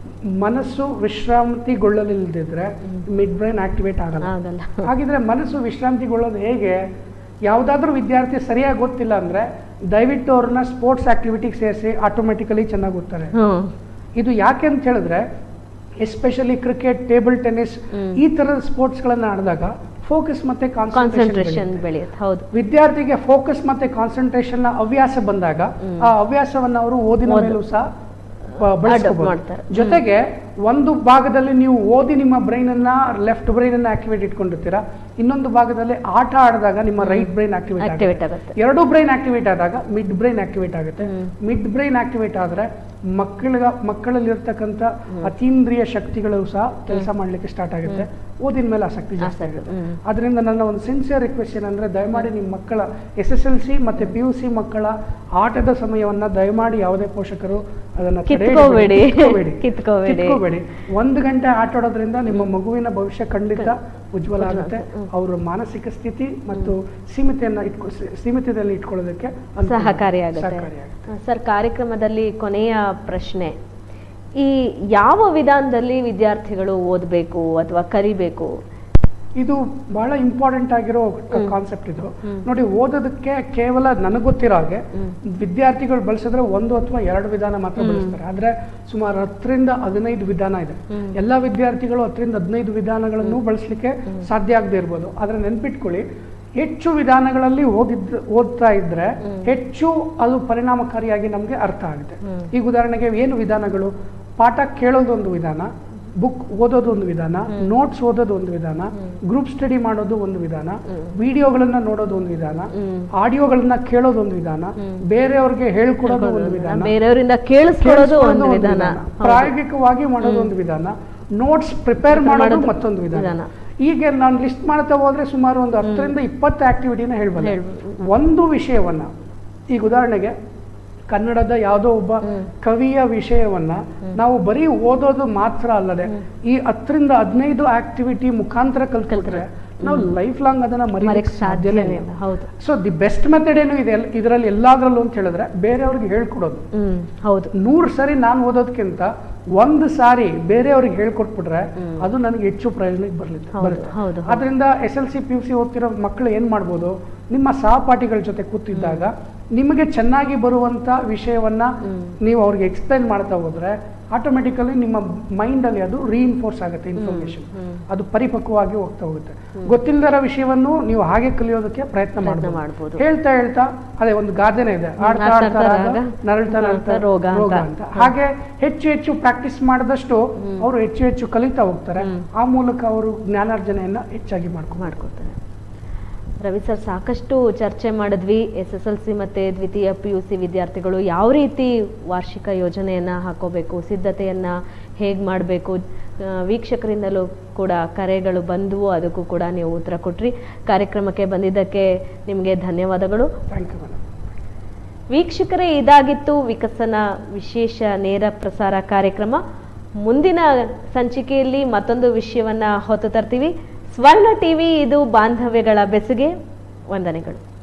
ಮನಸ್ಸು ವಿಶ್ರಾಂತಿಗೊಳ್ಳಲಿಲ್ಲದಿದ್ರೆ ಮಿಡ್ ಬ್ರೈನ್ ಆಕ್ಟಿವೇಟ್ ಆಗಲ್ಲ. ಹಾಗಿದ್ರೆ ಮನಸ್ಸು ವಿಶ್ರಾಂತಿಗೊಳ್ಳೋದು ಹೇಗೆ? ಯಾವುದಾದ್ರೂ ವಿದ್ಯಾರ್ಥಿ ಸರಿಯಾಗಿ ಗೊತ್ತಿಲ್ಲ ಅಂದ್ರೆ ದಯವಿಟ್ಟು ಅವ್ರನ್ನ ಸ್ಪೋರ್ಟ್ಸ್ ಆಕ್ಟಿವಿಟಿಗೆ ಸೇರಿಸಿ, ಆಟೋಮೆಟಿಕಲಿ ಚೆನ್ನಾಗಿ ಓದ್ತಾರೆ. ಇದು ಯಾಕೆ ಅಂತ ಹೇಳಿದ್ರೆ ಎಸ್ಪೆಷಲಿ ಕ್ರಿಕೆಟ್, ಟೇಬಲ್ ಟೆನ್ನಿಸ್ ಈ ತರದ ಸ್ಪೋರ್ಟ್ಸ್ ಗಳನ್ನ ಆಡಿದಾಗ ಫೋಕಸ್ ಮತ್ತೆ ಕಾನ್ಸಂಟ್ರೇಷನ್ ಬೆಳೆಯುತ್ತೆ. ಹೌದು, ವಿದ್ಯಾರ್ಥಿಗೆ ಫೋಕಸ್ ಮತ್ತೆ ಕಾನ್ಸಂಟ್ರೇಷನ್ ಹವ್ಯಾಸ ಬಂದಾಗ ಆ ಹವ್ಯಾಸವನ್ನ ಅವರು ಓದಿನ ಮೇಲೂ ಸಹ ಬಳಸ್ಕೊಳ್ತಾರೆ. ಜೊತೆಗೆ ಒಂದು ಭಾಗದಲ್ಲಿ ನೀವು ಓದಿ ನಿಮ್ಮ ಬ್ರೈನ್ ಅನ್ನ ಲೆಫ್ಟ್ ಬ್ರೈನ್ ಅನ್ನ ಆಕ್ಟಿವೇಟ್ ಇಟ್ಕೊಂಡಿರ್ತೀರಾ, ಇನ್ನೊಂದು ಭಾಗದಲ್ಲಿ ಆಟ ಆಡಿದಾಗ ನಿಮ್ಮ ರೈಟ್ ಬ್ರೈನ್ ಆಕ್ಟಿವೇಟ್ ಆಗುತ್ತೆ. ಎರಡು ಬ್ರೈನ್ ಆಕ್ಟಿವೇಟ್ ಆದಾಗ ಮಿಡ್ ಬ್ರೈನ್ ಆಕ್ಟಿವೇಟ್ ಆಗುತ್ತೆ. ಮಿಡ್ ಬ್ರೈನ್ ಆಕ್ಟಿವೇಟ್ ಆದ್ರೆ ಮಕ್ಕಳಿಗ ಮಕ್ಕಳಲ್ಲಿ ಇರ್ತಕ್ಕಂಥ ಅತೀಂದ್ರಿಯ ಶಕ್ತಿಗಳು ಸಹ ಕೆಲಸ ಮಾಡ್ಲಿಕ್ಕೆ ಸ್ಟಾರ್ಟ್ ಆಗುತ್ತೆ. ಓದಿನ ಮೇಲೆ ಆಸಕ್ತಿ ಜಾಸ್ತಿ ಆಗುತ್ತೆ. ಅದರಿಂದ ನನ್ನ ಒಂದು ಸಿನ್ಸಿಯರ್ ರಿಕ್ವೆಸ್ಟ್ ಏನಂದ್ರೆ ದಯಮಾಡಿ ನಿಮ್ಮ ಮಕ್ಕಳ ಎಸ್ ಎಸ್ ಎಲ್ ಸಿ ಮತ್ತೆ ಪಿ ಯು ಸಿ ಮಕ್ಕಳ ಆಟದ ಸಮಯವನ್ನ ದಯಮಾಡಿ ಯಾವುದೇ ಪೋಷಕರು ಅದನ್ನ ಕಿತ್ಕೋಬೇಡಿ. ಕಿತ್ಕೋಬೇಡಿ. ಒಂದು ಗಂಟೆ ಆಟ ಆಡೋದ್ರಿಂದ ನಿಮ್ಮ ಮಗುವಿನ ಭವಿಷ್ಯ ಖಂಡಿತ ಉಜ್ವಲ ಆಗುತ್ತೆ. ಅವರ ಮಾನಸಿಕ ಸ್ಥಿತಿ ಮತ್ತು ಸೀಮಿತೆಯನ್ನ ಇಟ್ಕೊ ಸೀಮಿತದಲ್ಲಿ ಇಟ್ಕೊಳ್ಳೋದಕ್ಕೆ ಸಹಕಾರಿಯಾಗುತ್ತೆ. ಸರ್, ಕಾರ್ಯಕ್ರಮದಲ್ಲಿ ಕೊನೆಯ ಪ್ರಶ್ನೆ, ಈ ಯಾವ ವಿಧಾನದಲ್ಲಿ ವಿದ್ಯಾರ್ಥಿಗಳು ಓದಬೇಕು ಅಥವಾ ಕಲಿಬೇಕು? ಇದು ಬಹಳ ಇಂಪಾರ್ಟೆಂಟ್ ಆಗಿರೋ ಕಾನ್ಸೆಪ್ಟ್ ಇದು. ನೋಡಿ, ಓದೋದಕ್ಕೆ ಕೇವಲ ನನಗೆ ಗೊತ್ತಿರೋ ಹಾಗೆ ವಿದ್ಯಾರ್ಥಿಗಳು ಬಳಸಿದ್ರೆ ಒಂದು ಅಥವಾ ಎರಡು ವಿಧಾನ ಮಾತ್ರ ಬಳಸ್ತಾರೆ. ಆದ್ರೆ ಸುಮಾರು ಹತ್ತರಿಂದ ಹದಿನೈದು ವಿಧಾನ ಇದೆ. ಎಲ್ಲಾ ವಿದ್ಯಾರ್ಥಿಗಳು ಹತ್ತರಿಂದ ಹದಿನೈದು ವಿಧಾನಗಳನ್ನು ಬಳಸಲಿಕ್ಕೆ ಸಾಧ್ಯ ಆಗದೆ ಇರ್ಬೋದು. ಆದ್ರೆ ನೆನ್ಪಿಟ್ಕೊಳ್ಳಿ, ಹೆಚ್ಚು ವಿಧಾನಗಳಲ್ಲಿ ಓದಿದ್ ಓದ್ತಾ ಇದ್ರೆ ಹೆಚ್ಚು ಅದು ಪರಿಣಾಮಕಾರಿಯಾಗಿ ನಮ್ಗೆ ಅರ್ಥ ಆಗುತ್ತೆ. ಈಗ ಉದಾಹರಣೆಗೆ ಏನು ವಿಧಾನಗಳು? ಪಾಠ ಕೇಳೋದು ಒಂದು ವಿಧಾನ, ಬುಕ್ ಓದೋದು ಒಂದು ವಿಧಾನ, ನೋಟ್ಸ್ ಓದೋದು ಒಂದು ವಿಧಾನ, ಗ್ರೂಪ್ ಸ್ಟಡಿ ಮಾಡೋದು ಒಂದು ವಿಧಾನ, ವಿಡಿಯೋಗಳನ್ನ ನೋಡೋದು ಒಂದು ವಿಧಾನ, ಆಡಿಯೋಗಳನ್ನ ಕೇಳೋದು ಒಂದು ವಿಧಾನ, ಬೇರೆಯವ್ರಿಗೆ ಹೇಳ್ಕೊಡೋದು ಒಂದು ವಿಧಾನ, ಬೇರೆಯವರಿಂದ ಕೇಳಿಸ್ಕೊಳ್ಳೋದು ಒಂದು ವಿಧಾನ, ಪ್ರಾಯೋಗಿಕವಾಗಿ ಮಾಡೋದು ಒಂದು ವಿಧಾನ, ನೋಟ್ಸ್ ಪ್ರಿಪೇರ್ ಮಾಡೋದು ಮತ್ತೊಂದು ವಿಧಾನ. ಈಗ ನಾನು ಲಿಸ್ಟ್ ಮಾಡ್ತಾ ಹೋದ್ರೆ ಸುಮಾರು ಒಂದು ಹತ್ತರಿಂದ ಇಪ್ಪತ್ತು ಆಕ್ಟಿವಿಟಿನ ಹೇಳ್ಬೋದು. ಒಂದು ವಿಷಯವನ್ನ, ಈಗ ಉದಾಹರಣೆಗೆ ಕನ್ನಡದ ಯಾವುದೋ ಒಬ್ಬ ಕವಿಯ ವಿಷಯವನ್ನ ನಾವು ಬರೀ ಓದೋದು ಮಾತ್ರ ಅಲ್ಲದೆ ಈ ಹತ್ತರಿಂದ ಹದಿನೈದು ಆಕ್ಟಿವಿಟಿ ಮುಖಾಂತರ ಕಲ್ತ್ಕೊಳ್ತಾರೆ ನಾವು ಲೈಫ್ ಲಾಂಗ್ ಅದನ್ನ ಮರೆಯಲಿಕ್ಕೆ ಸಾಧ್ಯನೇ ಇಲ್ಲ. ಸೊ ದಿ ಬೆಸ್ಟ್ ಮೆಥಡ್ ಏನು ಇದೆ ಇದರಲ್ಲಿ ಎಲ್ಲಾದ್ರಲ್ಲೂ ಅಂತ ಹೇಳಿದ್ರೆ ಬೇರೆಯವ್ರಿಗೆ ಹೇಳ್ಕೊಡೋದು. ಹೌದು, ನೂರು ಸರಿ ನಾನು ಓದೋದಕ್ಕಿಂತ ಒಂದು ಸಾರಿ ಬೇರೆಯವ್ರಿಗೆ ಹೇಳ್ಕೊಟ್ಬಿಟ್ರೆ ಅದು ನನಗೆ ಹೆಚ್ಚು ಪ್ರಯೋಜನಕ್ಕೆ ಬರ್ಲಿಕ್ಕೆ ಬರುತ್ತೆ. ಅದರಿಂದ S L C P U C ಓದ್ತಿರೋ ಮಕ್ಕಳು ಏನ್ ಮಾಡ್ಬೋದು, ನಿಮ್ಮ ಸಹಪಾಠಿಗಳ ಜೊತೆ ಕೂತಿದ್ದಾಗ ನಿಮಗೆ ಚೆನ್ನಾಗಿ ಬರುವಂತ ವಿಷಯವನ್ನ ನೀವು ಅವ್ರಿಗೆ ಎಕ್ಸ್ಪ್ಲೈನ್ ಮಾಡ್ತಾ ಹೋದ್ರೆ ಆಟೋಮೆಟಿಕಲಿ ನಿಮ್ಮ ಮೈಂಡ್ ಅಲ್ಲಿ ಅದು ರೀಇನ್ಫೋರ್ಸ್ ಆಗುತ್ತೆ. ಇನ್ಫಾರ್ಮೇಶನ್ ಅದು ಪರಿಪಕ್ವವಾಗಿ ಹೋಗ್ತಾ ಹೋಗುತ್ತೆ. ಗೊತ್ತಿಲ್ಲದರ ವಿಷಯವನ್ನು ನೀವು ಹಾಗೆ ಕಲಿಯೋದಕ್ಕೆ ಪ್ರಯತ್ನ ಮಾಡಬಹುದು. ಹೇಳ್ತಾ ಹೇಳ್ತಾ ಅದೇ ಒಂದು ಗಾದೆನೇ ಇದೆ, ಆಡ್ತಾ ಆಡ್ತಾ ನರಳ್ತಾ ನರಳ್ತಾ ರೋಗ ಅಂತ. ಹಾಗೆ ಹೆಚ್ಚು ಹೆಚ್ಚು ಪ್ರಾಕ್ಟೀಸ್ ಮಾಡಿದಷ್ಟು ಅವರು ಹೆಚ್ಚು ಹೆಚ್ಚು ಕಲಿತಾ ಹೋಗ್ತಾರೆ. ಆ ಮೂಲಕ ಅವರು ಜ್ಞಾನಾರ್ಜನೆಯನ್ನ ಹೆಚ್ಚಾಗಿ ಮಾಡ್ಕೊ ಮಾಡ್ಕೊಳ್ತಾರೆ. ರವಿ ಸರ್, ಸಾಕಷ್ಟು ಚರ್ಚೆ ಮಾಡಿದ್ವಿ. ಎಸ್ ಎಸ್ ಎಲ್ ಸಿ ಮತ್ತು ದ್ವಿತೀಯ ಪಿ ಯು ಸಿ ವಿದ್ಯಾರ್ಥಿಗಳು ಯಾವ ರೀತಿ ವಾರ್ಷಿಕ ಯೋಜನೆಯನ್ನು ಹಾಕೋಬೇಕು, ಸಿದ್ಧತೆಯನ್ನು ಹೇಗೆ ಮಾಡಬೇಕು, ವೀಕ್ಷಕರಿಂದಲೂ ಕೂಡ ಕರೆಗಳು ಬಂದವು, ಅದಕ್ಕೂ ಕೂಡ ನೀವು ಉತ್ತರ ಕೊಟ್ರಿ. ಕಾರ್ಯಕ್ರಮಕ್ಕೆ ಬಂದಿದ್ದಕ್ಕೆ ನಿಮಗೆ ಧನ್ಯವಾದಗಳು. Thank you madam. ವೀಕ್ಷಕರೇ, ಇದಾಗಿತ್ತು ವಿಕಸನ ವಿಶೇಷ ನೇರ ಪ್ರಸಾರ ಕಾರ್ಯಕ್ರಮ. ಮುಂದಿನ ಸಂಚಿಕೆಯಲ್ಲಿ ಮತ್ತೊಂದು ವಿಷಯವನ್ನ ಹೊತ್ತು ತರ್ತೀವಿ. ಸ್ವರ್ಣ ಟಿವಿ, ಇದು ಬಾಂಧವ್ಯಗಳ ಬೆಸುಗೆ. ವಂದನೆಗಳು.